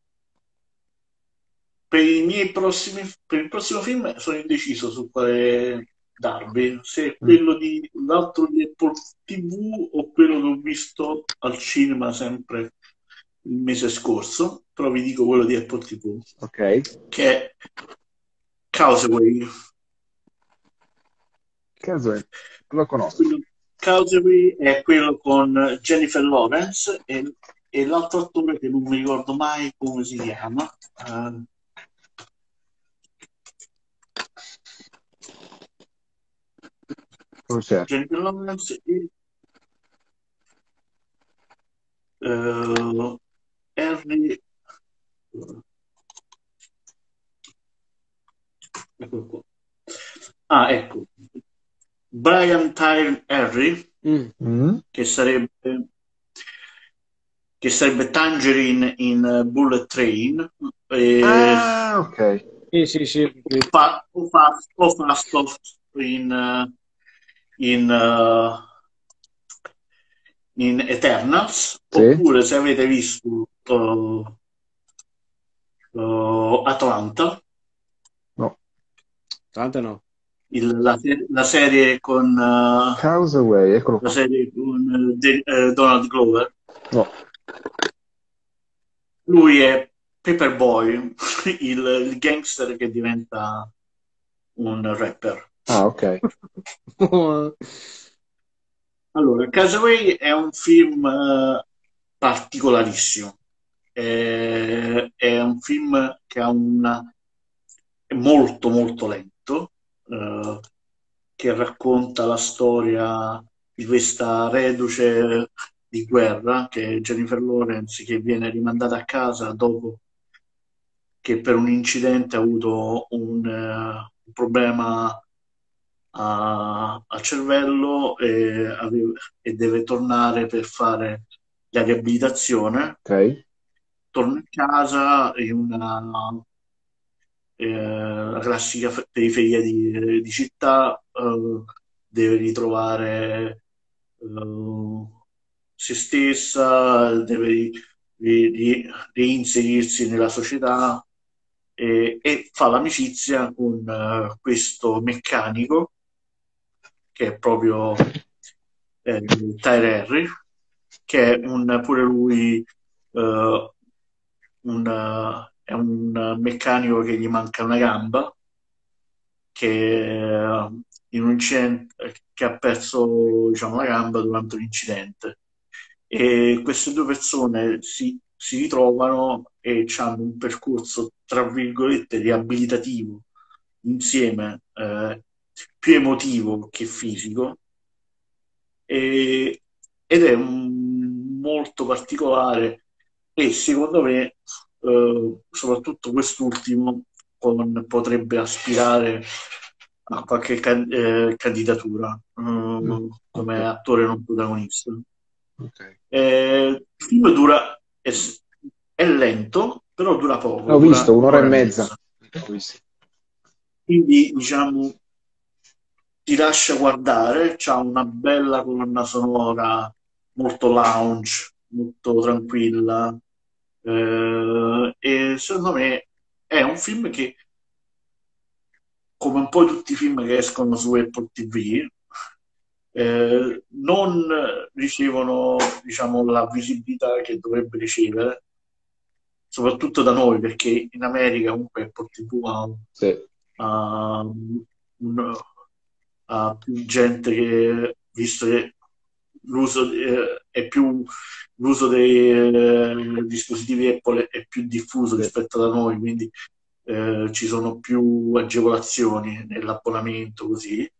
per i miei prossimi, per il prossimo film sono indeciso su quale darvi, se è Mm. quello di l'altro di Apple T V o quello che ho visto al cinema sempre il mese scorso, però vi dico quello di Apple T V, Ok. che è Causeway. Caso è? Lo conosco. Quello- Causeway è quello con Jennifer Lawrence e, e l'altro attore che non mi ricordo mai come si chiama. Eh, Lo cerco. Jennifer Lawrence e eh, Harry. Ecco qua. Ah, ecco. Brian Tyree Henry, Mm. Mm. che sarebbe, che sarebbe Tangerine in eh, Bullet Train, e Ah, ok. Sì, sì, sì. fa, o, fa, o Fastov in, eh, in, eh, in Eternals, Sì? oppure se avete visto uh, uh, Atlanta, No. Tanto no. il- la, se- la serie con, uh, Causeway, eccolo la qua. serie con eh, De- eh, Donald Glover. No. Lui è Paperboy, il, il gangster che diventa un rapper. Ah, ok. Allora, Casaway è un film eh, particolarissimo. È, è un film che ha una... è molto molto lento, eh, che racconta la storia di questa reduce di guerra, che è Jennifer Lawrence, che viene rimandata a casa dopo che per un incidente ha avuto un, eh, un problema a- al cervello e, ave- e deve tornare per fare la riabilitazione. Ok. Torna a casa in una eh, la classica f- periferia di, di città, eh, deve ritrovare eh, se stessa, deve ri- ri- ri- reinserirsi nella società e, e fa l'amicizia con eh, questo meccanico che è proprio eh, Tyler Henry, che è un, pure lui eh, un, eh, è un meccanico che gli manca una gamba, che eh, in un incidente che ha perso diciamo, la gamba durante un incidente. E queste due persone si, si ritrovano e hanno un percorso, tra virgolette, riabilitativo insieme, eh, più emotivo che fisico, e- ed è un- molto particolare e secondo me, eh, soprattutto quest'ultimo, con- potrebbe aspirare a qualche can- eh, candidatura, Mm, eh, come ok. attore non protagonista. Ok. Eh, il film dura, è, è lento, però dura poco, L'ho dura visto, un'ora e un'ora e mezza. mezza. L'ho visto. Quindi, diciamo, ti lascia guardare, c'ha una bella colonna sonora molto lounge, molto tranquilla. Eh, e secondo me è un film che, come un po' tutti i film che escono su Apple T V, eh, non ricevono, diciamo, la visibilità che dovrebbe ricevere, soprattutto da noi, perché in America comunque Apple T V ha, Sì, ha un- ha più gente che, visto che l'uso eh, è più l'uso dei eh, dispositivi Apple è più diffuso sì. rispetto da noi, quindi eh, ci sono più agevolazioni nell'abbonamento così.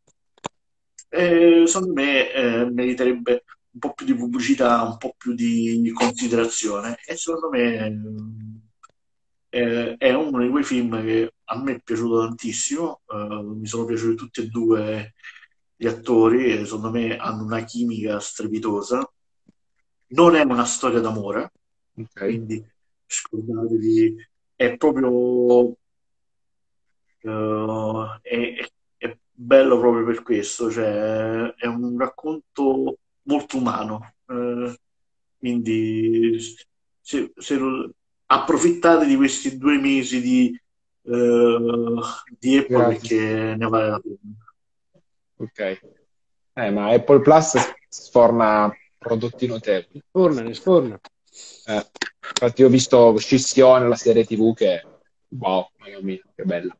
E secondo me eh, meriterebbe un po' più di pubblicità, un po' più di considerazione e secondo me eh, è uno di quei film che a me è piaciuto tantissimo, eh, mi sono piaciuti tutti e due gli attori e secondo me hanno una chimica strepitosa. Non è una storia d'amore, Ok. quindi scordatevi, è proprio eh, è, è bello proprio per questo, cioè è un racconto molto umano, eh, quindi se, se lo- approfittate di questi due mesi di, eh, di Apple Grazie. perché ne vale la pena. Ok. Eh, ma Apple Plus sforna prodotti notevoli. Sforna, ne sforna. Eh, infatti ho visto Scissione, la serie T V che, wow, mamma mia, che bella.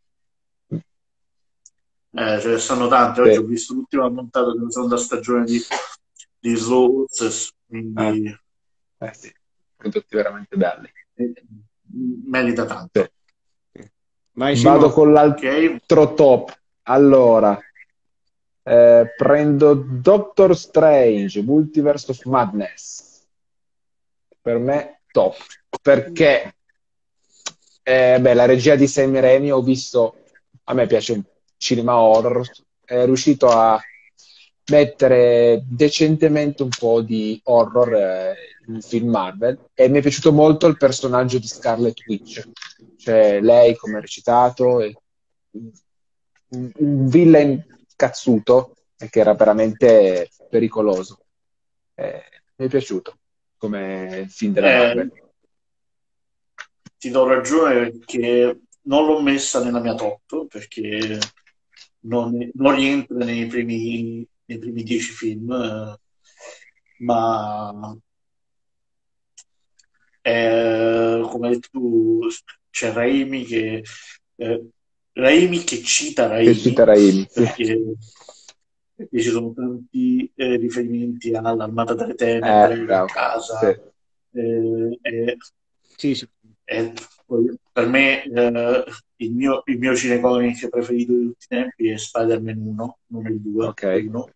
Eh, ce ne stanno tante, oggi ho Sì. visto l'ultima puntata della seconda stagione di, di Slow Horses, Eh, quindi eh sì, prodotti veramente belli. eh, merita Sì. tanto. Vai Vado Simo. con Ok? l'altro top. Allora, eh, prendo Doctor Strange, Multiverse of Madness. Per me, top. Perché eh, beh, la regia di Sam Raimi, ho visto, a me piace il cinema horror, è riuscito a mettere decentemente un po' di horror eh, in un film Marvel e mi è piaciuto molto il personaggio di Scarlet Witch, cioè lei come ha recitato, e un, un villain cazzuto e che era veramente pericoloso. Eh, mi è piaciuto come film della Eh, Marvel. ti do ragione perché non l'ho messa nella mia top perché non, non rientra nei primi, nei primi dieci film, eh, ma eh, come hai detto tu, c'è Raimi che, eh, Raimi che cita Che cita Raimi Raimi, sì. perché, perché ci sono tanti eh, riferimenti all'Armata delle Eh, Tenebre, a bravo. Sì. casa. eh, e Sì, sì. E poi, per me eh, il mio, il mio cinecomic preferito di tutti i tempi è Spider-Man uno, non il due, Ok. uno.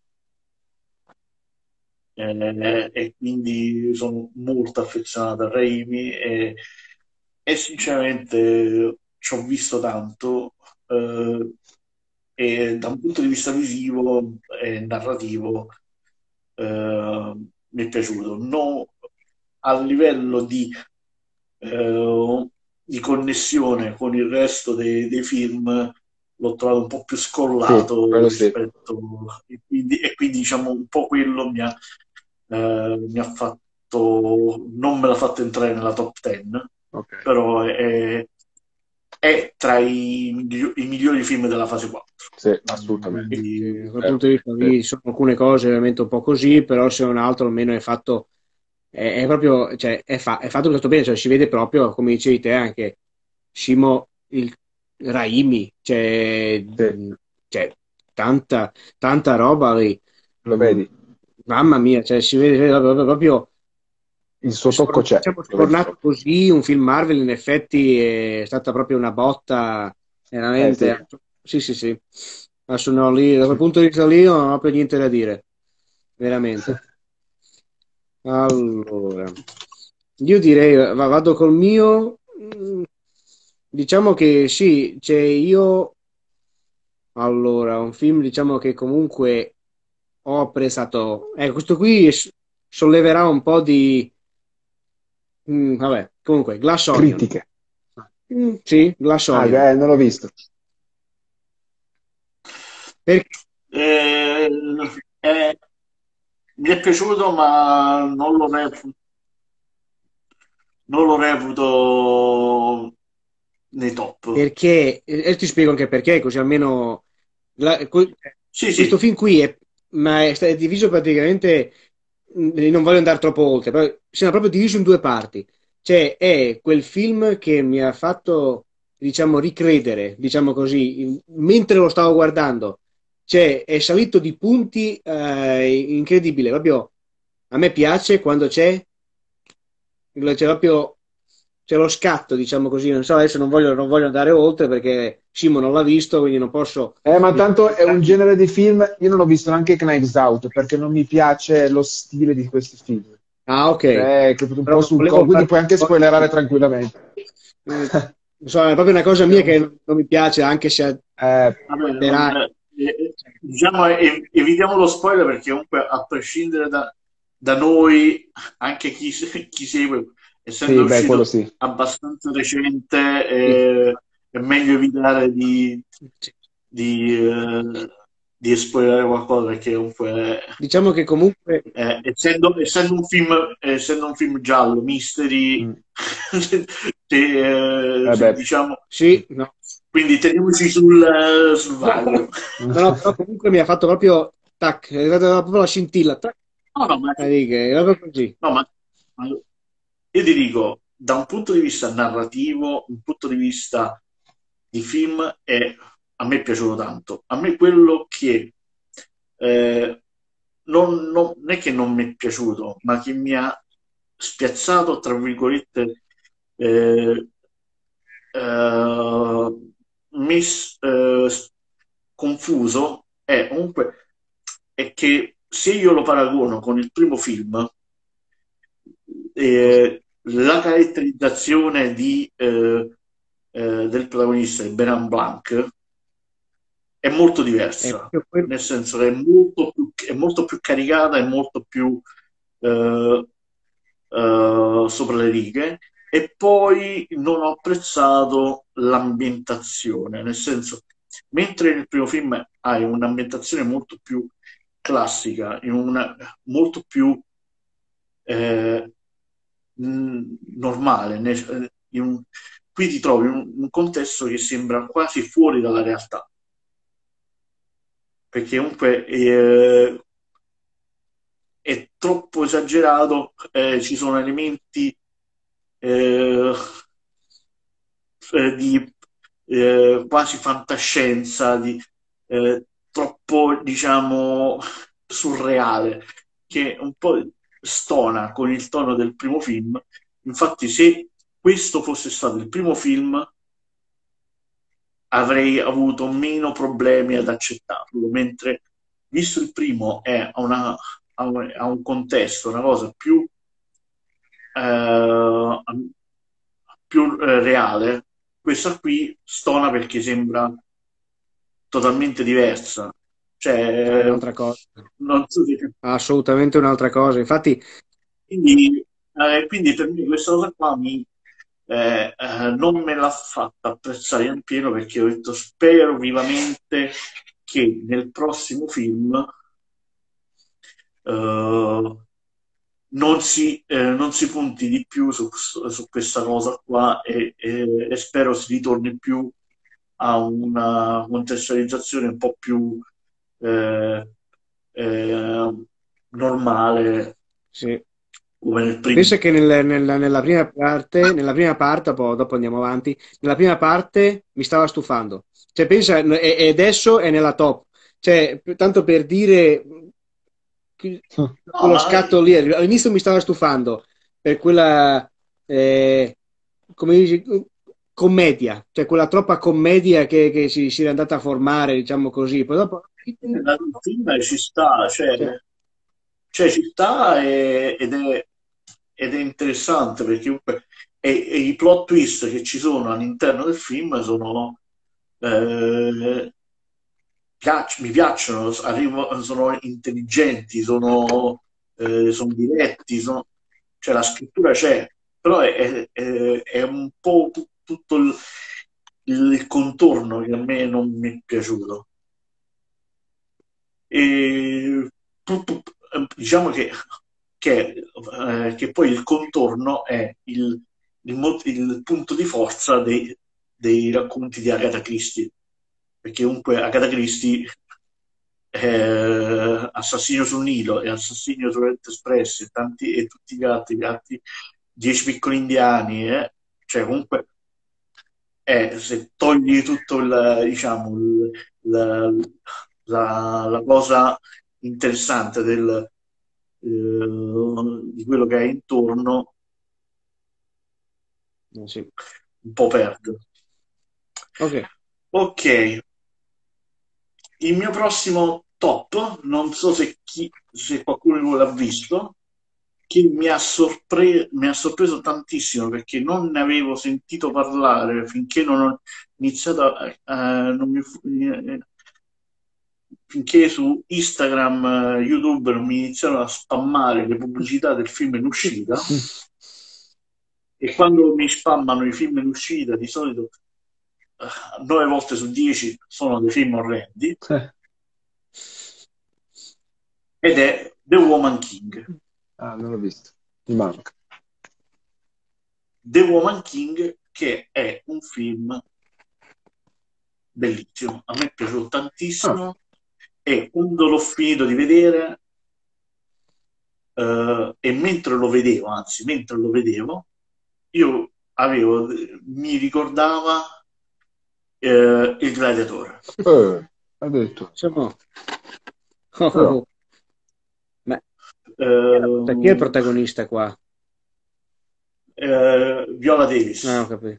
Eh, e quindi sono molto affezionato a Raimi e, e sinceramente ci ho visto tanto eh, e da un punto di vista visivo e narrativo eh, mi è piaciuto. No, a livello di eh, di connessione con il resto dei, dei film l'ho trovato un po' più Sì, scollato quello sì. rispetto e quindi, e quindi diciamo un po' quello mi ha, eh, mi ha fatto non me l'ha fatto entrare nella top dieci, Ok. però è, è tra i, miglio- i migliori film della fase quattro. Sì, Mm, assolutamente. Sì, quindi da quel Eh, punto di vista sì. lì ci sono alcune cose veramente un po' così, però se non altro almeno è fatto, è, è proprio, cioè, è, fa- è fatto tutto bene, cioè si vede proprio, come dicevi te anche, Simo, il Raimi, cioè, Sì. cioè, tanta, tanta roba lì. Lo Mm, vedi? mamma mia, cioè si vede proprio, proprio Il suo tocco sfor- c'è, diciamo, lo vedi sfornato proprio. così, un film Marvel in effetti è stata proprio una botta, Eh sì. veramente, sì sì sì. Adesso no, lì, da quel punto di vista lì non ho proprio niente da dire, veramente. Allora, io direi, va- vado col mio, mm, diciamo che sì, c'è io, allora, un film diciamo che comunque ho apprezzato, eh, questo qui s- solleverà un po' di, mm, vabbè, comunque, Glass Onion. Critiche. Mm, sì, Glass Ah, Onion. eh, non l'ho visto. Perché? eh, è mi è piaciuto, ma non lo reputo, non lo reputo nei top. Perché, e e ti spiego anche perché, così almeno la- que- Sì, questo sì, film qui è, ma è, sta- è diviso praticamente, mh, non voglio andare troppo oltre, però sembra proprio diviso in due parti. Cioè, è quel film che mi ha fatto, diciamo, ricredere, diciamo così, in- mentre lo stavo guardando. Cioè, è salito di punti eh, incredibile. Proprio a me piace quando c'è c'è proprio c'è lo scatto, diciamo così. Non so, adesso non voglio, non voglio andare oltre perché Simo non l'ha visto, quindi non posso. Eh, ma tanto è un genere di film, io non ho visto neanche Knives Out perché non mi piace lo stile di questi film. Ah, ok. Cioè, che è un Però po' non sul volevo co, quindi fare. puoi anche spoilerare tranquillamente. Mm, non so, è proprio una cosa mia che non, non mi piace, anche se Eh, vabbè, non- adderai. eh, eh, diciamo, ev- evitiamo lo spoiler perché comunque a prescindere da, da noi, anche chi, se- chi segue, essendo sì, beh, quello uscito sì. abbastanza recente, Sì, eh, è meglio evitare di, sì. di, eh, di spoilerare qualcosa perché comunque, Diciamo che comunque. eh, essendo, essendo un film, essendo un film giallo, mystery, Mm. se, eh, Eh, se, beh. diciamo, Sì, no. quindi teniamoci sul, eh, sul vago. No, no, però comunque mi ha fatto proprio tac, è stata proprio la scintilla. Tac, No, no, ma, e lì che è proprio così. no, ma ma io ti dico, da un punto di vista narrativo, un punto di vista di film, è, a me è piaciuto tanto. A me quello che eh, non, non- non è che non mi è piaciuto, ma che mi ha spiazzato, tra virgolette, eh, eh, mis- eh, confuso, è comunque è che se io lo paragono con il primo film, eh, la caratterizzazione di, eh, eh, del protagonista, di Beran Blanc, è molto È diversa, proprio quello. nel senso che è molto più, è molto più caricata, è molto più eh, eh, sopra le righe. E poi non ho apprezzato l'ambientazione, nel senso, mentre nel primo film hai un'ambientazione molto più classica, in una, molto più eh, mh, normale, ne- in un- qui ti trovi in un, un contesto che sembra quasi fuori dalla realtà, perché comunque eh, è troppo esagerato, eh, ci sono elementi eh, eh, di eh, quasi fantascienza, di eh, troppo, diciamo, surreale, che un po' stona con il tono del primo film. Infatti, se questo fosse stato il primo film, avrei avuto meno problemi ad accettarlo, mentre visto il primo è a, una, a un, a un contesto, una cosa più, eh, più eh, reale, questa qui stona perché sembra totalmente diversa. Ah, è Cioè, un'altra cosa. non so se... Assolutamente un'altra cosa. Infatti, Quindi, eh, quindi per me questa cosa qua mi, eh, eh, non me l'ha fatta apprezzare in pieno perché ho detto spero vivamente che nel prossimo film eh, non si, eh, non si punti di più su, su questa cosa qua e, e- e spero si ritorni più a una contestualizzazione un po' più eh, eh, normale sì. come nel primo. Pensa che nel- nella, nella prima parte, nella prima parte, poi dopo andiamo avanti, nella prima parte mi stava stufando. Cioè, pensa, e, e adesso è nella top. Cioè, p- tanto per dire, che- No, quello ma scatto lì, all'inizio mi stava stufando per quella, eh, come dici, commedia, cioè quella troppa commedia che, che si, si era andata a formare, diciamo così. Poi dopo. la- il film ci sta, cioè, Cioè, cioè ci sta e- ed è, ed è interessante perché comunque e, e i plot twist che ci sono all'interno del film sono eh, piac- mi piacciono, arrivo- sono intelligenti, sono, eh, sono diretti, sono- cioè la scrittura c'è, però è, è- è un po' tu- tutto il, il contorno che a me non mi è piaciuto. E, eh, diciamo che, che, eh, che poi il contorno è il, il, mo- il punto di forza dei, dei racconti di Agatha Christie, perché comunque Agatha Christie, eh, Assassino sul Nilo e Assassino sull'Oriente Espresso e, tanti, e tutti gli altri, gli altri Dieci piccoli indiani, eh, cioè comunque eh, se togli tutto il, diciamo, il- la, la- la cosa interessante del, eh, di quello che hai intorno, Eh, sì. un po' perde. Ok. Ok, il mio prossimo top, non so se, chi, se qualcuno di voi l'ha visto, che mi ha, sorpre- mi ha sorpreso tantissimo perché non ne avevo sentito parlare finché non ho iniziato a, a- non mi fu- eh, finché su Instagram, eh, YouTube non mi iniziarono a spammare le pubblicità del film in uscita. E quando mi spammano i film in uscita, di solito eh, nove volte su dieci sono dei film orrendi, ed è The Woman King. Ah, non l'ho visto. Mi manca. The Woman King, che è un film bellissimo, a me è piaciuto Ah, tantissimo, e quando l'ho finito di vedere, eh, e mentre lo vedevo, anzi mentre lo vedevo, io avevo, mi ricordava eh, Il Gladiatore. eh, addirittura. Insomma, oh, Però, oh. Ma Eh, chi è il protagonista qua? eh, Viola Davis. Ah, ho capito.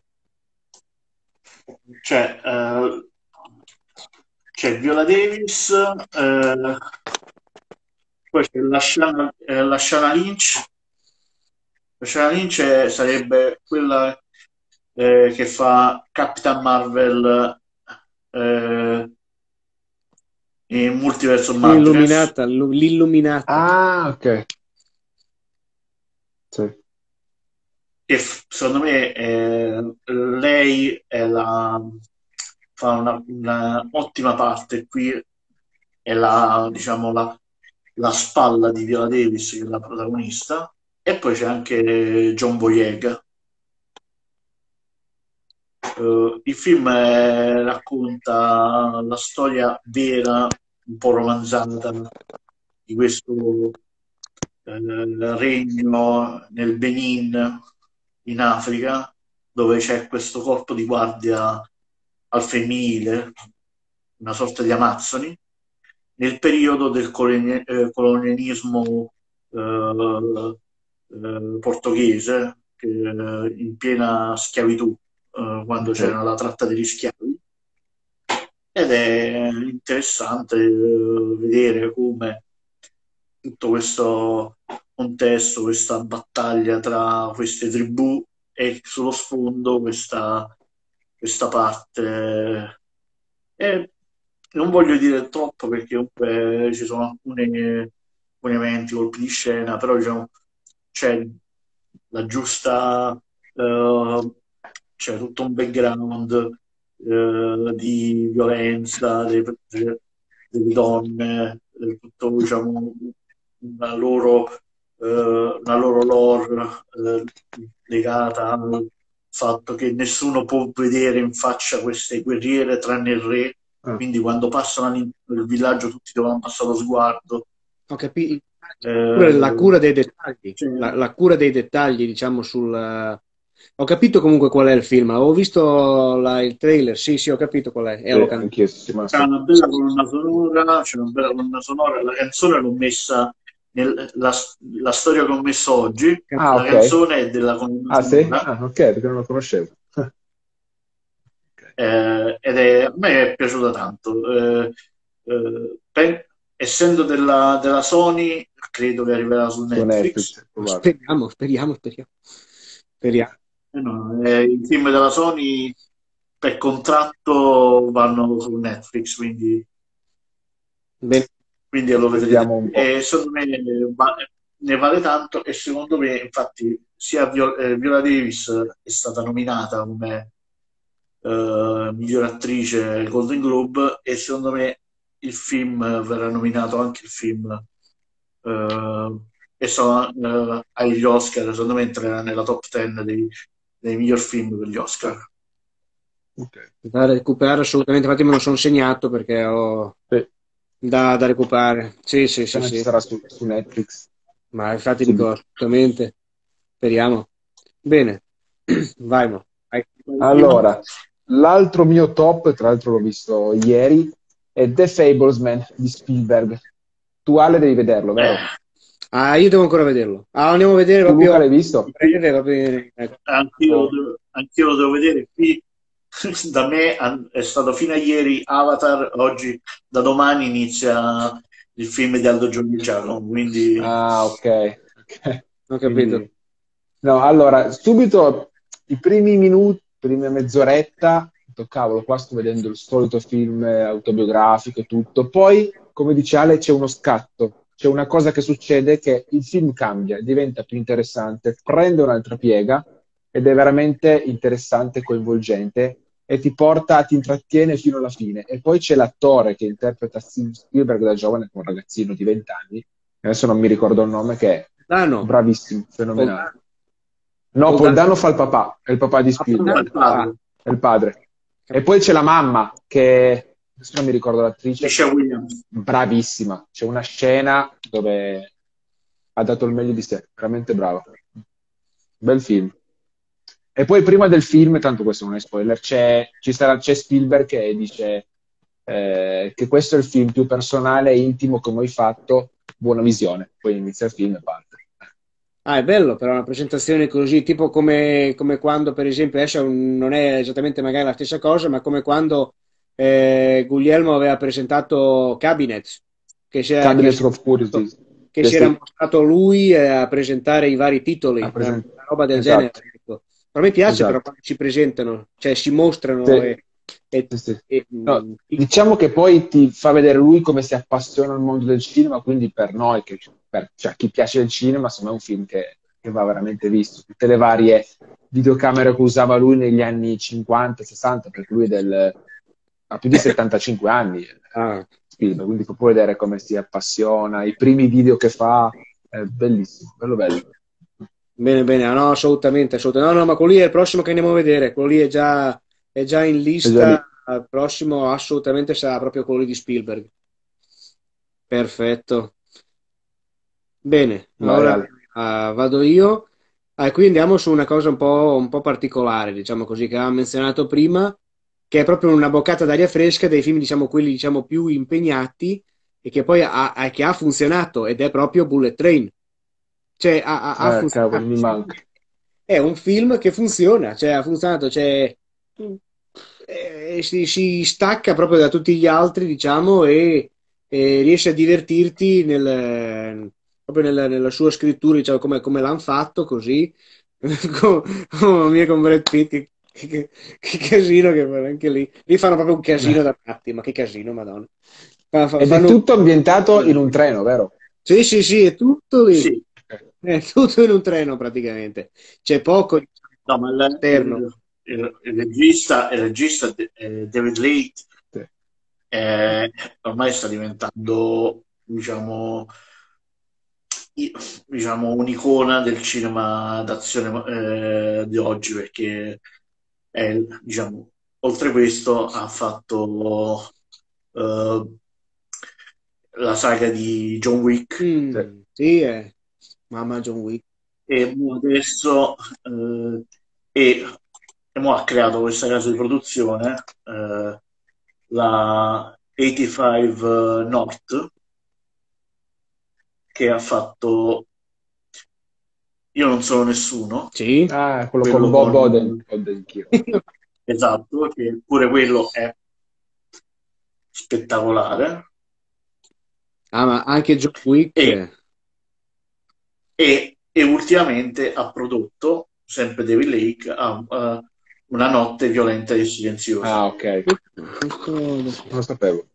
Cioè, eh, c'è Viola Davis, eh, poi c'è la Shana, eh, la Shana Lynch. La Shana Lynch è- sarebbe quella eh, che fa Capitan Marvel eh, in Multiverse of Madness, L'illuminata, l'u- l'illuminata. ah, ok. Sì. che f- secondo me eh, lei è la, fa una, una ottima parte qui, è la, diciamo, la, la spalla di Viola Davis, che è la protagonista, e poi c'è anche John Boyega. Eh, il film eh, racconta la storia vera, un po' romanzata, di questo eh, regno nel Benin, in Africa, dove c'è questo corpo di guardia al femminile, una sorta di amazzoni, nel periodo del coloni- eh, colonialismo eh, eh, portoghese, che, eh, in piena schiavitù, eh, quando Ok. c'era la tratta degli schiavi. Ed è interessante eh, vedere come tutto questo contesto, questa battaglia tra queste tribù, e sullo sfondo questa, questa parte. E non voglio dire troppo perché comunque ci sono alcuni, alcuni eventi, colpi di scena, però diciamo c'è la giusta, eh, c'è tutto un background eh, di violenza delle, delle donne, eh, tutto diciamo una loro, eh, una loro lore eh, legata al fatto che nessuno può vedere in faccia queste guerriere tranne il re, Ah, quindi quando passano all'interno del villaggio tutti devono passare lo sguardo. Ho capito. La Eh, cura dei dettagli, cioè, la, la cura dei dettagli, diciamo, sul... Ho capito comunque qual è il film, avevo visto la- il trailer, sì, sì, ho capito qual è, e sì, l'ho cantato. anch'io sono c'è rimasto. una bella colonna sonora, c'è una bella colonna sonora, la canzone l'ho messa nel, la, la storia che ho messo oggi, Ah, la ok. canzone è della colonna Ah, sì? sonora, Ah, ok, perché non lo conoscevo. Ok. eh, ed è, a me è piaciuta tanto. Eh, eh, per- essendo della, della Sony, credo che arriverà su Su Netflix, Netflix. è probabile. Speriamo, speriamo, speriamo. Speriamo. Eh no, eh, i film della Sony per contratto vanno su Netflix, quindi, Bene. quindi lo vedrete. Aspettiamo un po'. E secondo me va- ne vale tanto, e secondo me, infatti, sia Vio- eh, Viola Davis è stata nominata come eh, miglior attrice ai Golden Globe, e secondo me il film verrà nominato anche il film eh, e sono eh, agli Oscar, secondo me entra nella top dieci dei, dei miglior film per gli Oscar. Ok. Da recuperare assolutamente, infatti me lo sono segnato perché ho Sì, da, da recuperare. Sì, sì, sì, appena ci sì. sarà su, su Netflix. Ma infatti dico Subito. assolutamente. Speriamo. Bene, vai, Mo. Vai. Allora, l'altro mio top, tra l'altro l'ho visto ieri, è The Fablesman di Spielberg. Tu Ale devi vederlo, Eh, vero? Ah, io devo ancora vederlo. Ah, andiamo a vedere Tu Luca proprio l'hai visto? sì, breve, va bene. Ecco. anch'io, lo devo- anch'io lo devo vedere qui. Da me an- è stato fino a ieri Avatar, oggi da domani inizia il film di Aldo Giorgiano, quindi Ah, ok. Ok. Ho capito. Quindi, no, allora, subito i primi minuti, prima mezz'oretta, ho detto, cavolo, qua sto vedendo il solito film eh, autobiografico e tutto. Poi, come dice Ale, c'è uno scatto, c'è una cosa che succede che il film cambia, diventa più interessante, prende un'altra piega ed è veramente interessante e coinvolgente e ti porta, ti intrattiene fino alla fine. E poi c'è l'attore che interpreta Steven Spielberg da giovane, un ragazzino di venti anni, adesso non mi ricordo il nome, che è Dano. bravissimo, Paul fenomenale. Dano. No, Paul Paul Dano. Dano fa il papà, è il papà di Ah, Paul no, Spielberg, il Dano. Ah, padre, è il padre. E capito. poi c'è la mamma, che adesso non mi ricordo l'attrice, Michelle Williams. bravissima. C'è una scena dove ha dato il meglio di sé, veramente brava. Bel film. E poi prima del film, tanto questo non è spoiler, c'è, ci sarà, c'è Spielberg che dice eh, che questo è il film più personale e intimo che ho mai fatto, buona visione. Poi inizia il film e parte. Ah, è bello però una presentazione così, tipo come, come quando per esempio esce un- non è esattamente magari la stessa cosa, ma come quando eh, Guglielmo aveva presentato Cabinet, che si era, che Cabinet si of Curiosities. che Sì, si era sì, mostrato lui eh, a presentare i vari ha titoli, eh, una presentato. roba del genere. Esatto, Ecco. A me piace però esatto. quando ci presentano, cioè si mostrano Sì, e, e- sì, sì. e, No, mh, diciamo che poi ti fa vedere lui come si appassiona al mondo del cinema, quindi per noi, che, per cioè, a chi piace il cinema, insomma è un film che, che va veramente visto. Tutte le varie videocamere che usava lui negli anni cinquanta, sessanta, perché lui è del, ha più di settantacinque anni, eh, ah, Spielberg, quindi può vedere come si appassiona, i primi video che fa, è bellissimo, bello bello. bene, bene, ah, no, assolutamente, assolutamente. No, no, ma quello lì è il prossimo che andiamo a vedere, quello lì è già, è già in È già lista, lì. al prossimo assolutamente sarà proprio quello lì di Spielberg. Perfetto. Bene, Vai allora Ale. ah, vado io. Ah, e qui andiamo su una cosa un po', un po' particolare, diciamo così, che avevamo menzionato prima, che è proprio una boccata d'aria fresca dei film, diciamo, quelli, diciamo, più impegnati e che poi ha, ha- che ha funzionato ed è proprio Bullet Train. Cioè, ha, ha- ha Eh, cavolo, funzionato. mi manca. È un film che funziona, cioè ha funzionato, cioè, eh, si, si stacca proprio da tutti gli altri, diciamo, e, e riesce a divertirti nel, proprio nella, nella sua scrittura, diciamo, come, come l'hanno fatto, così, con, con, mia, con Brad Pitt, che, che- che casino che fanno anche lì. Lì fanno proprio un casino da matti, ma che casino, Madonna. Fa- fa- Ed è Fanno... tutto ambientato in un treno, vero? Sì, sì, sì, è tutto lì. Sì, È tutto in un treno praticamente. C'è poco no, ma il, esterno. il- il- il regista, il regista eh, David Leitch Sì. eh, ormai sta diventando, diciamo, i- diciamo, un'icona del cinema d'azione eh, di oggi, perché è, diciamo, oltre questo ha fatto eh, la saga di John Wick Sì. Mm, sì, è mamma John Wick. e mo adesso eh, e, e mo ha creato questa casa di produzione, eh, la ottantacinque North, che ha fatto Io non sono nessuno, Sì. Ah, quello con quello Bob Oden, con Odenkirk. esatto, che pure quello è spettacolare. Ah, ma anche John Wick. E, eh. e, e ultimamente ha prodotto, sempre David Lake, ha, ha Una notte violenta e silenziosa. Ah, ok, Questo- non lo sapevo.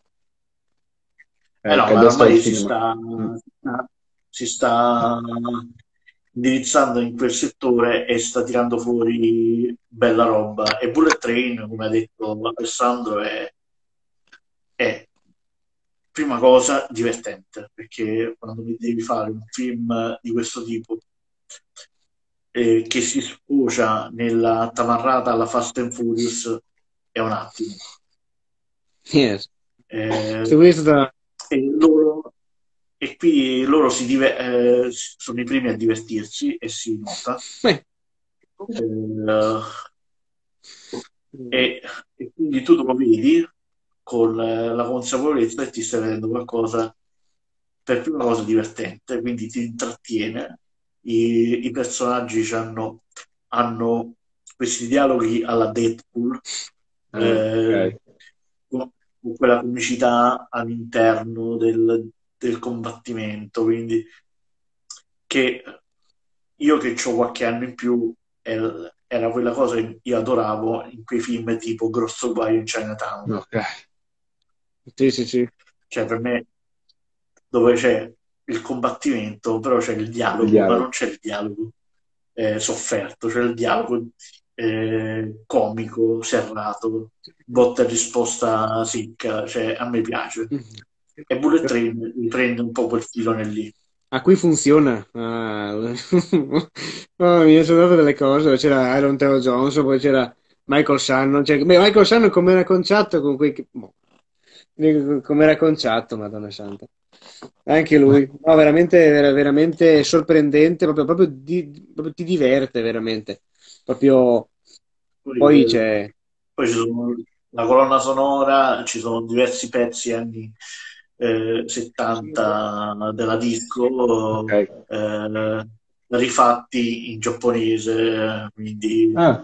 Eh Eh, no, che ma adesso è il ormai si cinema. sta, Mm. si sta indirizzando in quel settore e sta tirando fuori bella roba. E Bullet Train, come ha detto Alessandro, è, è prima cosa, divertente, perché quando mi devi fare un film di questo tipo eh, che si sfocia nella tamarrata alla Fast and Furious è un attimo. Yes. Eh, Su questo da- e, loro, e qui loro si dive- eh, sono i primi a divertirsi e si nota. eh, Eh, e, e quindi tu lo vedi con eh, la consapevolezza che ti stai vedendo qualcosa per prima cosa divertente, quindi ti intrattiene. I, i personaggi hanno, hanno questi dialoghi alla Deadpool, Ah, eh, ok. con, con quella comicità all'interno del, del combattimento, quindi che io che ho qualche anno in più era, era quella cosa che io adoravo in quei film tipo Grosso Guaio in Chinatown. Ok. Sì, sì, sì. Cioè, per me, dove c'è il combattimento, però c'è il Il dialogo, ma non dialogo. c'è il dialogo eh, sofferto, c'è il dialogo eh, comico, serrato, botta e risposta secca, cioè a me piace. E Bullet Train riprende un po' quel filone lì. A cui funziona. Ah, oh, mi sono dato delle cose, dove c'era Iron Taylor Johnson, poi c'era Michael Shannon. Cioè, beh, Michael Shannon come era conciato con quei... boh, come era conciato, Madonna Santa. Anche lui. No, veramente, vera- veramente sorprendente, proprio, proprio, di- proprio ti diverte, veramente. Proprio... Poi, Poi eh, c'è... poi ci sono la colonna sonora, ci sono diversi pezzi anni eh, settanta della disco Ok. eh, rifatti in giapponese, quindi Ah,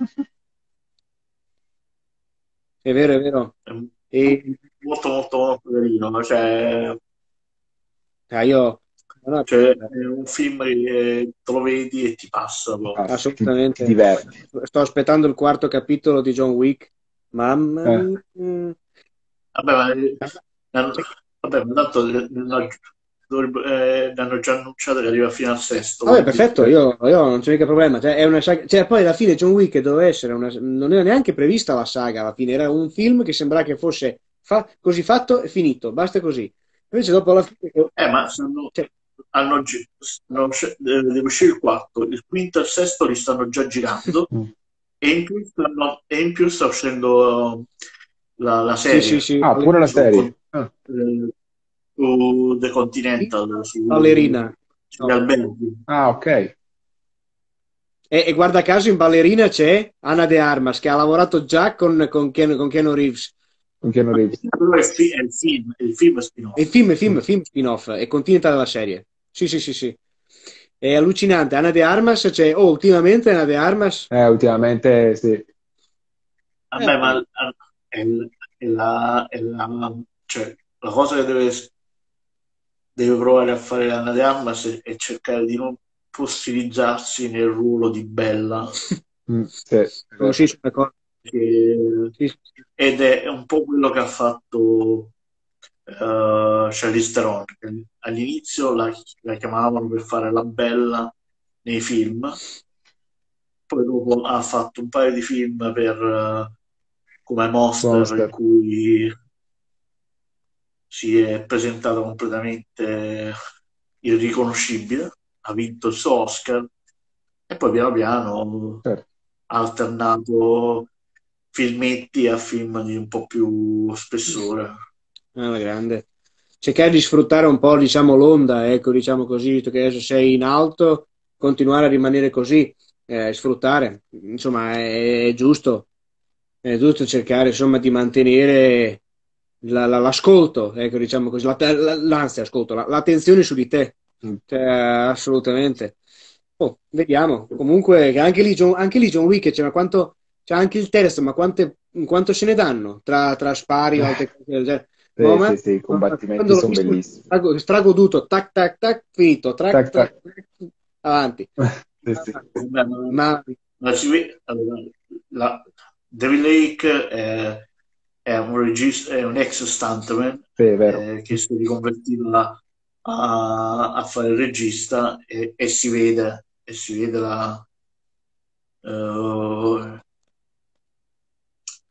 È vero, è vero. è E molto molto molto carino. Cioè, ah, io... no, no, cioè, è un film che te lo vedi e ti passa proprio. ah, ti, ti assolutamente. diverti. Sto aspettando il quarto capitolo di John Wick. Mamma Eh, mia. Mm. Vabbè, ma, eh, hanno- vabbè, ma tanto ne hanno, dovrebbe- eh, ne hanno già annunciato che arriva fino al sesto, Vabbè, quindi perfetto, io, io non c'è mica problema. Cioè, è una saga- cioè, poi alla fine John Wick doveva essere una... non era neanche prevista la saga alla fine, era un film che sembrava che fosse fa- così fatto e finito, basta così. Invece dopo alla fine... eh, ma stanno, cioè, hanno, gi- stanno usci- eh, deve uscire il quarto, il quinto e il sesto li stanno già girando mm. e in più, stanno- e in più sta uscendo la, la sì, sì, serie sì, Ah, pure la su, con- serie. Ah, eh, su The Continental, su, ballerina. sugli No. alberghi. ah, ok. E, e guarda caso in ballerina c'è Ana de Armas che ha lavorato già con, con, Ken- con Keanu Reeves. Con Keanu Reeves. Quello è il, fi- è il film, è il film E spin-off. film, film, Mm. film spin-off, è continuità della serie. Sì, sì, sì, sì. È allucinante. Ana de Armas c'è... Oh, ultimamente Ana de Armas... Eh, ultimamente sì. Vabbè, ma Eh, è, è la, è la- cioè, la cosa che deve, deve provare a fare Anna De Armas è, è cercare di non fossilizzarsi nel ruolo di Bella, Mm, sì, è oh, vero. sì, sono d'accordo. che- Sì, sì, sì. ed è un po' quello che ha fatto uh, Charlize Theron, che all'inizio la, la chiamavano per fare la Bella nei film, poi dopo ha fatto un paio di film per, eh, come Monster, in Monster. cui si è presentato completamente irriconoscibile, ha vinto il suo Oscar e poi piano piano Certo. ha alternato filmetti a film di un po' più spessore. È una grande. Cercare di sfruttare un po', diciamo, l'onda, ecco, diciamo così, visto che adesso sei in alto, continuare a rimanere così, eh, sfruttare, insomma, è, è giusto, è giusto cercare, insomma, di mantenere la- la- l'ascolto, ecco, diciamo così, la- la- l'ansia, ascolto, la- l'attenzione su di te, Mm. cioè, assolutamente. Oh, vediamo. Comunque, che anche lì, John, anche lì John Wick c'è, ma quanto, c'è anche il terzo, ma quante, quanto se ne danno tra, tra spari o altre cose del genere? Ma, Sì, ma- sì, sì, i ma combattimenti quando l'ho sono visto, bellissimi. strago- stragoduto, tac, tac, tac, finito, trac, Tac, tac. trac, trac, avanti. Sì, sì. Vabbè, ma- Ma ma si vede- allora, la- David Lake è, è un regista, è un ex stuntman Sì, è vero. eh, che si è riconvertito a, a- a fare il regista e, e si vede, e si vede la, eh,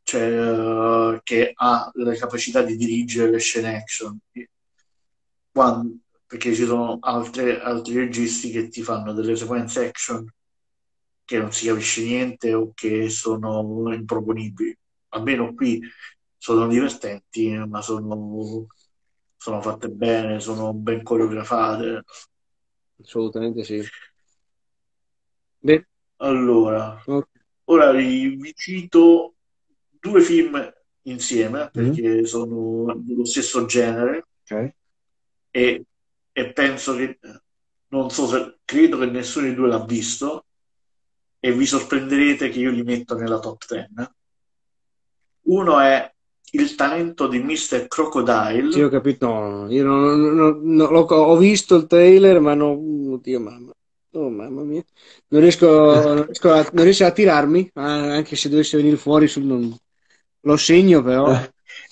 cioè, che ha la capacità di dirigere le scene action. Quando- perché ci sono altre- altri registi che ti fanno delle sequenze action che non si capisce niente o che sono improponibili. Almeno qui sono divertenti, ma sono, sono fatte bene, sono ben coreografate. Assolutamente sì. Beh, Allora, ok. ora vi, vi cito due film insieme Mm? perché sono dello stesso genere Ok. e, e penso che, non so se, credo che nessuno dei due l'ha visto e vi sorprenderete che io li metto nella top dieci. Uno è Il talento di mister Sì, ho Crocodile. capito. No, io non, non- non- non- l'ho- ho visto il trailer, ma non. Oddio, mamma. Oh, mamma mia. Non riesco, non riesco a, non riesco a tirarmi, ah, anche se dovesse venire fuori sul. non- Lo segno, però. Eh,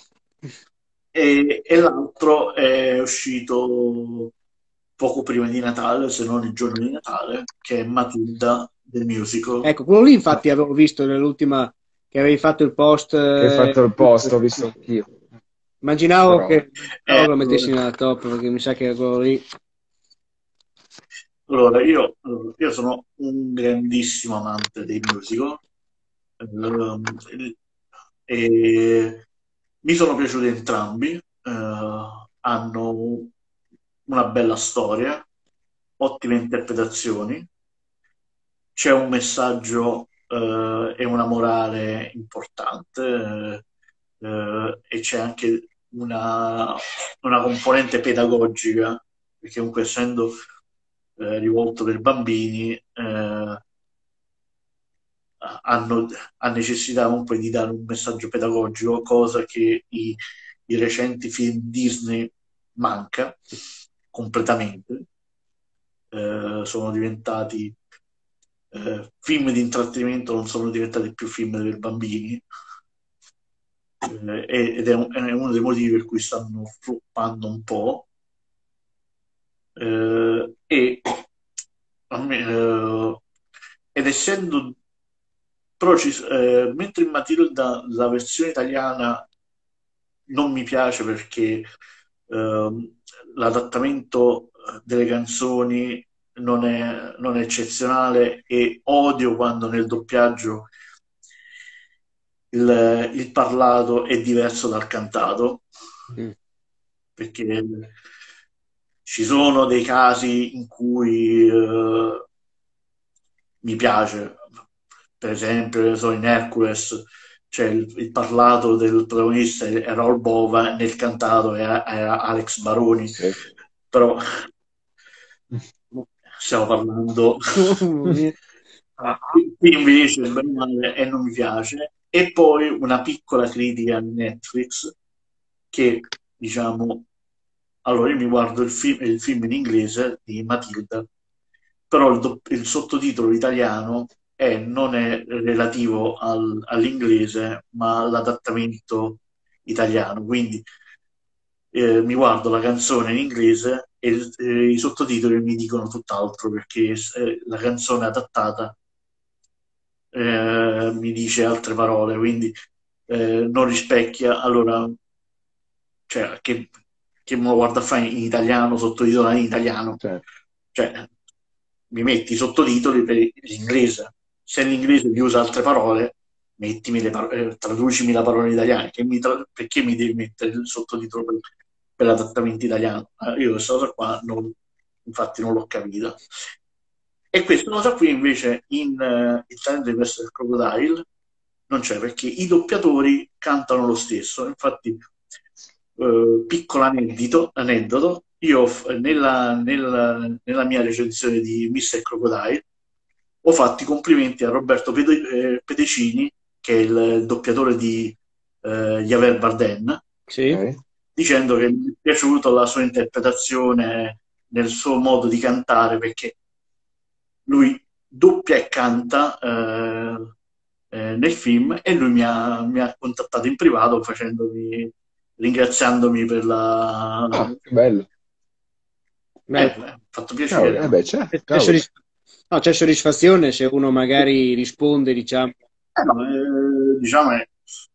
E, e l'altro è uscito poco prima di Natale, se non il giorno di Natale, che è Matilda del musical. Ecco, quello lì infatti avevo visto nell'ultima che avevi fatto il post. che hai eh, fatto il post, ho visto anch'io. Immaginavo Però, che, immaginavo Eh, che lo mettessi allora, nella top perché mi sa che quello lì. allora, io, allora, io sono un grandissimo amante dei musical. Ehm, e mi sono piaciuti entrambi. Eh, hanno una bella storia, ottime interpretazioni, c'è un messaggio eh, e una morale importante, eh, eh, e c'è anche una, una componente pedagogica, perché comunque essendo eh, rivolto per bambini, eh, hanno, ha necessità comunque di dare un messaggio pedagogico, cosa che i, i recenti film Disney manca completamente. Eh, sono diventati eh, film di intrattenimento, non sono diventati più film per bambini, eh, ed è, un- è uno dei motivi per cui stanno floppando un po'. Eh, e a me, eh, ed essendo però ci- eh, mentre in Matilda la versione italiana non mi piace perché ehm, l'adattamento delle canzoni non è, non è eccezionale e odio quando nel doppiaggio il, il parlato è diverso dal cantato, Mm. perché ci sono dei casi in cui eh, mi piace, per esempio, so, in Hercules c'è il, il parlato del protagonista è Raoul Bova, nel cantato era, era Alex Baroni, sì. però stiamo parlando Mamma mia. qui invece bene o male, e non mi piace. E poi una piccola critica a Netflix che diciamo, allora io mi guardo il film, il film in inglese di Matilda, però il, do- il sottotitolo italiano è- non è relativo al- all'inglese, ma all'adattamento italiano. Quindi eh, mi guardo la canzone in inglese e il- eh, i sottotitoli mi dicono tutt'altro perché eh, la canzone adattata eh, mi dice altre parole, quindi eh, non rispecchia. Allora, cioè, che, che me lo guarda a fare in italiano, sottotitolato in italiano? Cioè, Cioè, mi metti i sottotitoli per l'inglese. Se l'inglese ti usa altre parole, mettimi le par- eh, traducimi la parola in italiano. Che mi tra- perché mi devi mettere il sottotitolo per, per l'adattamento italiano? Eh, io questa cosa qua non- infatti non l'ho capita. E questa cosa qui invece in eh, Il talento di mister Crocodile non c'è perché i doppiatori cantano lo stesso. Infatti, eh, piccolo aneddoto, aneddoto io f- nella, nella- nella mia recensione di mister Crocodile ho fatto i complimenti a Roberto Pede- eh, Pedicini, che è il doppiatore di eh, Javier Bardem, Sì. ok. dicendo che mi è piaciuta la sua interpretazione nel suo modo di cantare perché lui doppia e canta eh, eh, nel film e lui mi ha, mi ha contattato in privato facendomi, ringraziandomi per la... Ah, che bello. Eh, Beh, mi ha fatto Cavolo, piacere. eh beh, c'è, c'è cavolo. soddisf- no, c'è soddisfazione se uno magari risponde, diciamo. Eh, no, eh, diciamo, è,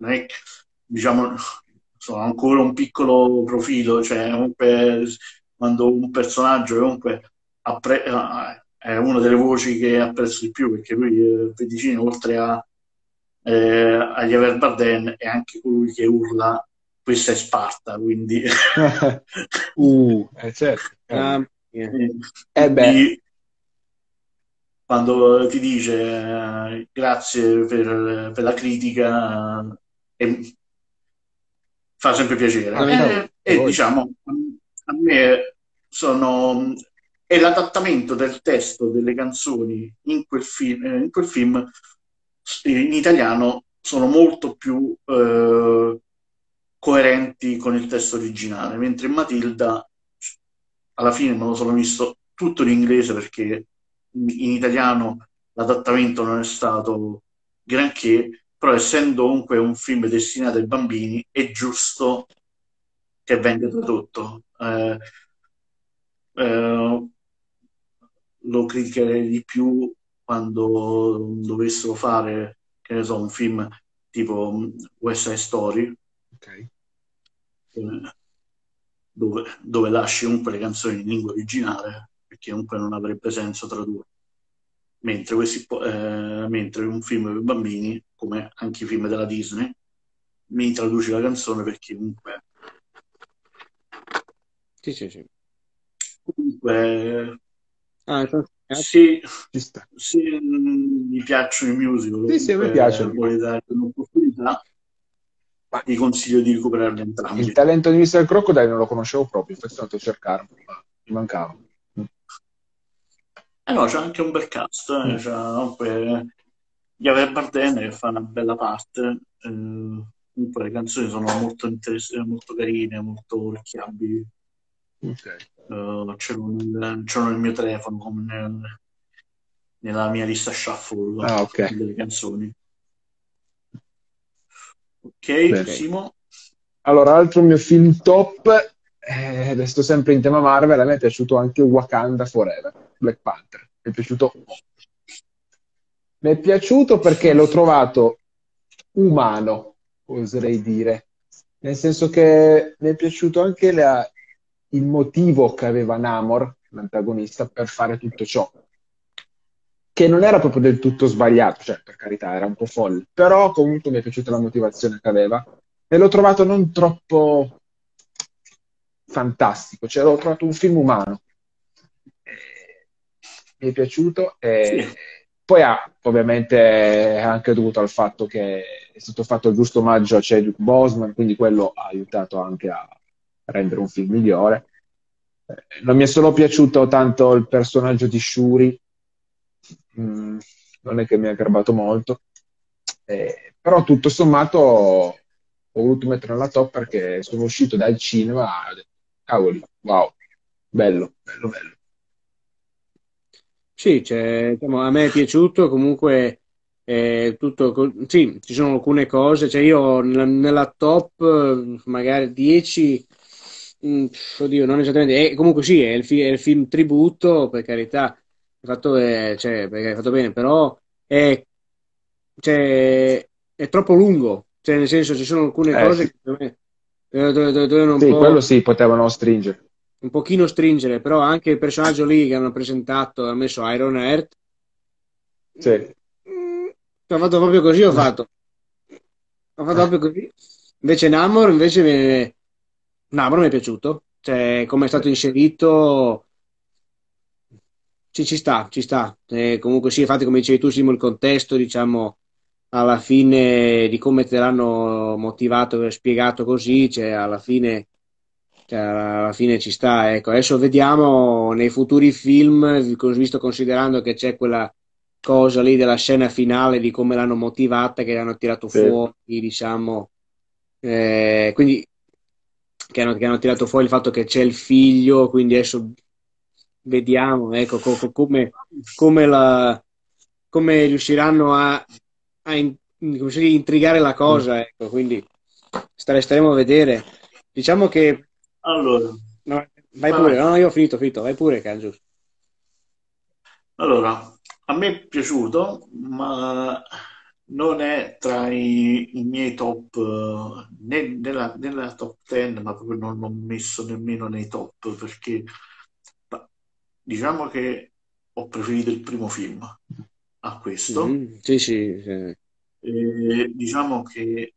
non è che, diciamo, sono ancora un piccolo profilo, cioè comunque quando un personaggio comunque appre- eh, è una delle voci che apprezzo di più, perché lui, eh, Pedicini, oltre a, eh, a Javier Bardem, è anche colui che urla questa è Sparta, quindi uh, eh, certo. Ah, Eh, yeah. eh beh, quindi quando ti dice eh, grazie per, per la critica, eh, fa sempre piacere. ah, cavolo, E, che e, voglio. diciamo, a me sono, è l'adattamento del testo delle canzoni in quel film, in quel film in italiano sono molto più eh, coerenti con il testo originale, mentre in Matilda alla fine me lo sono visto tutto in inglese perché in italiano l'adattamento non è stato granché, però essendo comunque un film destinato ai bambini è giusto che venga tradotto. Eh, eh, lo criticherei di più quando dovessero fare, che ne so, un film tipo mm, West Side Story, Ok. eh, dove, dove lasci comunque le canzoni in lingua originale, perché comunque non avrebbe senso tradurre. Mentre, questi, po- eh, mentre un film per bambini, come anche i film della Disney, mi traduci la canzone perché comunque, Sì, sì, sì. comunque Ah, infatti, eh, se, Ci sta. se mm, mi piacciono i musical o Sì, sì, a me comunque piacciono. vuole dare un'opportunità, Ma ti consiglio di recuperarli il entrambi. talento di mister Crocodile non lo conoscevo proprio, infatti sono andato a cercarlo, ma mi mancava. Mm. Eh no, c'è anche un bel cast, eh, Mm. c'è comunque Javier Bardem che fa una bella parte, eh, comunque le canzoni sono molto, interess- molto carine, molto orecchiabili. Ok. Uh, ce l'ho nel, ce l'ho nel mio telefono come nel- nella mia lista shuffle Ah, ok. delle canzoni. Ok, Bene. ok. Simo? Allora, altro mio film top, eh, resto sempre in tema Marvel, a me è piaciuto anche Wakanda Forever, Black Panther, mi è piaciuto molto. Mi è piaciuto perché l'ho trovato umano, oserei dire, nel senso che mi è piaciuto anche la- il motivo che aveva Namor, l'antagonista, per fare tutto ciò, che non era proprio del tutto sbagliato, cioè per carità era un po' folle, però comunque mi è piaciuta la motivazione che aveva e l'ho trovato non troppo fantastico, cioè l'ho trovato un film umano. Eh, Mi è piaciuto e Sì, poi ha ovviamente è anche dovuto al fatto che è stato fatto il giusto omaggio a Chadwick Boseman, quindi quello ha aiutato anche a rendere un film migliore. Eh, Non mi è solo piaciuto tanto il personaggio di Shuri, mm, non è che mi ha garbato molto. Eh, però tutto sommato ho voluto mettere alla top perché sono uscito dal cinema e ho detto, cavoli, wow, bello, bello, bello. Sì, cioè, diciamo, a me è piaciuto, comunque eh, tutto, co- sì, ci sono alcune cose, cioè io nella, nella top eh, magari dieci, mm, oddio, non esattamente, eh, comunque sì, è il, fi- è il film tributo, per carità, è fatto, eh, cioè, perché è fatto bene, però è, cioè, è troppo lungo, cioè nel senso ci sono alcune Eh cose sì, che per me, eh, dove- dove- dovevano un sì, po' quello sì, potevano stringere. un pochino stringere, però anche il personaggio lì che hanno presentato, ha messo Iron Heart, mm, Sì. mm, ho fatto proprio così, ho fatto, ho fatto proprio così. Invece Namor, invece mi- Namor mi è piaciuto, cioè come è stato inserito, ci, ci sta, ci sta. Eh, comunque sì, infatti come dicevi tu, Simo, il contesto, diciamo, alla fine di come te l'hanno motivato e spiegato così, cioè alla fine cioè, alla fine ci sta, ecco. Adesso vediamo nei futuri film, cos- visto considerando che c'è quella cosa lì della scena finale di come l'hanno motivata, che l'hanno tirato Sì. fuori, diciamo, eh, quindi che hanno, che hanno tirato fuori il fatto che c'è il figlio, quindi adesso vediamo, ecco, co- co- come, come la, come riusciranno a, a in- come si dice, intrigare la Mm. cosa, ecco, quindi stare- staremo a vedere. Diciamo che allora, no, vai vai, pure, vai. no, no, io ho finito, ho finito, vai pure, Cangius. Allora, a me è piaciuto, ma non è tra i, i miei top, eh, né- nella, nella top dieci, ma proprio non l'ho messo nemmeno nei top perché ma, diciamo che ho preferito il primo film a questo. Mhm. Sì, sì, sì. E diciamo che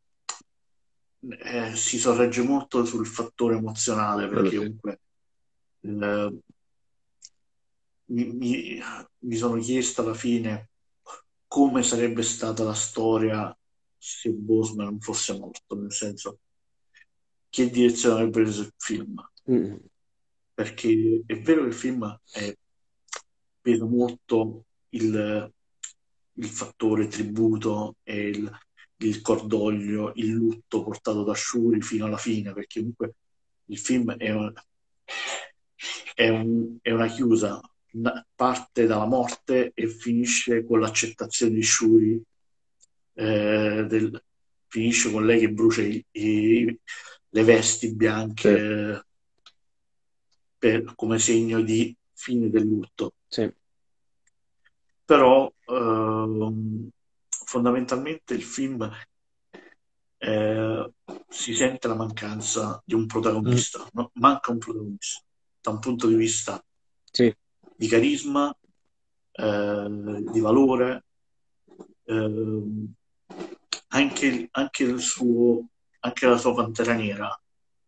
eh, si sorregge molto sul fattore emozionale Quello perché sì. comunque eh, mi, mi- mi sono chiesto alla fine come sarebbe stata la storia se Boseman non fosse morto, nel senso che direzione avrebbe preso il film, Mm. perché è vero che il film è, pesa molto il, il fattore tributo e il, il cordoglio, il lutto portato da Shuri fino alla fine, perché comunque il film è, un- è un- è una chiusa, na- parte dalla morte e finisce con l'accettazione di Shuri, eh, del- finisce con lei che brucia i- i- le vesti Sì. bianche per- come segno di fine del lutto. Sì. Però ehm, fondamentalmente il film eh, si sente la mancanza di un Mm. protagonista, no? Manca un protagonista da un punto di vista Sì. di carisma, eh, di valore, ehm, anche, anche il suo, anche la sua Pantera Nera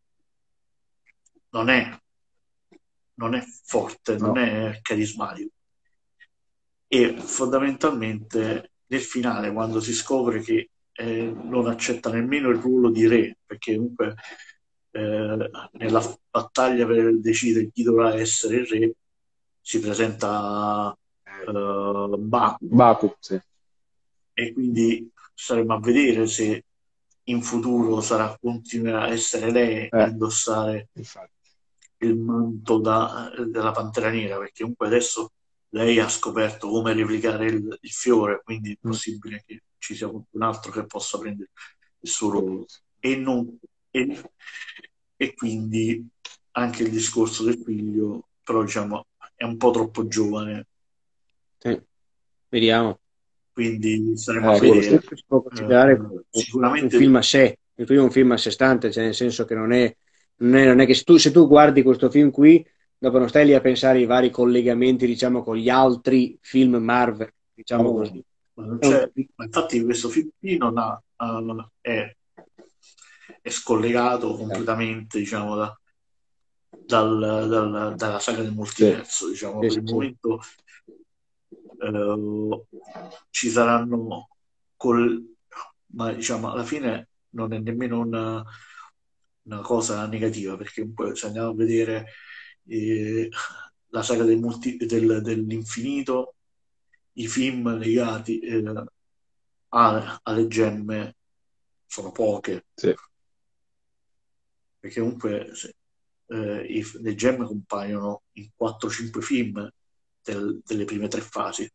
non è, non è forte, non No. è carismatico. E fondamentalmente nel finale, quando si scopre che eh, non accetta nemmeno il ruolo di re, perché comunque eh, nella battaglia per decidere chi dovrà essere il re si presenta Eh, eh, Baku Baku, sì. e quindi staremo a vedere se in futuro sarà, continuerà a essere lei a Eh, indossare infatti. il manto da- della Pantera Nera, perché comunque adesso lei ha scoperto come replicare il, il fiore, quindi è Mm. possibile che ci sia qualcun altro che possa prendere il suo ruolo. E, non, e, e quindi anche il discorso del figlio, però diciamo, è un po' troppo giovane, Sì. Vediamo. quindi staremo a Eh, quello sì. vedere. Si può Eh, considerare un, un sicuramente film a sé. Il primo è un film a sé stante, cioè nel senso che non è, non è, non è che se tu, se tu guardi questo film qui, dopo non stai lì a pensare ai vari collegamenti, diciamo, con gli altri film Marvel, diciamo no, così. ma non È un c'è, film. ma infatti questo film qui non ha, uh, è, è scollegato completamente, diciamo, da, dal, dal, dalla saga del Sì. multiverso, diciamo, Sì, per sì, il sì. momento eh, ci saranno col, ma diciamo alla fine non è nemmeno una, una cosa negativa perché comunque se andiamo a vedere eh, la saga del multi- del- dell'infinito, i film legati eh, a- alle gemme sono poche Sì. perché comunque se- eh, i- le gemme compaiono in quattro cinque film del- delle prime tre fasi,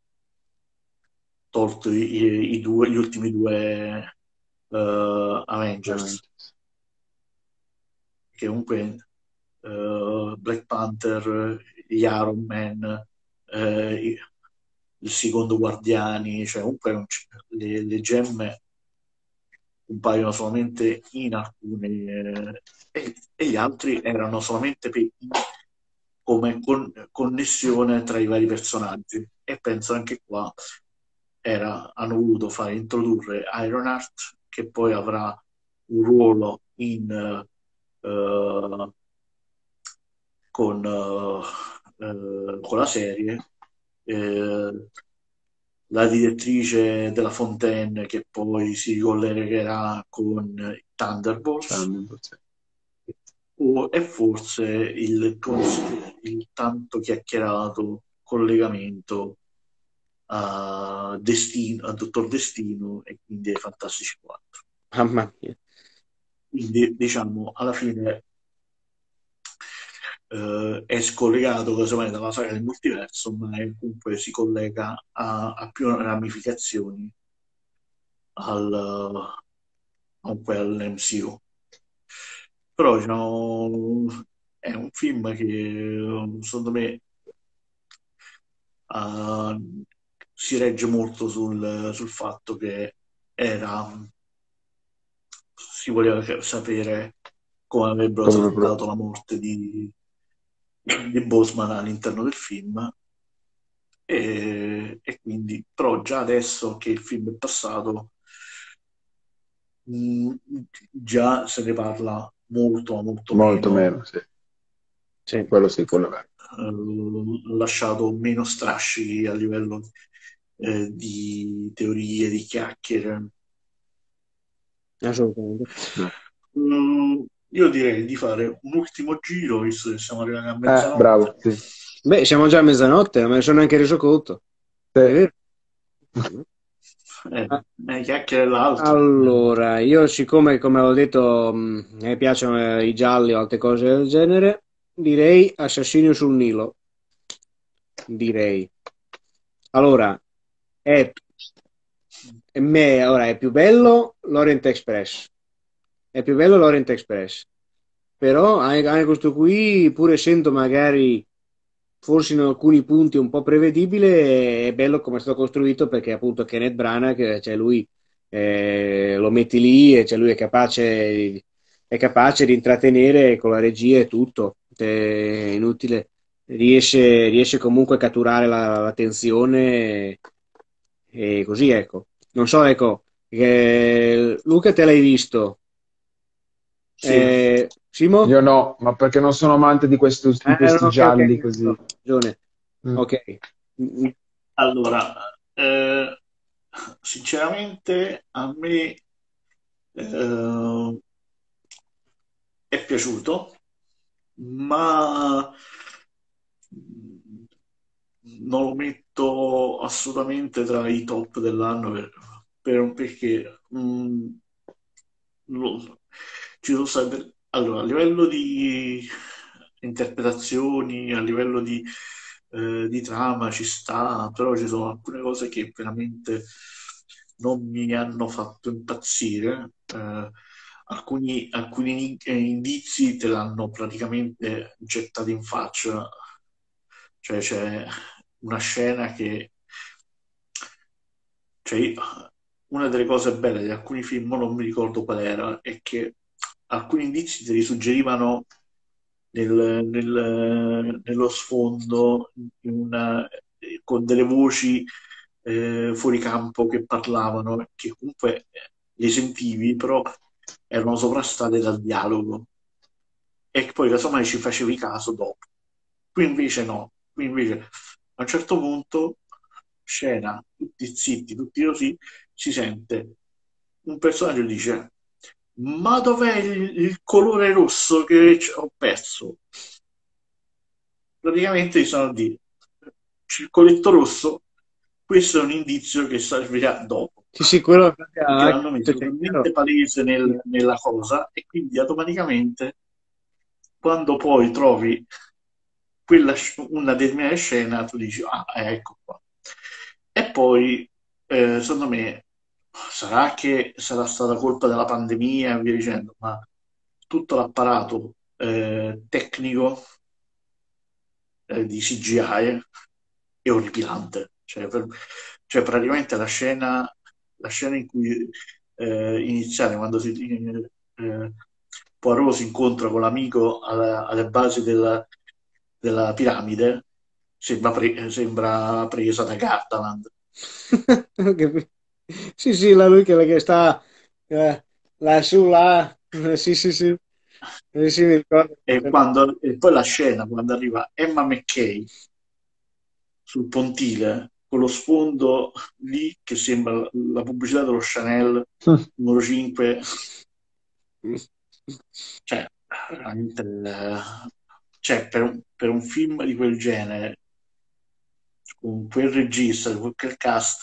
tolto i, i- i due, gli ultimi due eh, Avengers, Avengers. che comunque eh, Black Panther, gli Iron Man, eh, i- il secondo Guardiani, cioè comunque non c- le, le gemme compaiono solamente in alcuni eh, e, e gli altri erano solamente per- come con- connessione tra i vari personaggi e penso anche qua era, hanno voluto fare introdurre Ironheart che poi avrà un ruolo in, eh, con, eh, eh, con la serie, eh, la direttrice della Fontaine che poi si collegherà con i Thunderbolts Thunderbolt, sì. o, e forse il, il tanto chiacchierato collegamento a Destino, a Dottor Destino e quindi ai Fantastici quattro. Mamma mia. Quindi diciamo alla fine eh, è scollegato casomai dalla saga del multiverso, ma è, comunque si collega a, a più ramificazioni al, comunque all'M C U. Però diciamo, è un film che secondo me ha, si regge molto sul, sul fatto che era, si voleva sapere come avrebbero Come pro- trattato la morte di, di Boseman all'interno del film. E, e quindi, però già adesso che il film è passato, mh, già se ne parla molto, molto molto meno, meno, sì. Sì. Quello sì, quello è vero. eh, lasciato meno strascichi a livello eh, di teorie, di chiacchiere. Assolutamente. Mm, io direi di fare un ultimo giro, visto che siamo arrivati a Eh, mezzanotte. bravo, sì. Beh, siamo già a mezzanotte, non me ne sono neanche reso conto. È Sì. vero? Eh, Ah, eh, chiacchiere l'altro. allora, io siccome, come ho detto, mh, mi piacciono eh, i gialli o altre cose del genere, direi Assassino sul Nilo. Direi. Allora, è, è me, ora, è più bello l'Orient Express. È più bello l'Orient Express. Però anche, anche questo qui, pur essendo magari forse in alcuni punti un po' prevedibile, è bello come è stato costruito perché appunto Kenneth Branagh, cioè lui eh, lo metti lì e cioè lui è capace, è capace di intrattenere con la regia e tutto. Cioè, è inutile, riesce, riesce comunque a catturare la, la tensione e, e così ecco. Non so, ecco, eh, Luca te l'hai visto? Sì. Eh, Simo? Io no, ma perché non sono amante di, questo- di Eh, questi ok, ok, gialli no, così. hai ragione. Mm. Ok. Mm, Allora, eh, sinceramente a me eh, è piaciuto, ma non lo metto assolutamente tra i top dell'anno per, per- perché mh, lo- ci sono state, allora, a livello di interpretazioni, a livello di, eh, di trama ci sta, però ci sono alcune cose che veramente non mi hanno fatto impazzire. Eh, alcuni, alcuni in- indizi te l'hanno praticamente gettato in faccia, cioè c'è una scena che, cioè, io- una delle cose belle di alcuni film, non mi ricordo qual era, è che alcuni indizi te li suggerivano nel- nel- nello sfondo, in una- con delle voci eh, fuori campo che parlavano, che comunque eh, le sentivi, però erano sovrastate dal dialogo e che poi casomai ci facevi caso dopo. Qui invece no, qui invece a un certo punto, scena, tutti zitti, tutti così, si sente un personaggio che dice: ma dov'è il, il colore rosso che c- ho perso? Praticamente gli sono a dire: circoletto rosso, questo è un indizio che servirà dopo. sì, sì, quello Perché ah, l'hanno messo c'è chiaro. talmente palese nel- nella cosa e quindi automaticamente quando poi trovi quella, sc- una determinata scena, tu dici, ah, ecco qua. E poi, eh, secondo me, sarà che sarà stata colpa della pandemia e via dicendo, ma tutto l'apparato eh, tecnico eh, di C G I è orripilante. Cioè, per- cioè, praticamente la scena, la scena in cui eh, iniziale, quando si, eh, Poirot si incontra con l'amico alla- alle basi della, della piramide, sembra, pre- sembra presa da Gardaland. Ho capito. Sì, sì, la lui che, che sta eh, lassù, là. Eh, sì, sì, sì. Eh, sì, mi ricordo. E, quando, e poi la scena quando arriva Emma McKay sul pontile con lo sfondo lì che sembra la, la pubblicità dello Chanel numero cinque, cioè veramente eh, cioè, per, un, per un film di quel genere con quel regista, con quel cast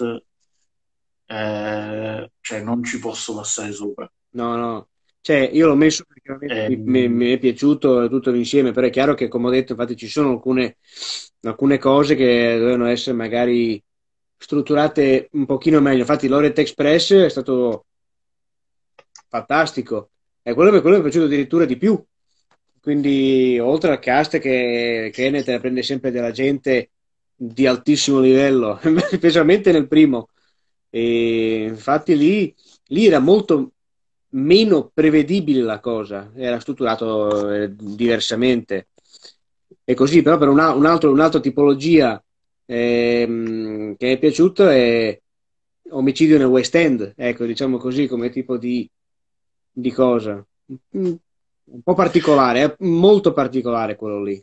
eh, cioè non ci posso passare sopra. No, no. Cioè, io l'ho messo perché veramente Eh, mi, mi- mi è piaciuto tutto l'insieme, però è chiaro che, come ho detto, infatti ci sono alcune, alcune cose che dovevano essere magari strutturate un pochino meglio. Infatti l'Orient Express è stato fantastico. E quello, quello mi è piaciuto addirittura di più. Quindi, oltre al cast che Kenneth prende sempre della gente di altissimo livello, specialmente nel primo. E infatti lì, lì era molto meno prevedibile la cosa, era strutturato eh, diversamente. E così, però per una, un altro, un'altra tipologia ehm, che mi è piaciuto è Omicidio nel West End, ecco, diciamo così, come tipo di, di cosa. Mm, Un po' particolare, è molto particolare quello lì.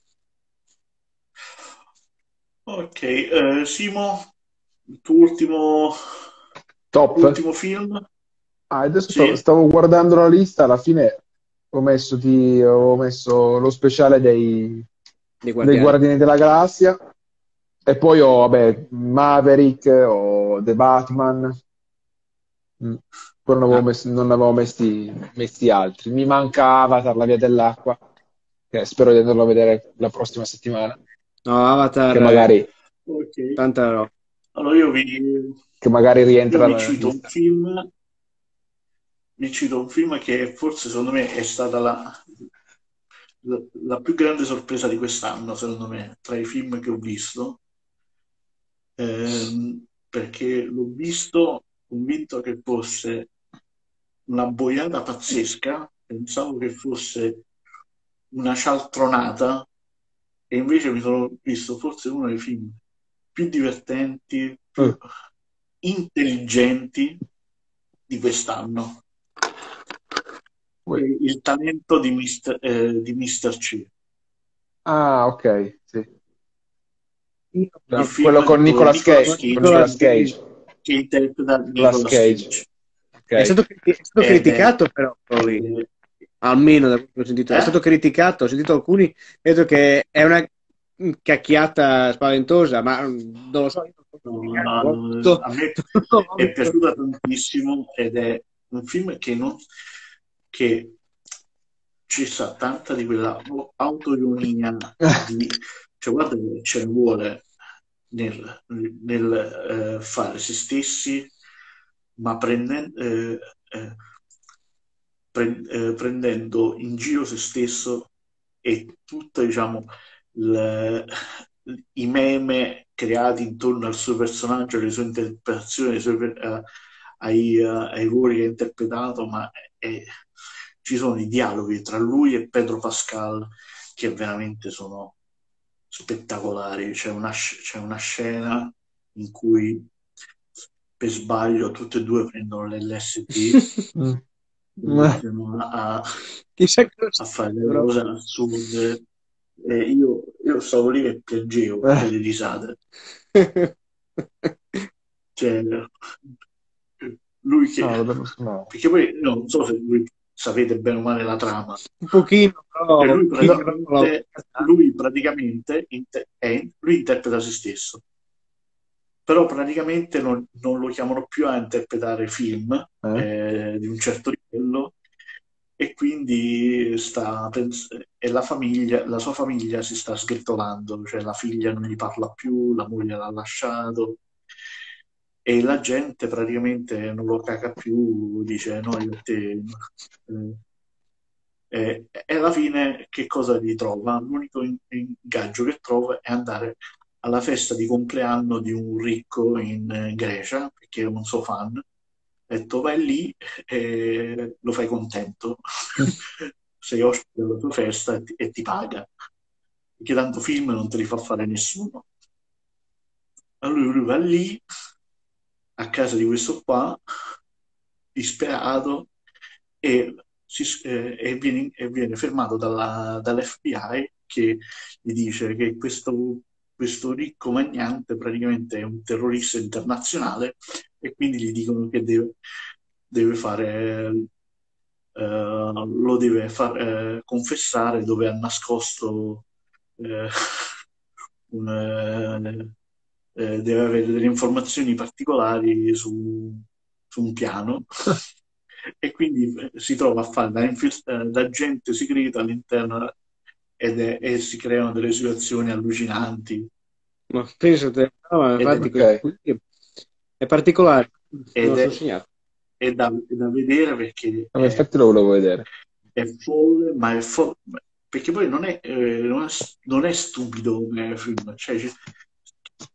Ok, eh, Simo, il tuo ultimo, Top. ultimo film? Ah, adesso stavo, Sì? stavo guardando la lista, alla fine ho messo, ti- ho messo lo speciale dei, Dei dei Guardiani. Guardiani della Galassia e poi ho, vabbè, Maverick o The Batman. Mm. Poi non avevo Ah, messi, non avevo messi, messi altri. Mi manca Avatar, La Via dell'Acqua, che spero di andarlo a vedere la prossima settimana, no, Avatar, che è magari, Ok. tanta roba. Allora io vi, che magari io rientra vi nella cito un lista. film, vi cito un film che forse secondo me è stata la, la, la più grande sorpresa di quest'anno, secondo me, tra i film che ho visto, ehm, perché l'ho visto convinto che fosse una boiata pazzesca, pensavo che fosse una cialtronata e invece mi sono visto forse uno dei film più divertenti, Mm. più intelligenti di quest'anno. Ui. E il talento di mister, eh, di mister C, Ah, ok, sì. il No, quello film con dove Nicolas Nicolas Cage, con Cage Nicolas Nicolas Cage. Cage. che interpreta Nicolas Nicolas Cage. Cage È Ok. stato, criti- è stato ed è, criticato però quello ed lì, è- almeno da quello che ho sentito. È eh? stato criticato, ho sentito alcuni, vedo che è una cacchiata spaventosa, ma mm, non lo so, io non posso No, giudicare, non l'ho no, visto. a me Non l'ho è visto. piaciuta tantissimo ed è un film che, non, che ci sta tanta di quella autoironia di, cioè guarda che ce ne vuole nel, nel, eh, fare se stessi, ma prendendo, eh, eh, pre- eh, prendendo in giro se stesso e tutto, diciamo, il- i meme creati intorno al suo personaggio, alle sue interpretazioni, alle sue per- eh, ai, eh, ai ruoli che ha interpretato, ma è- ci sono i dialoghi tra lui e Pedro Pascal che veramente sono spettacolari. C'è una, sc- c'è una scena in cui per sbaglio tutti e due prendono l'L S D Mm. e Mm. iniziano a, Chissà che lo a sia, fare delle però. cose assurde. E io, io stavo lì e piangevo per Eh, le risate. Cioè, lui che... no, lo devo no. Perché poi io non so se voi sapete bene o male la trama. Un pochino, però, Cioè, un lui pochino, però No. non l'avevo praticamente, capito. lui praticamente inter- è- lui interpreta se stesso, però praticamente non, non lo chiamano più a interpretare film Eh? eh, di un certo livello e quindi sta pens- e la famiglia, la sua famiglia si sta sgretolando, cioè la figlia non gli parla più, la moglie l'ha lasciato e la gente praticamente non lo caga più, dice no, io e te. eh, e, e alla fine che cosa ritrova? L'unico in- ingaggio che trova è andare alla festa di compleanno di un ricco in eh, Grecia, perché è un suo fan. Ha detto vai lì e lo fai contento. Sei ospite della tua festa e ti, e ti paga. Perché tanto film non te li fa fare nessuno. Allora lui va lì, a casa di questo qua, disperato, e, si- eh, e viene, e viene fermato dalla- dall'F B I che gli dice che questo, questo ricco magnante praticamente è un terrorista internazionale e quindi gli dicono che deve, deve fare, eh, lo deve far, eh, confessare dove ha nascosto eh, un, eh, eh, deve avere delle informazioni particolari su, su un piano e quindi eh, si trova a fare da, infil- eh, da agente segreto all'interno ed è- e si creano delle situazioni allucinanti Ma pensate, no, ma ed è, infatti questo Ok. qui è particolare, me ed lo sono è- segnato. è da, è da vedere perché No, ma è, infatti lo volevo vedere. è folle, ma è folle perché poi non è, eh, non è, non è stupido come film, cioè, ci-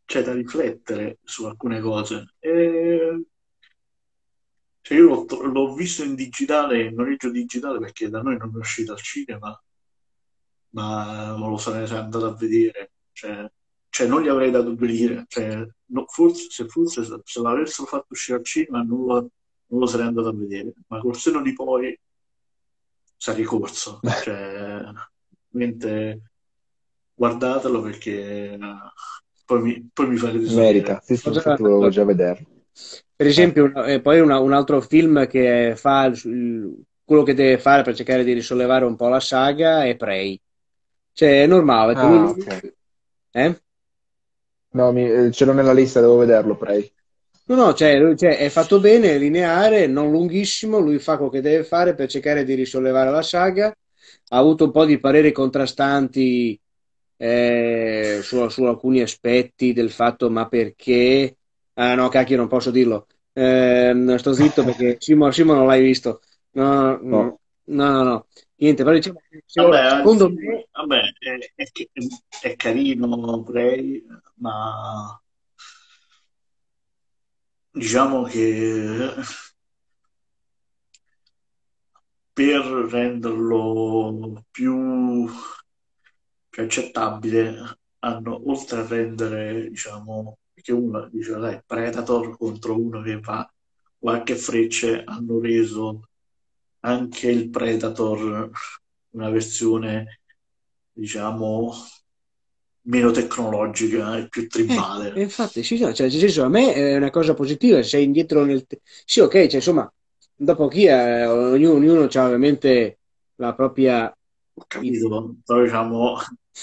c'è da riflettere su alcune cose. E, cioè, io l'ho, l'ho visto in digitale, in noleggio digitale, perché da noi non è uscito al cinema, ma non lo sarei andato a vedere. Cioè, cioè, non gli avrei dato due lire. Cioè, no, forse, se forse se, se l'avessero fatto uscire al cinema non lo, non lo sarei andato a vedere. Ma col senno di poi sarei corso. Cioè, veramente guardatelo perché eh, poi mi, poi mi farete Merita, sapere. sì, sì, Cosa- infatti volevo già vederlo. Per esempio, un- eh, poi una- un altro film che fa il- il- quello che deve fare per cercare di risollevare un po' la saga è Prey. Cioè, è normale che Ah, lui... ok. Eh? No, mi- eh, ce l'ho nella lista, devo vederlo, Prey. No, no, cioè, lui- cioè, è fatto bene, è lineare, non lunghissimo, lui fa quello che deve fare per cercare di risollevare la saga. Ha avuto un po' di pareri contrastanti eh, su, su alcuni aspetti del fatto, ma perché... Ah no, cacchio, non posso dirlo. Ehm, sto zitto perché Simo, Simo non l'hai visto. No, No. no, no, no, no. Niente, però diciamo che Vabbè, il secondo film, me... vabbè, è, è, è carino, Prey, ma diciamo che per renderlo più, più accettabile, hanno, oltre a rendere, diciamo, che uno dice, dai, Predator contro uno che va qualche frecce, hanno reso anche il Predator una versione, diciamo, meno tecnologica e più Eh, tribale. e infatti, sì, no, cioè, nel senso, a me è una cosa positiva, sei indietro nel... te- Sì, ok, cioè, insomma, dopo chi è, ognuno, ognuno ha ovviamente la propria... Ho idea. capito, però diciamo,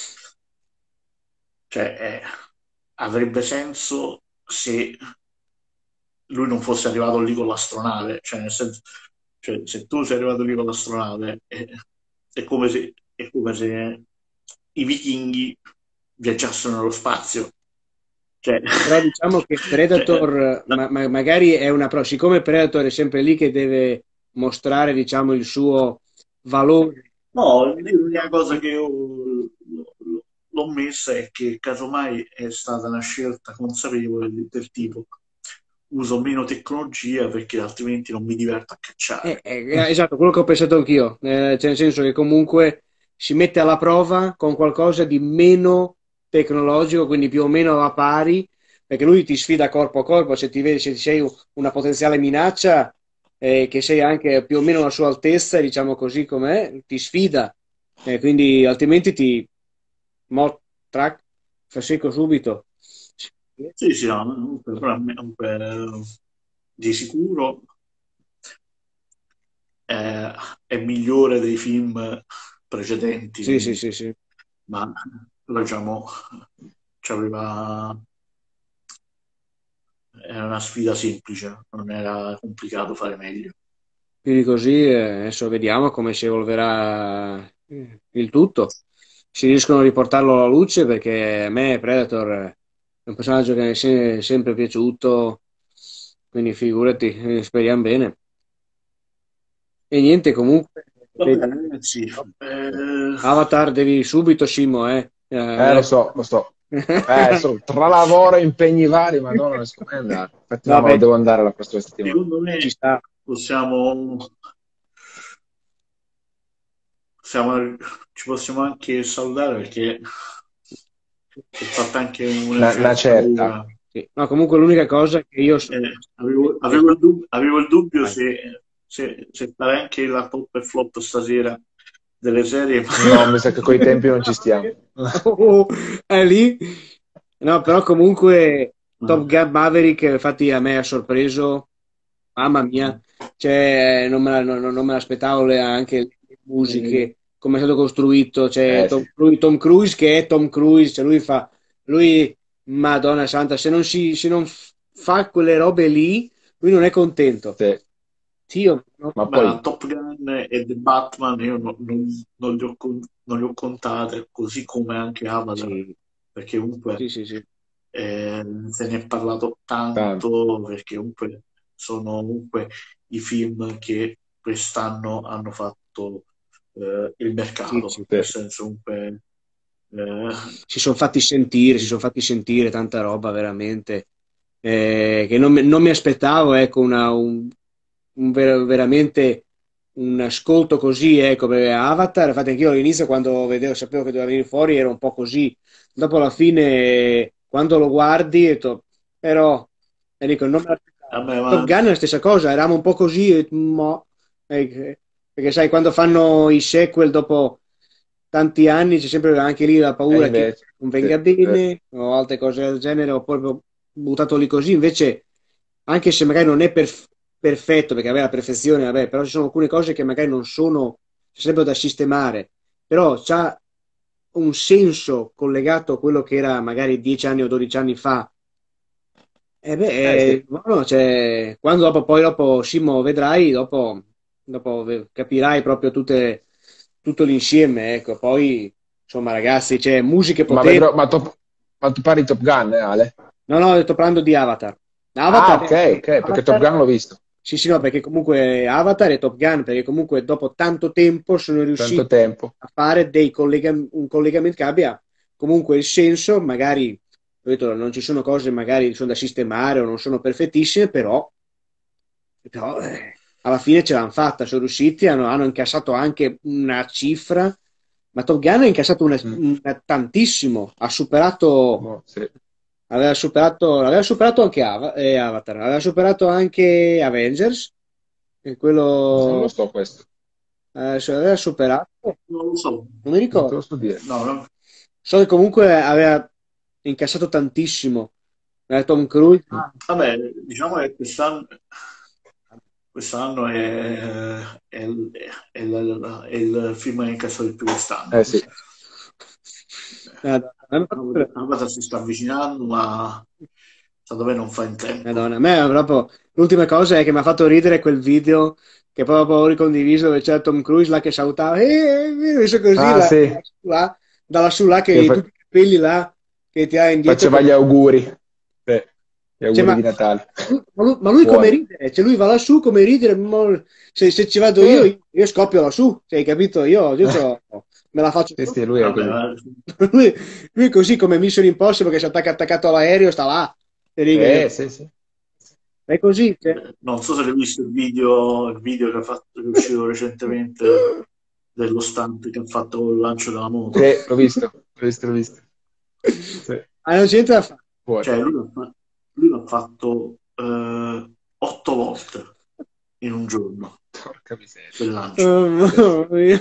cioè, eh, avrebbe senso se lui non fosse arrivato lì con l'astronave, cioè, nel senso, cioè, se tu sei arrivato lì con l'astronave, è, è come se, è come se i vichinghi viaggiassero nello spazio. Cioè, Però diciamo che cioè, Predator la- ma- ma- magari è una pro, siccome Predator è sempre lì che deve mostrare, diciamo, il suo valore. no, l'unica cosa che io l'ho messa è che casomai è stata una scelta consapevole del, del tipo uso meno tecnologia perché altrimenti non mi diverto a Eh, cacciare. eh, esatto, quello che ho pensato anch'io, eh, cioè nel senso che comunque si mette alla prova con qualcosa di meno tecnologico, quindi più o meno alla pari, perché lui ti sfida corpo a corpo, se ti vedi, se sei una potenziale minaccia, eh, che sei anche più o meno alla sua altezza, diciamo così com'è, ti sfida. Eh, quindi altrimenti ti mo, track, fa secco subito. Sì, sì, no, comunque, però a me- comunque, di sicuro è, è migliore dei film Sì, sì, precedenti, sì, sì. ma però, diciamo, c'aveva, era una sfida semplice, non era complicato fare meglio. Quindi così eh, adesso vediamo come si evolverà eh, il tutto. Si riescono a riportarlo alla luce perché a me Predator è un personaggio che mi è se- sempre piaciuto, quindi figurati, eh, speriamo bene. E niente, comunque, Va vedi, bene, ragazzi. Eh, Avatar devi subito, Simo, eh. Eh, Eh, lo adesso- so, lo so. Eh, so- tra lavoro e impegni vari, madonna, non riesco mai ad andare. Infatti no, ma lo Vabbè, devo andare la prossima settimana. secondo ci me sta. possiamo, possiamo- ci possiamo anche salutare perché si è fatta anche una Una, una certa certa. ora. Sì. No, comunque l'unica cosa che io so- Eh, avevo, eh, avevo il dub- avevo il dubbio vai. se, se, se fare anche la top e flop stasera delle serie, ma No, mi sa che coi tempi non ci stiamo. Oh, è lì. No, però comunque Top no. Gun Maverick, infatti a me ha sorpreso, mamma mia, cioè, non me, la- non- non me l'aspettavo le- anche le Eh, musiche, come è stato costruito, cioè Eh Tom, sì. Cruise Tom Cruise che è Tom Cruise, cioè lui fa, lui, Madonna Santa, se non, si, se non f- fa quelle robe lì, lui non è contento. Sì. Sì, io, no? Ma ma poi, Top Gun e The Batman io non, non, non li ho, con- non li ho contate, così come anche Avatar, Sì, perché comunque sì, sì, sì. eh, se ne è parlato tanto. tanto, perché comunque sono comunque i film che quest'anno hanno fatto eh, il Sì, mercato, sì. nel Sì. senso comunque Eh, si sono fatti sentire, si sono fatti sentire tanta roba veramente, eh, che non, mi- non mi aspettavo, ecco, una, un, un ver- veramente un ascolto così, ecco, perché Avatar, infatti anch'io all'inizio quando vedevo, sapevo che doveva venire fuori era un po' così, dopo alla fine quando lo guardi, ho detto, però, Enrico, non me l'aspettavo. vabbè, Top ma Gun è la stessa cosa, eravamo un po' così, e, mo, eh, perché sai, quando fanno i sequel dopo tanti anni c'è sempre anche lì la E paura che invece, non sì, venga eh, bene o altre cose del genere, ho proprio buttato lì così, invece anche se magari non è perf- perfetto, perché aveva la perfezione, vabbè, però ci sono alcune cose che magari non sono, ci sarebbero da sistemare, però c'ha un senso collegato a quello che era magari dieci anni o dodici anni fa. E beh, eh, sì. eh, no, cioè, quando dopo, poi dopo, Simo, vedrai, dopo, dopo ve- capirai proprio tutte, tutto l'insieme, ecco, poi, insomma, ragazzi, c'è musiche Ma potenti. vedrò, ma, top- ma tu parli di Top Gun, eh, Ale? No, no, sto parlando di Avatar. Ah, Avatar, ok, è- ok, perché Top Avatar, Gun l'ho visto sì, sì, no, perché comunque Avatar e Top Gun, perché comunque dopo tanto tempo sono tanto riusciti tempo. a fare dei collega- un collegamento che abbia comunque il senso, magari, ho detto, non ci sono cose magari che sono da sistemare o non sono perfettissime, però, però, eh, alla fine ce l'hanno fatta, sono riusciti, hanno, hanno incassato anche una cifra, ma Top Gun ha incassato una- Mm, una- tantissimo, ha superato boh, sì. Aveva superato, aveva superato anche Ava- eh, Avatar, aveva superato anche Avengers, e Non lo quello so questo, eh, se l'aveva superato, non lo so. non mi non te ricordo. lo so dire. No, no. So che comunque aveva incassato tantissimo. Eh, Tom Cruise, Mm. Vabbè, diciamo che quest'anno, quest'anno è, è il, è il- è il film che ha incassato di più quest'anno. Eh sì. Madonna, a me Avatar Avatar si sta avvicinando, ma secondo me non fa in tempo. Madonna, a me proprio l'ultima cosa è che mi ha fatto ridere quel video che poi dopo ho ricondiviso dove c'era Tom Cruise là che salutava, e mi visto così Ah, là, sì, là, dalla su là che che fa- tutti i capelli là che ti ha indietro. faceva gli auguri. Sì, gli Cioè, auguri ma, di Natale. ma lui, ma lui come Fuori. ridere? Cioè, lui va lassù come ridere, mo- se, se ci vado io, Sì, io, io scoppio lassù, cioè, hai capito? Io, io c'ho- me la faccio sì, tutta. sì, lui è Vabbè, così. ma- Lui, lui è così come Mission Impossible che si attacca attaccato all'aereo, sta là, e riga, Eh, sì, sì. è così, cioè. non so se hai visto il video, il video che, ha fatto, che è uscito recentemente dello stunt che ha fatto con il lancio della moto. Sì, l'ho visto, l'ho visto, l'ho visto. Sì, Ah, non c'è niente da fare. fuori. Cioè, lui l'ha fa- lui l'ha fatto eh, otto volte in un giorno Porca miseria. quel lancio. Oh, mamma mia.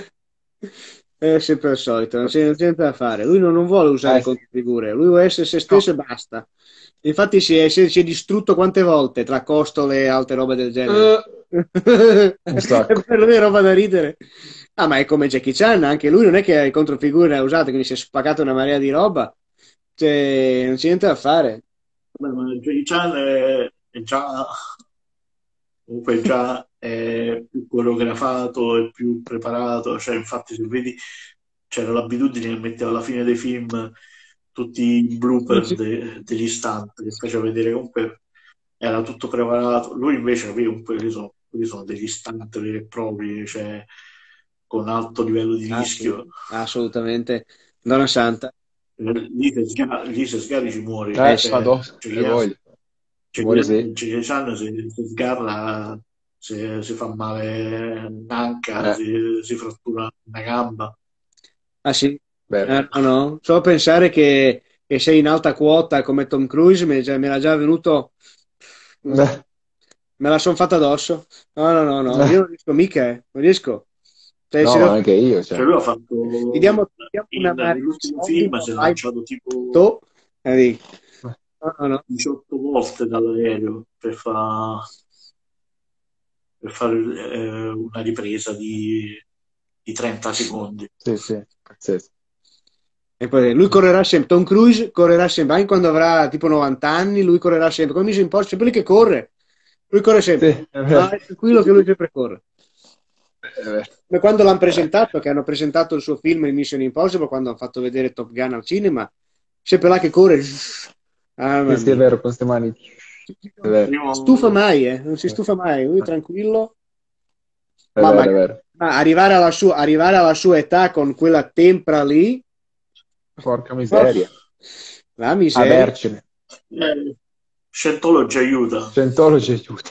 È sempre il solito, non c'è non c'è niente da fare. Lui non, non vuole usare Eh sì. controfigure, lui vuole essere se No, stesso e basta. Infatti si è, si è- si è distrutto quante volte tra costole e altre robe del genere. eh, un E sacco. per lui è roba da ridere. Ah, ma è come Jackie Chan, anche lui non è che le controfigure ne ha usate, quindi si è spaccato una marea di roba. Cioè, non c'è niente da fare. Vabbè, ma Jackie Chan è, è già comunque già è più coreografato e più preparato, cioè infatti se vedi c'era l'abitudine che metteva alla fine dei film tutti i Sì, blooper sì. de- degli stunt che faceva vedere comunque era tutto preparato, lui invece capì, comunque quelli sono, quelli sono degli stunt veri e propri, cioè con alto livello di Ah, sì, rischio. assolutamente. Donna Santa. Eh, lì se sga- lì se sgari ci muori, Eh Eh, sì. cioè, madò, cioè, che voglia. Ci cioè, vuole sì. Jackie Chan se, se sgarra se, si fa male un'anca, Eh, si, si frattura una gamba. Ah sì? vero. Eh, no, no. Solo pensare che, che sei in alta quota come Tom Cruise mi, mi era già venuto, Eh, me la sono fatta addosso. No, no, no, no, io eh. non riesco mica, eh. Non riesco. Cioè, se No, devo- ma anche io, Cioè, cioè. lui ha Gli fatto diamo, gli diamo una in- marea di nell'ultimo soldi, film ma si è vai, lanciato tipo to, e dico, no, no, no. diciotto volte dall'aereo per, fa- per fare eh, una ripresa di, di trenta secondi. Sì, sì, pazzesco. E poi lui correrà sempre, Tom Cruise correrà sempre, anche quando avrà tipo novanta anni, lui correrà sempre, come Mission Impossible, sempre lì che corre, lui corre Sì, sempre, è vero, ah, è tranquillo che lui sempre corre. è vero. Come quando l'hanno Eh, presentato, che hanno presentato il suo film in Mission Impossible, quando hanno fatto vedere Top Gun al cinema, sempre là che corre, ah, sì, mamma sì, è mia. vero, con queste mani. È Non vero, si stufa Primo, mai, eh? Non si stufa mai, lui tranquillo, è ma, vero, ma- è vero. ma arrivare alla sua, arrivare alla sua età con quella tempra lì, Porca miseria. La A miseria. Vercine. Eh, Scientology aiuta. Scientology aiuta.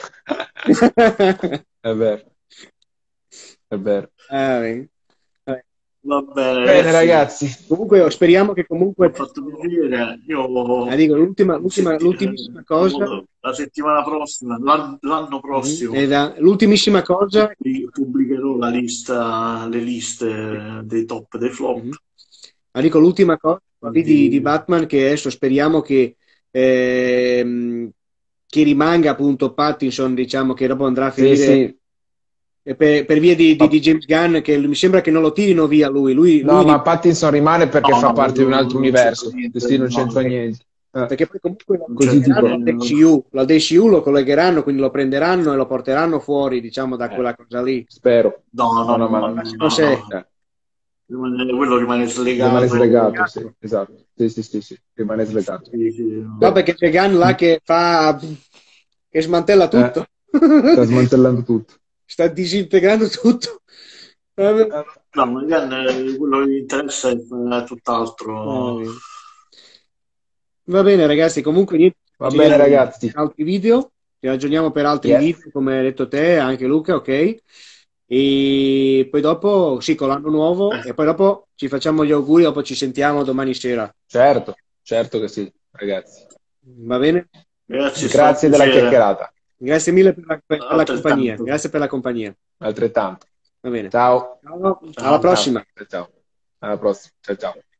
È vero. È vero. Ah, bene. Vabbè. Va bene, Bene, ragazzi. ragazzi. Comunque speriamo che Mi comunque ha fatto piacere. Io ah, dico, l'ultima, l'ultima, l'ultimissima cosa la settimana prossima, l'an- l'anno prossimo, è la- l'ultimissima cosa vi pubblicherò la lista, le liste dei top e dei flop. Mhm. Ma dico l'ultima cosa di, Quindi- di Batman, che adesso speriamo che, ehm, che rimanga appunto Pattinson, diciamo che dopo andrà a Sì, finire sì. eh, per, per via di, di- di James Gunn, che mi sembra che non lo tirino via lui, lui, No, lui ma di- Pattinson rimane perché No, fa no, parte di un non- altro non universo. c'entra niente, Sì, sì, non no. c'entra niente. Eh. perché poi comunque lo Così collegheranno tipo- all'H C U, l'H C U lo collegheranno, quindi lo prenderanno e lo porteranno fuori, diciamo, da Eh. quella cosa lì. Spero. No, no, No, no, no, ma- no, Ma no, se non sei- no. Eh. Rimane- quello rimane slegato. Rimane slegato, sì, esatto. Sì, sì, sì, sì. Rimane slegato. Sì, sì, no. No, perché c'è Gunn là che fa che smantella tutto. Sta smantellando tutto. Sta disintegrando tutto. Vabbè. No, magari quello che gli interessa è tutt'altro. Va bene. Va bene, ragazzi, comunque niente. Va Ci bene, vediamo ragazzi. per altri video, ci aggiorniamo per altri Yes. video, come hai detto te, anche Luca, ok? E poi dopo, sì, con l'anno nuovo, Eh. e poi dopo ci facciamo gli auguri, dopo ci sentiamo domani sera. Certo, certo che sì, ragazzi. Va bene? Ragazzi, Grazie è stato un della piacere. chiacchierata. Grazie mille per la, per la Altrettanto. compagnia. Grazie per la compagnia. Altrettanto. Va bene. Ciao. Ciao, alla prossima. Ciao. Ciao. Alla prossima. Ciao, ciao.